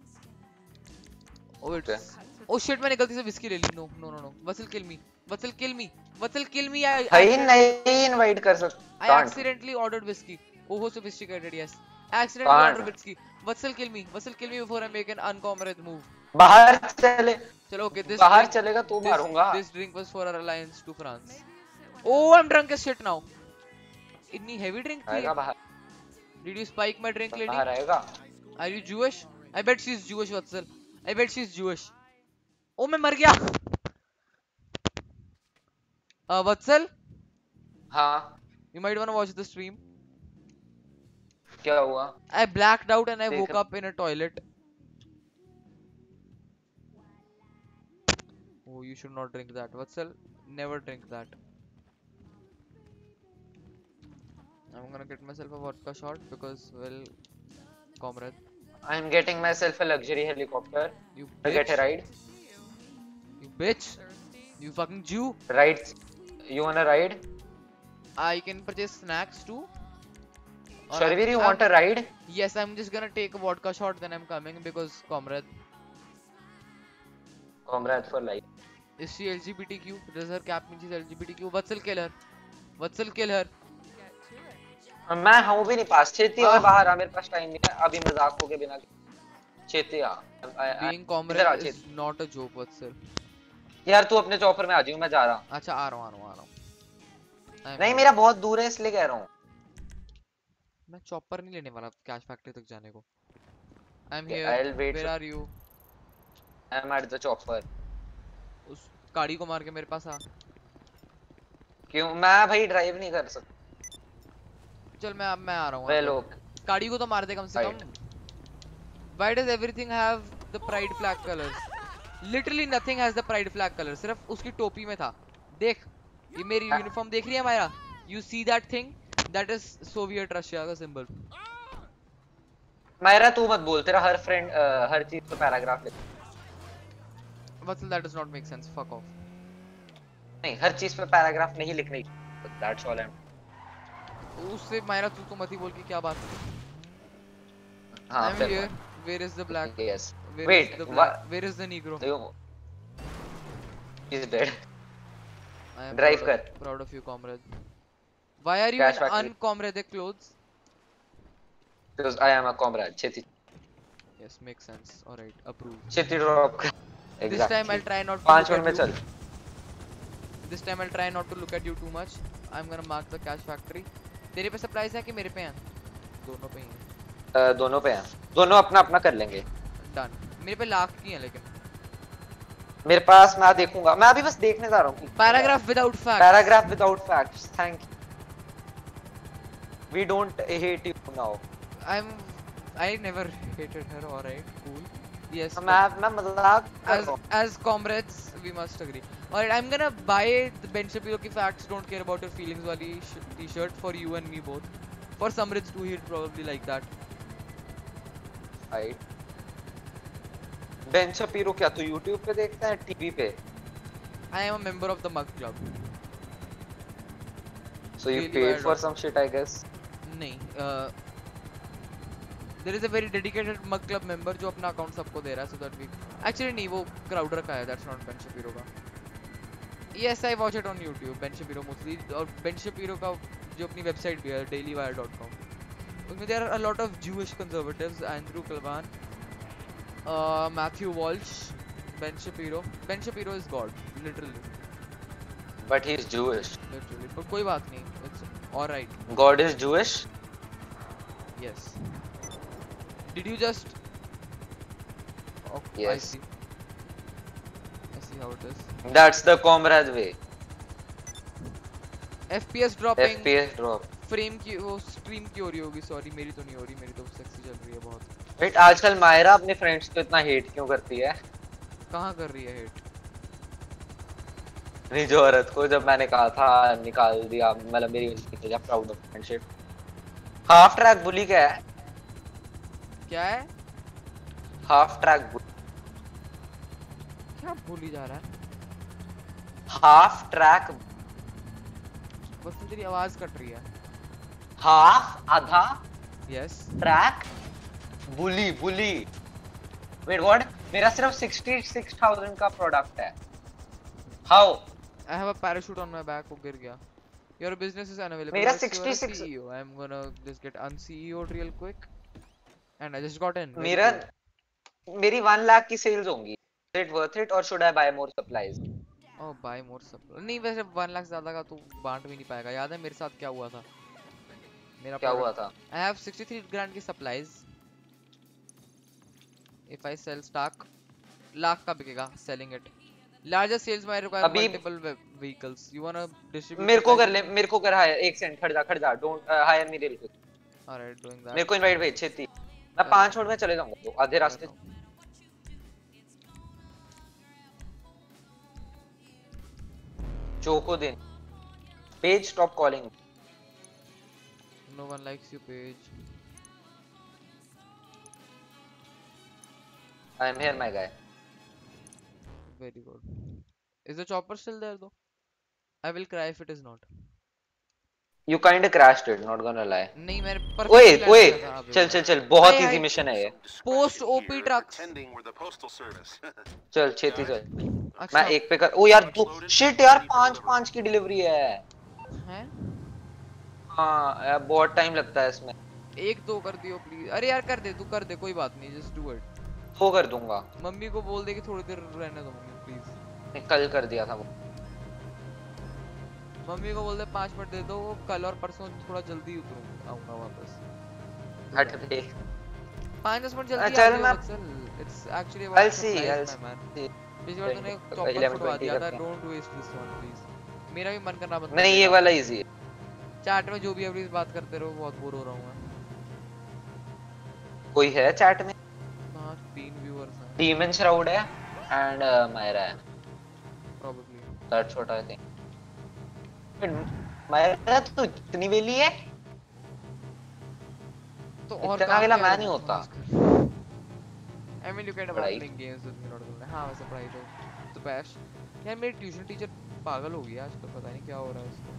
S2: Oh wait.
S1: Okay.
S2: Oh shit, मैंने गलती से whiskey ले ली. No no no no. Vatsal kill me. Vatsal kill me. Vatsal kill me. I
S1: भाई
S2: I,
S1: नहीं invite कर सकता.
S2: I accidentally ordered whiskey. Oh ho, sophisticated, yes. I accidentally
S1: Can't.
S2: ordered whiskey. Vatsal kill me. Vatsal kill me before I make an uncomrade move.
S1: बाहर चले.
S2: चलो okay, this
S1: बाहर
S2: drink-
S1: चलेगा तो
S2: this,
S1: मारूंगा.
S2: this drink was for our alliance to France. Oh, I'm drunk as shit now. इतनी heavy drink थी.
S1: आएगा बाहर.
S2: Did you spike my drink, lady?
S1: बाहर आएगा.
S2: Are you Jewish? I bet she's Jewish, Vatsal. I bet she's Jewish. Oh, मैं मर गया. Uh, Vatsal,
S1: हाँ.
S2: you might wanna watch the stream.
S1: क्या हुआ?
S2: I blacked out and I
S1: देख
S2: woke
S1: रहा-
S2: up in a toilet. Oh, you should not drink that, Vatsal. Never drink that. I'm gonna get myself a vodka shot because, well, comrade,
S1: I'm getting myself a luxury helicopter.
S2: you
S1: To get a
S2: bitch,
S1: ride.
S2: you bitch, you fucking Jew.
S1: Ride. You wanna ride?
S2: I can purchase snacks too. Or
S1: Sharvir,
S2: I'm-
S1: you
S2: I'm-
S1: want a ride?
S2: Yes, I'm just gonna take a vodka shot, then I'm coming because, comrade,
S1: Comrade for life.
S2: is she L G B T Q? Does her cap mean she's L G B T Q? Vatsal, kill her. Vatsal, kill her.
S1: मैं हूँ भी नहीं पास. छेती और
S2: आह।
S1: बाहर आ, मेरे पास time नहीं है. अभी मजाक हो के बिना. छेती आ.
S2: Being
S1: इधर आ
S2: comrade
S1: छेती.
S2: is not a joke, Vatsal.
S1: यार तू अपने चौपर में आ जाइयो, मैं जा रहा हूँ.
S2: अच्छा आ रहा हूँ आ रहा हूँ आ रहा हूँ. I'm
S1: नहीं
S2: out.
S1: मेरा बहुत दूर है इसलिए कह रहा हूँ.
S2: मैं चॉपर नहीं लेने वाला कैश फैक्ट्री तक जाने को. I'm
S1: Okay,
S2: here.
S1: I'll wait
S2: Where
S1: for-
S2: are you?
S1: I'm at the chopper.
S2: उस गाड़ी को मार के मेरे पास आ.
S1: क्यों? मैं भाई ड्राइव नहीं कर सकता.
S2: चल मैं अब मैं आ रहा हूँ.
S1: वे
S2: आके.
S1: लोग.
S2: गाड़ी को तो मार दे कम से
S1: Right.
S2: Come. Why does everything have the pride flag colors? Literally nothing has the pride flag colors. सिर्फ उसकी टोपी में था. देख, ये मेरी
S1: हाँ.
S2: यूनिफॉर्म देख रही है हमारा. You see that thing? That is Soviet Russia का symbol.
S1: मेरा तू मत बोल. तेरा हर फ्रेंड हर चीज पे पैराग्राफ लिख.
S2: Vatsal, that does not make sense. Fuck off.
S1: नहीं, हर चीज पे पैराग्राफ नहीं लिखनी. That's all I'm.
S2: उससे मायरा तू तो मत ही बोल कि क्या बात है.
S1: हाँ,
S2: I'm
S1: fair
S2: here.
S1: point.
S2: Where is the black?
S1: Yes.
S2: Where
S1: Wait,
S2: is the
S1: what?
S2: black? Where is the Negro?
S1: You. He's dead.
S2: I am
S1: Drive
S2: proud of,
S1: कर.
S2: proud of you, comrade. Why are you
S1: Cash
S2: in
S1: factory.
S2: uncomrade clothes?
S1: Because I am a comrade. Cheti.
S2: Yes, makes sense. Alright, approved.
S1: Cheti drop. Exactly.
S2: This time I'll try not to
S1: पाँच
S2: look
S1: मिनट में
S2: at
S1: चल.
S2: you. This time I'll try not to look at you too much. I'm gonna mark the cash factory. तेरे पे supplies है कि मेरे पे हैं? दोनों पे ही हैं.
S1: Uh, दोनों पे हैं. दोनों अपना अपना कर लेंगे.
S2: Done. मेरे पे लाख की हैं लेकिन.
S1: मेरे पास मैं देखूंगा, मैं अभी बस देखने जा रहा हूँ।
S2: Paragraph without facts.
S1: Paragraph without facts, thank you. We don't hate you now.
S2: I am I never hated her, alright cool. Yes,
S1: मैं मैं मजाक कर
S2: as
S1: रहा हूँ।
S2: as comrades we must agree. Alright, I'm gonna buy the Ben Shapiro ki facts don't care about your feelings wali t-shirt for you and me both. For Samrit too, he'd probably like that.
S1: Right. Ben Shapiro क्या तू YouTube पे देखता है TV पे?
S2: I am a member of the Mug Club.
S1: So you
S2: Really
S1: paid
S2: bad
S1: for
S2: of-
S1: some shit, I guess.
S2: नहीं, uh, there is a very dedicated Mug Club member जो अपना account सबको दे रहा है so that we actually नहीं, वो Crowder का है, that's not Ben Shapiro का. Yes, I watch it on YouTube, Ben Shapiro mostly, और Ben Shapiro का जो अपनी website भी है dailywire dot com, उसमें there are a lot of Jewish conservatives, Andrew Kalvan, uh, Matthew Walsh, Ben Shapiro. Ben Shapiro is God, literally,
S1: But he's Jewish.
S2: literally. पर कोई बात नहीं, it's all right.
S1: God is Jewish.
S2: Yes. Did you just? Oh, I
S1: Yes.
S2: see. I see how it is.
S1: That's the comrade way.
S2: F P S dropping.
S1: F P S drop.
S2: Frame की वो stream की हो रही होगी, sorry मेरी तो नहीं हो रही, मेरी तो sexy चल रही है बहुत.
S1: Wait, आजकल मायरा अपने फ्रेंड्स को इतना हेट क्यों करती है?
S2: कहाँ कर रही है hate?
S1: नहीं, जो औरत को जब मैंने कहा था निकाल दिया, मतलब मेरी गलती थी, proud of friendship. Half track bully क्या है?
S2: क्या है?
S1: Half track bully.
S2: क्या भूली जा रहा है?
S1: हाफ ट्रैक,
S2: बस तेरी आवाज कट रही है.
S1: हाफ आधा
S2: Yes.
S1: Track bully bully. Wait what? मेरा सिर्फ छियासठ हज़ार का प्रोडक्ट है। How?
S2: I have a parachute on my back, वो गिर गया. Your business is unavailable.
S1: मेरा
S2: Yes, you are a
S1: छियासठ
S2: C E O. I'm gonna just get un C E O'd real quick. And I just got in. Very
S1: मेरा
S2: cool.
S1: मेरी one lakh की sales होंगी। Is it worth it or should I buy more supplies?
S2: Oh, buy more supply. नहीं, वैसे one lakh ज्यादा का तू बांट भी नहीं पाएगा. याद है मेरे साथ क्या हुआ था? मेरा
S1: क्या हुआ
S2: product-
S1: था?
S2: I have sixty-three grand की supplies. If I sell stock, lakh का बिकेगा selling it. Larger sales might require
S1: अभी-
S2: multiple ve- vehicles. You wanna distribute?
S1: मेरे को कर
S2: supplies?
S1: ले, मेरे को कर हायर। एक सेकंड खड़ जा खड़ जा। Don't hire me real quick.
S2: Alright, doing that.
S1: मेरे को इनवाइट भेज छेती। मैं
S2: हाँ।
S1: पांच मिनट में चले जाऊंगा, तो आधे रास्ते। चोको दिन। Page stop calling.
S2: No one likes you, Page.
S1: I am here my guy.
S2: Very good. Is the chopper still there though? I will cry if it is not.
S1: You kind of crashed it, not gonna lie.
S2: नहीं, मेरे पर
S1: ओए ओए, चल चल चल, बहुत
S2: आए,
S1: इजी
S2: आए।
S1: मिशन है ये।
S2: Post O P trucks.
S4: Pretending we're the postal service.
S1: चल छेती चल।
S2: अच्छा,
S1: मैं एक पे कर। ओ यार दो शिट यार, पांच पांच की डिलीवरी है।
S2: हैं?
S1: हाँ यार, बहुत टाइम लगता है इसमें।
S2: एक दो कर दियो प्लीज. अरे यार कर दे, तू कर दे, कोई बात नहीं, जस्ट डू इट.
S1: वो कर दूंगा।
S2: मम्मी को बोल दे कि थोड़ी देर रहने दो मम्मी प्लीज.
S1: मैं कल कर दिया था वो।
S2: मम्मी को बोल दे पाँच मिनट दे दो, कल और परसों थोड़ा जल्दी उतरूंगा, आऊंगा वापस.
S1: हट दे।
S2: पाँच दस मिनट जल्दी
S1: अच्छा,
S2: आ जाओ
S1: मैं-
S2: Vatsal. It's actually
S1: I'll see, I'll
S2: man.
S1: see।
S2: पिछली बार तूने
S1: eleven
S2: चॉपर छुड़वा
S1: twenty
S2: दिया था.
S1: करते हैं।
S2: Don't waste this one please. मेरा भी मन करना बंद कर
S1: नहीं, ये
S2: देगा.
S1: वाला इजी है।
S2: चैट में जो भी अभी बात करते रहो, बहुत बोर हो रहा हूँ मैं.
S1: कोई है चैट में?
S2: हाँ, तीन व्यूअर्स हैं
S1: डीमन श्राउड है एंड मायरा है।
S2: Probably.
S1: That's what I think. Myra तो इतनी वेली है?
S2: तो और
S1: इतना
S2: काम
S1: वेला
S2: क्या
S1: मैं
S2: है?
S1: नहीं होता।
S2: I mean, you can about
S1: पढ़ाई।
S2: playing games with me, not doing that. हाँ, वैसे पढ़ाई तो तो बैश. यार मेरी ट्यूशन टीचर पागल हो गई है आजकल, पता नहीं क्या हो रहा है उसको.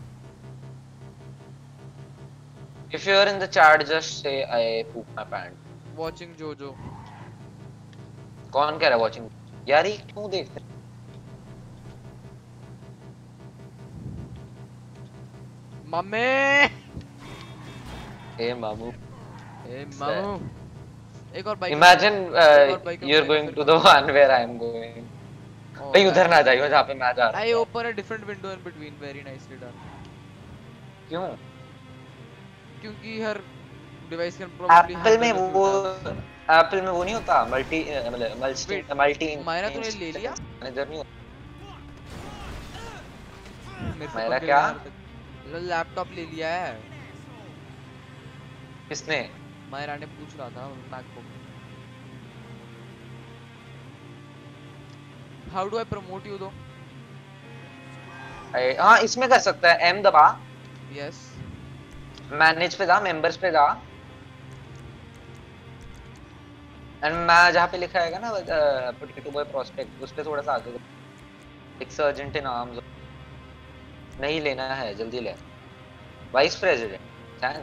S1: If you are in the chat, just say I poop my pants.
S2: Watching Jojo.
S1: कौन कह रहा है watching? यार ये क्यों देखते?
S2: मम्मी.
S1: ए मामू।
S2: ए मामू. एक और बाइक.
S1: Imagine
S2: एक और
S1: uh,
S2: bike
S1: you're
S2: में
S1: going
S2: फिर
S1: to the one where I'm going.
S2: Oh,
S1: कहीं उधर
S2: that-
S1: ना जाइयो जहाँ पे मैं जा रहा
S2: I
S1: हूँ।
S2: open a different window in between. Very nicely done.
S1: क्यों?
S2: क्योंकि हर डिवाइस कैन प्रोबब्ली
S1: एप्पल में वो एप्पल में वो नहीं होता मल्टी मतलब मल्टी
S2: Wait,
S1: मल्टी
S2: मायरा तूने ले लिया?
S1: इधर नहीं
S2: मेरे से
S1: मेरा
S2: पंगे
S1: क्या?
S2: लेना तक लो लैपटॉप ले लिया है
S1: किसने?
S2: मायरा ने पूछ रहा था MacBook how do I promote you दो
S1: अरे, हाँ इसमें कर सकता है, एम दबा,
S2: यस
S1: मैनेज पे जा, मेंबर्स पे जा, एंड मैं जहाँ पे लिखा है ना पोटैटो बॉय प्रोस्पेक्ट, उस पे थोड़ा सा आगे एक सर्जेंट इन आर्म्स, नहीं लेना है जल्दी ले, vice president, thank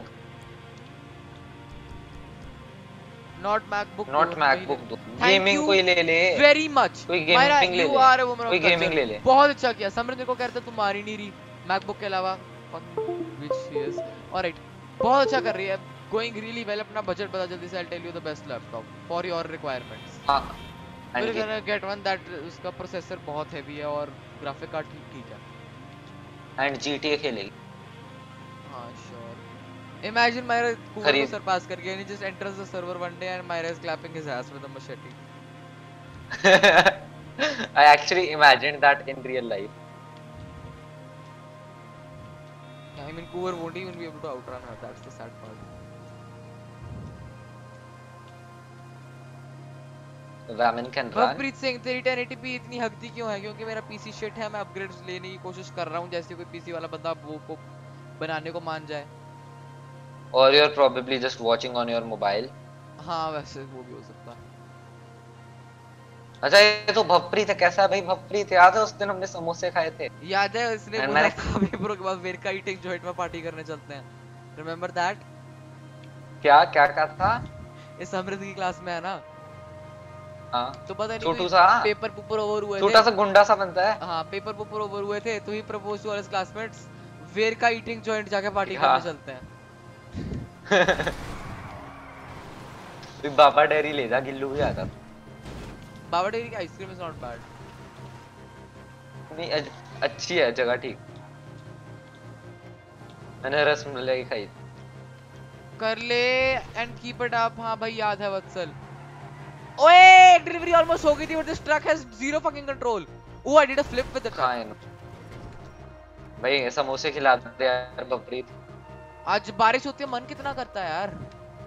S2: not MacBook
S1: not MacBook दो, गेमिंग कोई ले ले,
S2: वेरी मच
S1: कोई
S2: मायरा
S1: गेमिंग ले
S2: यू
S1: ले,
S2: आर अ वुमन
S1: कोई
S2: ऑफ
S1: गेमिंग ले ले।
S2: कल्चर बहुत अच्छा किया समृद्ध को कहते तुम मार ही नहीं रही मैकबुक के अलावा व्हिच शी इज ऑलराइट बहुत अच्छा कर रही है गोइंग रियली वेल अपना बजट बता जल्दी से I tell you the best laptop for your requirements
S1: हाँ
S2: we're gonna get one that उसका प्रोसेसर बहुत हेवी है और ग्राफिक कार्ड ठीक ठीक है
S1: एंड जीटीए खेलेगी।
S2: हाँ श्योर इमेजिन मायरा कुवर को
S1: खरीद।
S2: सरपास कर गया and he just enters the server one day and Myra is clapping his ass with a machete
S1: I actually imagined that in real life.
S2: I mean Kuvar won't even be able to outrun her that's the sad part
S1: Women can run.
S2: भवप्रीत Singh तेरी ten eighty P इतनी हकती क्यों है क्योंकि मेरा PC shit है मैं upgrades लेने की कोशिश कर रहा हूं जैसे कोई पीसी वाला बंदा वो को बनाने को मान जाए
S1: Or you're probably just watching on your mobile.
S2: हाँ वैसे वो भी हो सकता है
S1: अच्छा ये तो भवप्रीत है, कैसा है भाई भवप्रीत? याद है उस दिन हमने समोसे खाए थे?
S2: याद है इसने
S1: And
S2: बोला
S1: मैंने-
S2: था पेपरों के बाद वेरका ईटिंग जॉइंट में पार्टी करने चलते हैं रिमेंबर दैट
S1: क्या क्या कहा था?
S2: इस समृद्ध की क्लास में है ना
S1: हाँ
S2: तो पता नहीं
S1: छोटू
S2: कोई
S1: सा
S2: पेपर पुपर ओवर हुए
S1: छोटा
S2: थे
S1: सा गुंडा सा बनता है।
S2: हाँ पेपर पुपर ओवर हुए थे तो ही propose to all his classmates Verka eating joint जाके पार्टी
S1: हाँ।
S2: करने चलते हैं
S1: फिर बाबा डेरी ले जा, गिल्लू भी आता।
S2: बाबा डेयरी की आइसक्रीम इज नॉट बैड
S1: नहीं अच- अच्छी है जगह, ठीक। मैंने रसमलाई खाई।
S2: कर ले एंड कीप इट अप हाँ भाई याद है वत्सल ओए डिलीवरी ऑलमोस्ट हो गई थी but this truck has zero fucking control oh I did a flip with the
S1: हाँ
S2: ट्रक
S1: भाई समोसे खिला दे यार भवप्रीत।
S2: आज बारिश होती है मन कितना करता है यार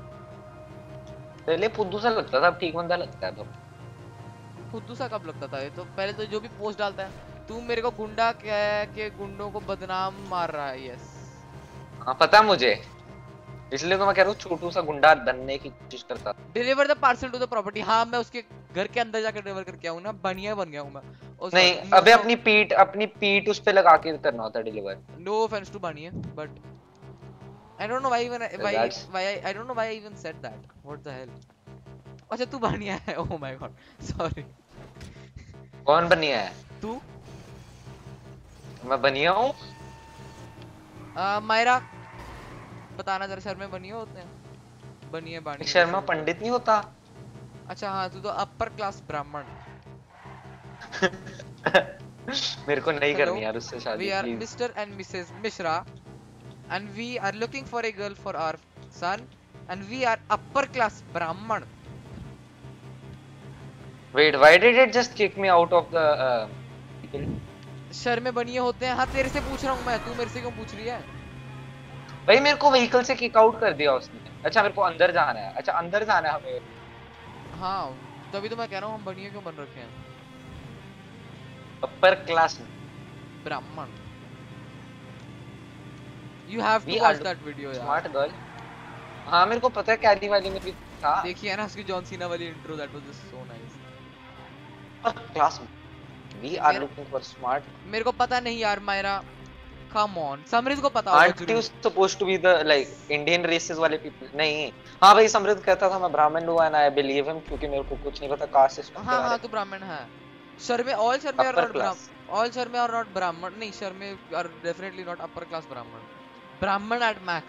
S1: पहले फुद्दू सा लगता था, अब ठीक बंदा लगता है।
S2: खुद सा कब लगता था ये तो पहले तो जो भी पोस्ट डालता है तू मेरे को गुंडा कह के गुंडों को बदनाम मार रहा है यस
S1: हाँ पता है मुझे, इसलिए तो मैं कह रहा हूँ छोटू सा गुंडा बनने की कोशिश करता।
S2: Deliver the parcel to the property हाँ मैं उसके घर के अंदर जाकर डिलीवर करके आऊं ना बढ़िया बन गया हूं मैं ओ,
S1: नहीं
S2: sorry,
S1: अबे
S2: no,
S1: अपनी पीठ अपनी पीठ उस पे लगा के करना होता है deliver.
S2: no offense to Baniya but I don't know why even why
S1: That's-
S2: why I, I don't know why I even said that what the hell अच्छा तू Baniya है oh my god sorry
S1: कौन बनिया है?
S2: तू
S1: मैं बनिया हूँ।
S2: आ, मायरा बताना जरा शर्मे बनिया होते हैं बनिया बानिया
S1: शर्मा पंडित नहीं होता।
S2: अच्छा हाँ तू तो अपर क्लास ब्राह्मण
S1: मेरे को नहीं करनी यार उससे
S2: we
S1: शादी
S2: are
S1: please.
S2: Mister and Missus Mishra and we are looking for a girl for our son and we are upper class brahman
S1: Wait, why did it just kick me out of the uh,
S2: शर्मे बनिए होते हैं हाँ तेरे से पूछ रहा हूँ मैं तू मेरे से क्यों पूछ रही है
S1: भाई मेरे को व्हीकल से किक आउट कर दिया उसने। अच्छा मेरे को अंदर जाना है, अच्छा अंदर जाना है हमें।
S2: हाँ तभी तो मैं कह रहा हूँ हम बनिए क्यों बन रखे हैं
S1: upper class
S2: Brahmin you have to
S1: We
S2: watch
S1: are
S2: that video यार
S1: स्मार्ट गर्ल। हाँ मेरे को पता है कैरी वाली में भी था।
S2: देखिए ना उसकी जॉन सीना वाली intro that was just so nice
S1: class we are
S2: मेरा-
S1: looking for smart।
S2: मेरे को पता नहीं यार मायरा come on समृद्ध को पता होगा
S1: Aren't you
S2: जरूर
S1: supposed to be the like Indian races वाले people? नहीं। हाँ भाई समृद्ध कहता था मैं ब्राह्मण हूँ and I believe him क्योंकि मेरे को कुछ नहीं पता कास्ट सिस्टम
S2: हाँ हाँ तू ब्राह्मण है शर्मे all शर्मे are
S1: Upper
S2: not
S1: class।
S2: ब्राह्मण all शर्मे are not ब्राह्मण नहीं शर्मे are definitely not upper class ब्राह्मण ब्राह्मण at max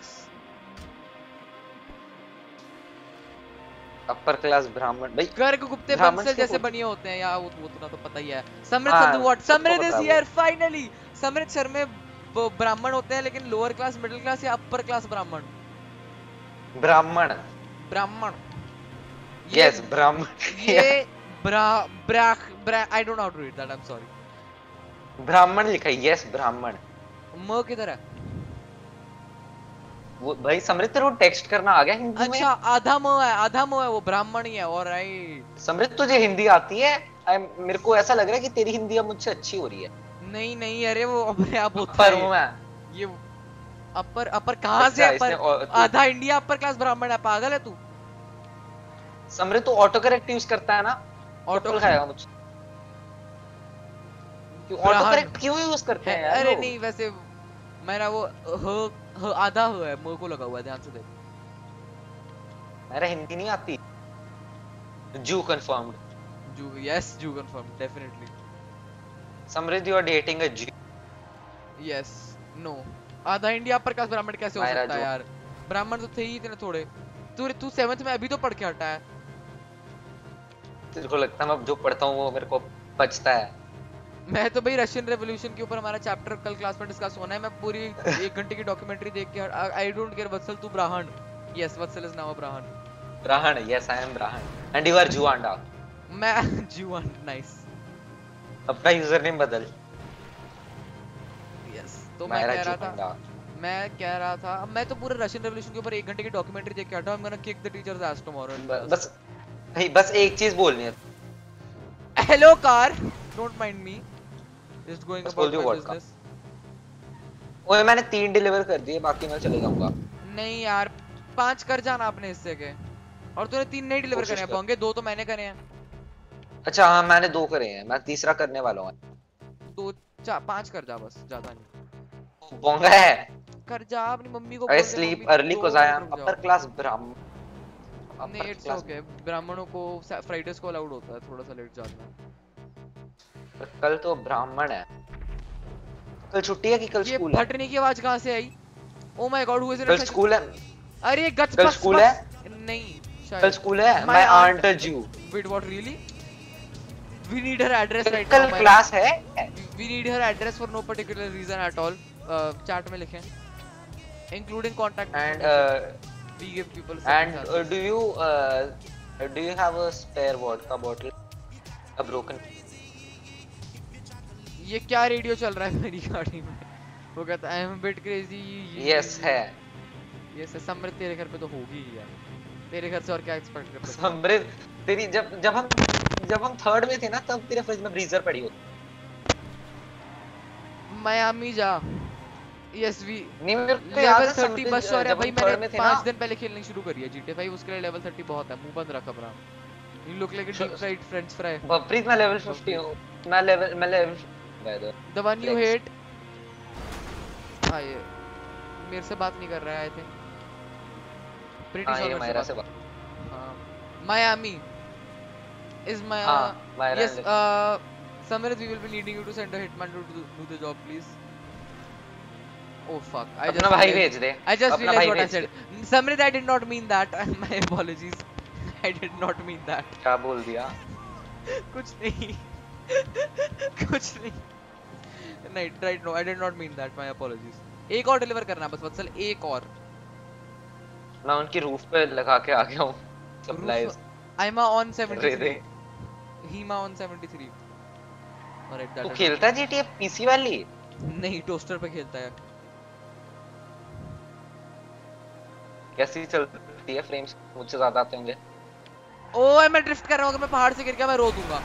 S1: अपर क्लास ब्राह्मण भाई।
S2: गर्ग गुप्ते
S1: ब्राह्मण
S2: बंसल
S1: से
S2: जैसे
S1: होते-
S2: बनिए होते हैं या वो वो तो ना तो पता ही है समृद्ध
S1: हाँ,
S2: संधू व्हाट
S1: उसको
S2: समृद्ध
S1: पता
S2: इज
S1: है वो।
S2: हियर फाइनली समृद्ध शर्मे वो ब्राह्मण होते हैं लेकिन लोअर क्लास मिडिल क्लास या अपर क्लास ब्राह्मण
S1: ब्राह्मण
S2: ब्राह्मण
S1: यस ब्राह्मण
S2: ये ब्रा ब्रा ब्रा I don't know how to read that, I am sorry.
S1: Brahmin लिखा है, यस ब्राह्मण।
S2: म किधर है?
S1: वो भाई समृत तेरे को टेक्स्ट करना आ गया हिंदी में?
S2: अच्छा आधा म है, आधा म है, वो ब्राह्मण ही है। ऑलराइट
S1: समृत तुझे हिंदी आती है? आई मेरे को ऐसा लग रहा है कि तेरी हिंदी अब मुझसे अच्छी हो रही है।
S2: नहीं नहीं, अरे वो अपने आप होता
S1: पर
S2: है
S1: हूं मैं।
S2: ये। अपर अपर कहाँ से
S1: अच्छा,
S2: अपर?
S1: इसने और- तू-
S2: आधा इंडिया अपर क्लास ब्राह्मण है, पागल है तू?
S1: समृत तू ऑटो करेक्ट यूज करता है ना?
S2: ऑटो
S1: चप्पल खाएगा मुझसे। क्यों ऑटो
S2: ब्राह्मण
S1: करेक्ट क्यों यूज करते
S2: है।
S1: हैं यार
S2: अरे
S1: लोग?
S2: नहीं वैसे मेरा वो ह, ह, आधा ह है, मुंह को लगा हुआ है, ध्यान से देख।
S1: मेरा हिंदी नहीं आती। जू confirmed.
S2: Jew, yes Jew confirm, definitely
S1: Samrit you are dating a Jew.
S2: Yes. No, आधा इंडिया अपर क्लास ब्राह्मण कैसे हो
S1: मायरा
S2: सकता है
S1: जो।
S2: यार? ब्राह्मण तो थे ही इतने थोड़े। तू तू सेवंथ में अभी तो पढ़ के हटा है।
S1: तेरे को लगता है मैं जो पढ़ता हूँ वो मेरे को बचता है?
S2: मैं तो भाई रशियन रेवोल्यूशन के ऊपर हमारा चैप्टर कल क्लास में डिस्कस होना है, मैं पूरी एक घंटे की डॉक्यूमेंट्री देख के आई डोंट केयर। वत्सल तू Brahmin. Yes Vatsal is now a Brahmin.
S1: Brahmin, yes I am Brahmin and you are Juanda.
S2: मैं जुआन, नाइस।
S1: अपना यूजर नेम बदल।
S2: यस तो मैं
S1: मायरा
S2: कह रहा था
S1: जुआंडा।
S2: मैं कह रहा था मैं तो पूरे रशियन रेवोल्यूशन के ऊपर एक घंटे की डॉक्यूमेंट्री देख के हटा हूं। I am gonna kick the teacher's ass tomorrow in
S1: ब-
S2: क्लास।
S1: बस भाई बस एक चीज बोलनी है।
S2: Hello car, don't mind me, just going
S1: बस बोल
S2: अबाउट
S1: दियो
S2: माय
S1: वोडका।
S2: बिजनेस।
S1: ओए मैंने तीन डिलीवर कर दिए, बाकी मैं चले जाऊंगा।
S2: नहीं यार, पांच कर जाना अपने हिस्से के। और तूने तीन नहीं डिलीवर करे
S1: कोशिश
S2: हैं
S1: कर।
S2: बोंगे, दो तो मैंने करे हैं।
S1: अच्छा हाँ मैंने दो करे हैं, मैं तीसरा करने वाला हूँ।
S2: दो चार पांच कर जा बस, ज्यादा नहीं।
S1: बोंगा है।
S2: कर जा, अपनी मम्मी को
S1: आई
S2: बोल दे
S1: स्लीप
S2: मम्मी
S1: अर्ली
S2: दो
S1: cause I
S2: मिनट
S1: am
S2: रुक जाओ।
S1: upper class ब्राह्मण।
S2: नहीं
S1: अपर
S2: इट्स
S1: क्लास।
S2: ओके, ब्राह्मणों को फ्राइडेज को अलाउड होता है थोड़ा सा लेट जाना।
S1: कल तो ब्राह्मण है। कल छुट्टी है कि कल
S2: ये
S1: स्कूल है?
S2: फटने की आवाज कहाँ से आई? Oh my god, who is
S1: कल
S2: इन
S1: स्कूल है।
S2: अरे गच
S1: कल
S2: बक्स
S1: स्कूल है।
S2: बक्स नहीं
S1: कल
S2: शायद।
S1: स्कूल है।
S2: My
S1: my
S2: aunt,
S1: aunt a Jew.
S2: wait what really? We need her address right now.
S1: कल
S2: My
S1: क्लास है।
S2: we need her address for no particular reason at all. uh, chat में लिखें including contact
S1: and
S2: information. We give people second
S1: and
S2: chances.
S1: Do you do you have a spare vodka bottle? A broken.
S2: ये क्या radio चल रहा है मेरी गाड़ी में? वो कहता है I am bit crazy.
S1: Yes है।
S2: ये से समृद्ध तेरे घर पे तो होगी ही यार, तेरे घर से और क्या एक्सपेक्ट कर सकते हैं?
S1: समृद्ध तेरी जब जब हम जब हम थर्ड में थे ना तब तेरे फ्रिज में ब्रीजर पड़ी होती।
S2: मायामी जा। यस वी
S1: नहीं मेरे को याद
S2: लेवल
S1: है
S2: थर्टी
S1: समृद्ध
S2: बस और है
S1: जब
S2: भाई,
S1: हम
S2: मैंने
S1: थर्ड में थे ना।
S2: पाँच दिन पहले खेलनी शुरू करी है जीटीए फाइव, उसके लिए लेवल थर्टी बहुत है। मुंह बंद रख अपना। You look like a deep fried French fry.
S1: बपरीत मैं लेवल फिफ्टी हूँ। मैं लेवल मैं level whether
S2: the one you
S1: Flex.
S2: Hate. हां ये मेरे से बात नहीं कर रहा है आई थिंक। प्रीटी
S1: हाँ
S2: श्योर
S1: ये
S2: मेरे
S1: मायरा
S2: से
S1: से
S2: बात।
S1: बात।
S2: हां मायामी इज माय
S1: हाँ मायरा
S2: यस
S1: ने
S2: uh Samir, we will be needing you to send a hitman to do, do the job please. Oh fuck, I
S1: अपना
S2: just
S1: भाई
S2: realized,
S1: भेज दे।
S2: I just
S1: अपना
S2: realized
S1: भाई
S2: what I
S1: भेज
S2: said.
S1: They.
S2: Samir, I did not mean that. My apologies. I did not mean that.
S1: क्या बोल दिया?
S2: कुछ नहीं कुछ नहीं नहीं right, no I did not mean that. My apologies. एक और डिलीवर करना है बस वत्सल, एक और।
S1: मैं उनकी रूफ पे लगा के आ गया हूँ सप्लाईज।
S2: Ima on
S1: दे
S2: seventy-three. Hima on seventy-three. Alright, that
S1: तू
S2: did not
S1: खेलता है जीटीए पीसी वाली?
S2: नहीं टोस्टर पे खेलता है।
S1: कैसी चलती है? फ्रेम्स मुझसे ज्यादा आते होंगे।
S2: ओए मैं ड्रिफ्ट कर रहा हूँ, अगर मैं पहाड़ से गिर गया मैं रो दूंगा।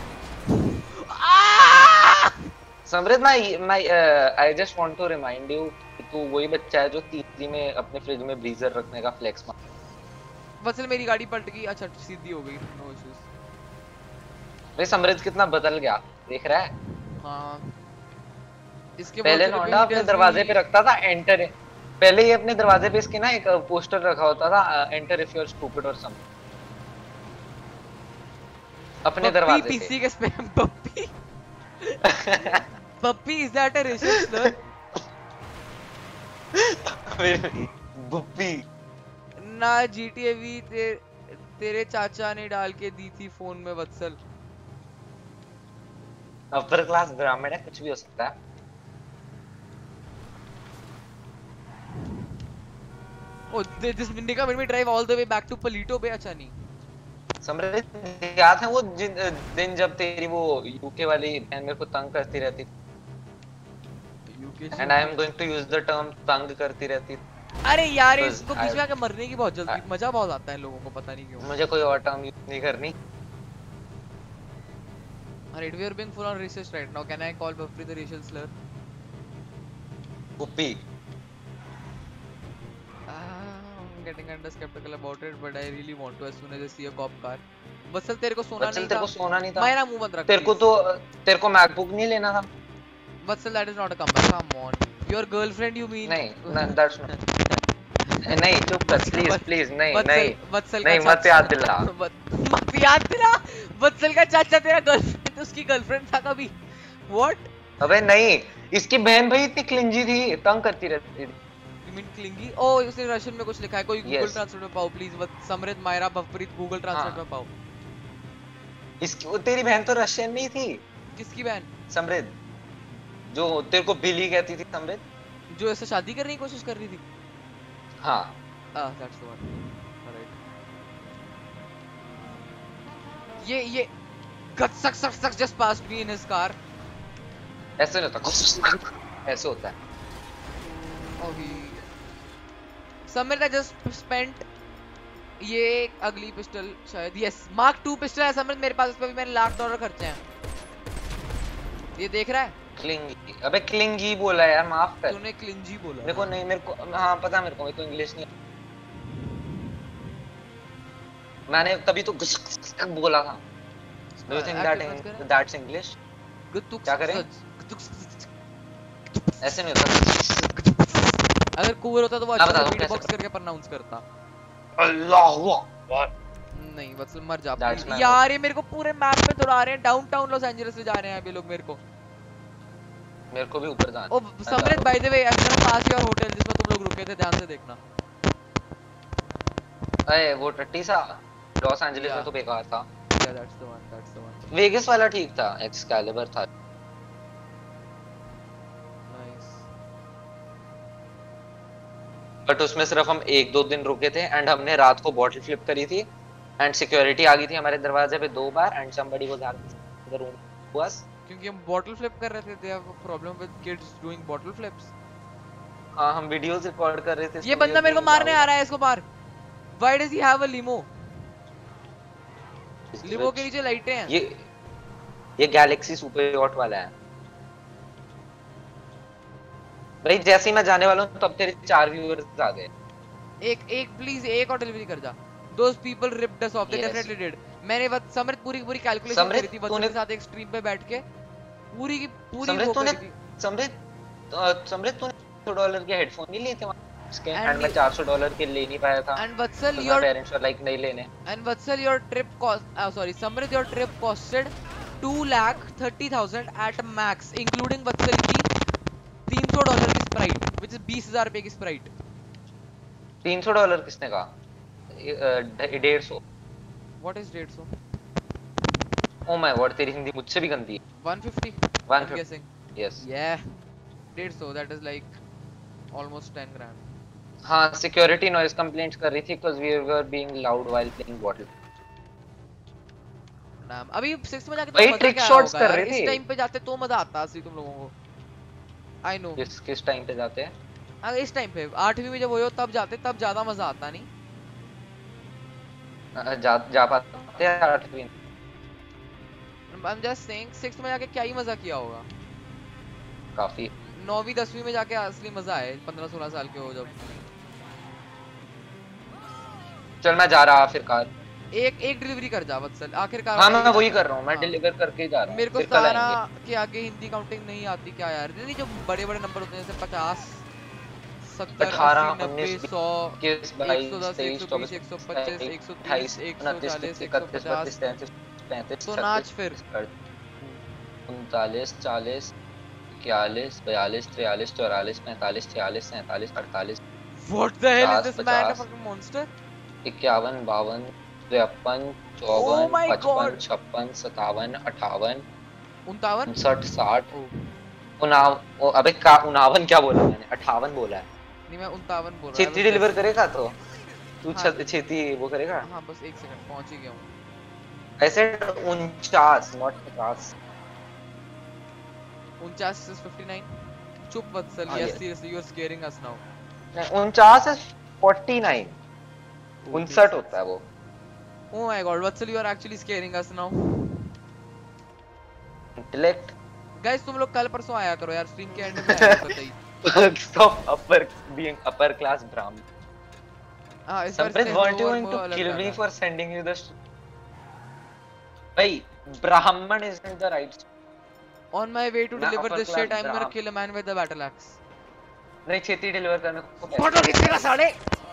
S1: समृद्ध मैं मैं I just want to remind you कि तू वही बच्चा है जो तीसरी में अपने फ्रिज में ब्रीजर रखने का फ्लेक्स मार।
S2: वत्सल मेरी गाड़ी पलट गई, अच्छा सीधी हो गई, नो इश्यूज।
S1: भाई समृद्ध कितना बदल गया देख रहा है?
S2: हाँ इसके
S1: पहले
S2: बहुत
S1: नोंडा अपने दरवाजे पे रखता था एंटर। पहले ये अपने दरवाजे पे इसके ना एक पोस्टर रखा होता था, enter if you are stupid और समथिंग। अपने दरवाजे
S2: पीसी के spam puppy puppy is that a racial slur?
S1: बुप्पी
S2: ना जीटीए वी ते, तेरे चाचा ने डाल के दी थी फोन में वत्सल।
S1: अपर क्लास ब्राह्मण है, कुछ भी हो सकता है।
S2: Oh, this nigga made me drive all the way back to Palito Bay. अच्छा नहीं।
S1: समृद्ध याद है वो जिन- दिन जब तेरी वो यूके वाली बहन मेरे को तंग करती रहती थी
S2: UK
S1: and I am going to use the term तंग करती रहती थी।
S2: अरे यार
S1: Because
S2: इसको बीच में
S1: I-
S2: आके मरने की बहुत जल्दी
S1: I-
S2: मजा बहुत आता है लोगों को पता नहीं क्यों।
S1: मुझे कोई और टर्म यूज नहीं करनी।
S2: Alright, we are being full on racist right now. Can I call Buffy the racial slur?
S1: Puppy
S2: Ah, I'm getting kinda skeptical about it, but I really want to as soon as I see a cop car. Vatsal तेरे को सोना
S1: वत्सल
S2: नहीं
S1: तेरे
S2: था।
S1: को सोना नहीं था।
S2: मेरा मुंह बंद रख।
S1: तेरे को
S2: please.
S1: तो तेरे को मैकबुक नहीं लेना था।
S2: Vatsal that is not a comeback. Come on. Your girlfriend you mean?
S1: नहीं दैट्स नहीं चुप कर प्लीज प्लीज नहीं
S2: वत्सल
S1: नहीं
S2: वत्सल का
S1: नहीं मत
S2: चाचा-
S1: याद दिला।
S2: वत- मत याद दिला। वत्सल का चाचा तेरा गर्लफ्रेंड उसकी गर्लफ्रेंड था कभी? What?
S1: अबे नहीं इसकी बहन भाई इतनी क्लिंजी थी तंग करती रहती थी।
S2: You mean clingy? Oh, उसने रशियन में कुछ लिखा है। कोई गूगल
S1: Yes.
S2: ट्रांसलेट में पाओ प्लीज। समृद्ध मायरा भवप्रीत गूगल ट्रांसलेट
S1: हाँ।
S2: में पाओ।
S1: इसकी वो तेरी बहन तो रशियन नहीं थी
S2: किसकी बहन?
S1: समृद्ध जो तेरे को बिली कहती थी समृद्ध।
S2: जो ऐसे शादी करने की कोशिश कर रही थी।
S1: हाँ
S2: Ah, that's the one. Alright. ये ये गट सक सक सक just passed me in his car.
S1: ऐसे नहीं होता ऐसे होता है।
S2: Oh, he. Samir I just spent ये एक अगली पिस्टल शायद यस मार्क टू पिस्टल है समृद्ध मेरे पास। इस पे भी मैंने लाख डॉलर खर्चे हैं। ये देख रहा है?
S1: क्लिंगी अबे क्लिंगी बोला यार माफ कर।
S2: तूने क्लिंजी बोला।
S1: मेरे को नहीं मेरे को हाँ पता मेरे को मेरे को इंग्लिश नहीं मैंने तभी तो गुस गुस गुस बोला था। Do you think that in, that's English? क्या करें? ऐसे नहीं होता।
S2: अगर कूवर होता तो वो
S1: हाँ,
S2: अच्छा
S1: बताओ,
S2: बीट
S1: कैसे
S2: बॉक्स करके प्रोनाउंस करता।
S1: अल्लाहु अकबर।
S2: नहीं वत्सल मर जा
S1: That's
S2: please।
S1: my
S2: यार ये मेरे को पूरे मैप पे दौड़ा रहे हैं। डाउनटाउन लॉस एंजलिस से जा रहे हैं अभी लोग मेरे को।
S1: मेरे को भी ऊपर जाना।
S2: Oh Samriddh by the way I am pass your hotel जिसमें तुम लोग रुके थे ध्यान से देखना।
S1: अरे वो टट्टी सा लॉस एंजलिस में
S2: Yeah.
S1: तो बेकार था।
S2: या that's the one that's the one.
S1: Vegas वाला ठीक था एक्सकैलिबर था।
S2: नाइस।
S1: बट उसमें सिर्फ हम एक दो दिन रुके थे एंड हमने रात को बॉटल फ्लिप करी थी एंड सिक्योरिटी आ गई थी हमारे दरवाजे पे दो बार and somebody was asking the room बस।
S2: क्योंकि हम बॉटल फ्लिप कर रहे थे। They have a problem with kids doing bottle flips.
S1: हाँ हम वीडियोस रिकॉर्ड कर रहे थे।
S2: ये बंदा मेरे को मारने आ रहा है इसको मार। Why does he have a limo? Limo के नीचे लाइटें हैं।
S1: ये ये गैलेक्सी सुपर यॉट वाला है भाई। जैसे ही मैं जाने वाला हूँ तब तेरे चार व्यूअर्स आ गए।
S2: एक एक प्लीज एक और डिलीवरी कर जा। Those people ripped us off. They
S1: Yes.
S2: definitely did. मैंने वत समृद्ध पूरी की पूरी कैलकुलेशन
S1: समृद्ध,
S2: करी थी वत्सल
S1: तूने-
S2: के साथ एक स्ट्रीम पे बैठ के पूरी की पूरी
S1: समृद्ध
S2: वो
S1: तूने
S2: करी थी।
S1: समृद्ध अ, समृद्ध तूने सौ डॉलर के हेडफोन नहीं लिए थे वहाँ उसके
S2: And
S1: एंड मैं
S2: the-
S1: चार सौ डॉलर के ले नहीं पाया था।
S2: And वत्सल
S1: तो
S2: your
S1: पेरेंट्स वर लाइक नहीं लेने।
S2: and Vatsal your trip cost uh, sorry समृद्ध your trip costed two lakh thirty thousand at max including वत्सल की तीन सौ डॉलर की स्प्राइट which is बीस हज़ार रुपए की स्प्राइट।
S1: तीन सौ डॉलर किसने कहा? अ, डेढ़ सौ।
S2: What is डेढ़ सौ?
S1: ओ माय गॉड तेरी हिंदी मुझसे भी गंदी है।
S2: one fifty
S1: one
S2: I'm
S1: fifty
S2: guessing.
S1: Yes.
S2: Yeah. डेढ़ सौ that is like almost ten grand.
S1: हाँ सिक्योरिटी नॉइज कंप्लेंट्स कर रही थी because we were being loud while playing bottle.
S2: नाम अभी सिक्स में जाके
S1: भाई,
S2: तो मजा
S1: trick
S2: क्या
S1: shots
S2: होगा
S1: कर
S2: यार?
S1: रहे थे।
S2: इस टाइम पे जाते तो मजा आता असली तुम लोगों को। आई नो
S1: किस किस टाइम पे जाते हैं?
S2: अगर इस टाइम पे आठवीं में जब वो हो तब जाते तब ज्यादा मजा आता नहीं।
S1: अ, जा जा पाते हैं आठवीं।
S2: I am just saying six में जाके क्या ही मजा किया होगा।
S1: काफी।
S2: नौवीं दसवीं में जाके असली मजा है पंद्रह सोलह साल के हो जब।
S1: चल मैं जा रहा आखिरकार।
S2: एक एक डिलीवरी कर जा वत्सल आखिरकार।
S1: हाँ मैं वही कर रहा हूँ मैं
S2: हाँ।
S1: डिलीवर करके ही जा रहा हूँ।
S2: मेरे को
S1: फिर कल
S2: सतारा
S1: आएंगे।
S2: के आगे हिंदी काउंटिंग नहीं आती क्या यार? नहीं जो बड़े बड़े नंबर होते हैं जैसे पचास सत्तर
S1: अठारह,
S2: अस्सी नब्बे
S1: उन्नीस,
S2: सौ
S1: इक्कीस,
S2: एक
S1: बाईस,
S2: सौ दस एक
S1: तेईस,
S2: सौ
S1: चौबीस,
S2: बीस एक सौ पच्चीस एक सौ तीस एक सौ
S1: उनतीस,
S2: चालीस एक सौ
S1: इकतीस,
S2: पचास
S1: बत्तीस, तैंतीस, पैंतीस,
S2: तो नाच
S1: छत्तीस,
S2: फिर।
S1: उनतालीस, चालीस, इक्यालीस, बयालीस, तिरालीस, चौवालीस, पैंतालीस, छियालीस, सैंतालीस, अड़तालीस,
S2: What the hell is
S1: पचास,
S2: this man a
S1: पचास,
S2: fucking monster?
S1: इक्यावन, बावन, तिरपन,
S2: Oh
S1: चौवन,
S2: my
S1: पचपन,
S2: God.
S1: छप्पन, सत्तावन, अठावन,
S2: उनतावन
S1: उनसठ, साठ,
S2: ओ
S1: उनाव ओ, अबे का उनावन क्या बोला मैंने? अठावन बोला है।
S2: नहीं मैं उनतावन बोल रहा
S1: छेती
S2: बस
S1: डिलीवर
S2: ऐसे।
S1: करेगा तो तू
S2: हाँ।
S1: छत- छेती वो करेगा।
S2: हाँ बस एक सेकंड पहुंच ही गया हूँ।
S1: I said उनचास, not पचास.
S2: उनचास is fifty-nine. चुप वत्सल,
S1: हाँ,
S2: yes
S1: yes.
S2: seriously you are scaring us now.
S1: नहीं, उनचास is forty-nine.
S2: Oh,
S1: उनसठ
S2: this-
S1: होता है वो.
S2: Oh my god, Vatsal you are actually scaring us now.
S1: Intellect.
S2: Guys तुम लोग कल परसों आया करो यार, स्ट्रीम के एंड में आया करो कतई.
S1: Perks of upper being upper class Brahmin.
S2: हाँ इस बार
S1: Samrit,
S2: से
S1: weren't you
S2: lower
S1: going
S2: वो
S1: to
S2: अलग
S1: kill
S2: डाला
S1: me
S2: है.
S1: for sending you the? भाई, Brahman isn't the right.
S2: On my way to
S1: मैं
S2: deliver
S1: upper
S2: this
S1: class
S2: shit, I'm gonna
S1: Brahmin.
S2: kill a man with a battle axe.
S1: नहीं, छेती deliver करने को
S2: photo
S1: कैसे?
S2: खींचेगा साले.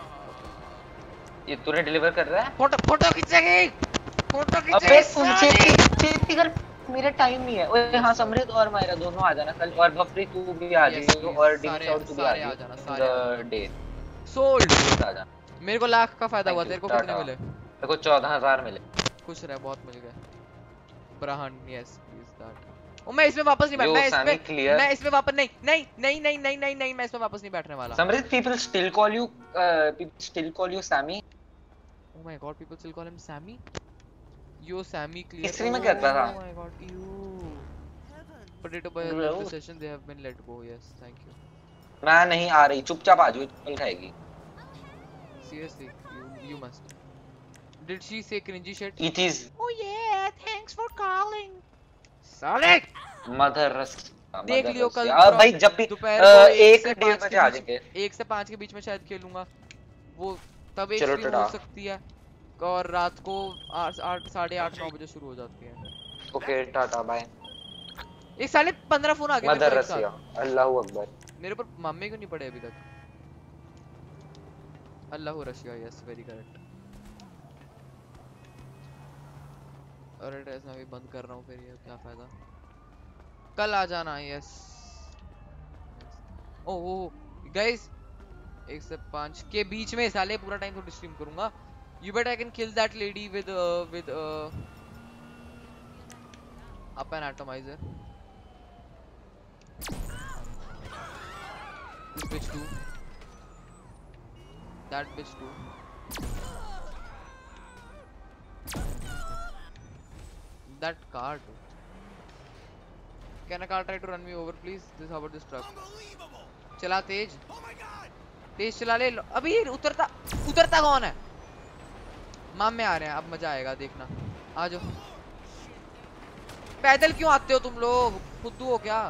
S1: ये तूने डिलीवर कर रहा है?
S2: Photo photo खींचेगी. फोटो
S1: अबे
S2: खींचेगी
S1: तुम
S2: साले.
S1: छेती छेती कर. मेरा टाइम नहीं है. ओए हाँ, समृद्ध और मायरा दोनों आ जाना कल, और बफरी तू भी आ
S2: Yes,
S1: जाइयो,
S2: please.
S1: और डिमी
S2: सारे
S1: साउंड तू भी आ
S2: सारे आ
S1: जाइयो.
S2: जाना,
S1: इन
S2: सारे आ
S1: द
S2: जाना.
S1: डे
S2: Sold.
S1: आ जाना.
S2: मेरे को लाख का फायदा हुआ,
S1: Thank you,
S2: तेरे को
S1: टाटा.
S2: कितने मिले?
S1: मेरे को चौदह हजार मिले.
S2: खुश रह, बहुत मिल गए. ब्राहन, yes, please that. ओ मैं इसमें वापस नहीं बैठ,
S1: Yo,
S2: मैं
S1: Sammy,
S2: इसमें
S1: clear.
S2: मैं इसमें वापस नहीं नहीं नहीं नहीं नहीं नहीं नहीं मैं इसमें वापस नहीं बैठने वाला.
S1: समृद्ध, people still call you uh, people still call you Sammy.
S2: Oh my god, people still call him Sammy. Yo Sammy clear.
S1: तीसरी में कहता था.
S2: Oh my god, you. Potato boy has
S1: Bro.
S2: left the session. They have been let go. Yes, thank you.
S1: मैं नहीं आ रही, चुपचाप आ जाओ, चप्पल खाएगी.
S2: Seriously, you you must. Did she say cringy shit?
S1: It is
S2: Oh yeah, thanks for calling. साले.
S1: mother रस.
S2: देख लियो कल
S1: यार भाई, जब भी
S2: दोपहर
S1: अ,
S2: को
S1: एक
S2: से
S1: डेढ़
S2: पाँच
S1: बजे
S2: के
S1: आ
S2: बीच-
S1: जाएंगे.
S2: एक से पाँच के बीच में शायद खेलूंगा वो, तब एक
S1: चलो,
S2: स्ट्रीम हो
S1: टाटा.
S2: सकती है, और रात को आठ आठ साढ़े आठ नौ बजे शुरू हो जाती है.
S1: Okay, tata, bye.
S2: एक साले पंद्रह फोन आ गए मेरे
S1: मदर
S2: को एक
S1: रसिया.
S2: साथ.
S1: अल्लाहू अकबर.
S2: मेरे ऊपर मम्मी क्यों नहीं पड़े अभी तक? Allah Russia, yes very correct. अरे ड्रेस मैं भी बंद कर रहा हूँ, फिर ये क्या फायदा. कल आ जाना, यस. ओ ओ गाइस, एक से पाँच के बीच में साले पूरा टाइम तो स्ट्रीम करूंगा. You bet I can kill that lady with with up an atomiser. This bitch too. That bitch too. That car too. Can a car try to run me over please? This how about this truck? चला तेज. तेज चला ले. अभी उतरता उतरता कौन है? माम में आ रहे हैं, अब मजा आएगा देखना. आ जाओ. पैदल क्यों आते हो तुम लोग? फुद्दू हो क्या?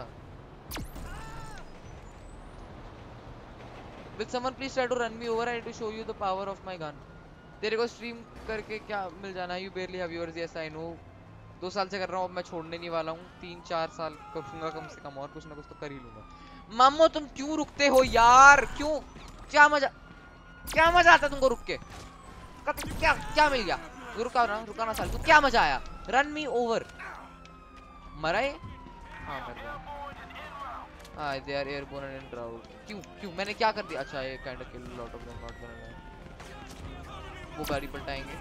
S2: Will someone please try to run me over? I need to show you the power of my gun. तेरे को स्ट्रीम करके क्या मिल जाना है? You barely have viewers. Yes I know. दो साल से कर रहा हूँ, अब मैं छोड़ने नहीं वाला हूँ. तीन चार साल करूँगा कम से कम, और कुछ ना कुछ तो कर ही लूँगा. मामो तुम क्यों रुकते हो यार? क्यों? क्या मजा क्या मजा आता तुमको रुक के? क्या क्या मिल गया? रुका ना रुका ना साल. तू क्या मजा आया? Run me over. मरा है? हाँ मर गया. हाँ they are airborne and drought. क्यों क्यों मैंने क्या कर दिया? अच्छा ये kind of kill lot of them, not gonna lie. वो गाड़ी पलटाएंगे,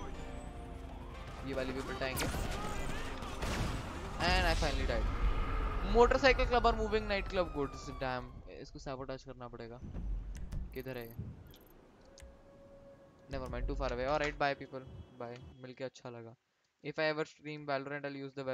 S2: ये वाली भी पलटाएंगे. And I finally died. Motorcycle club or moving night club goods. Damn, इसको sabotage करना पड़ेगा. किधर है? Never mind, too far away. Alright, bye people. Bye. मिलके अच्छा लगा. If I ever stream Valorant, I'll use the web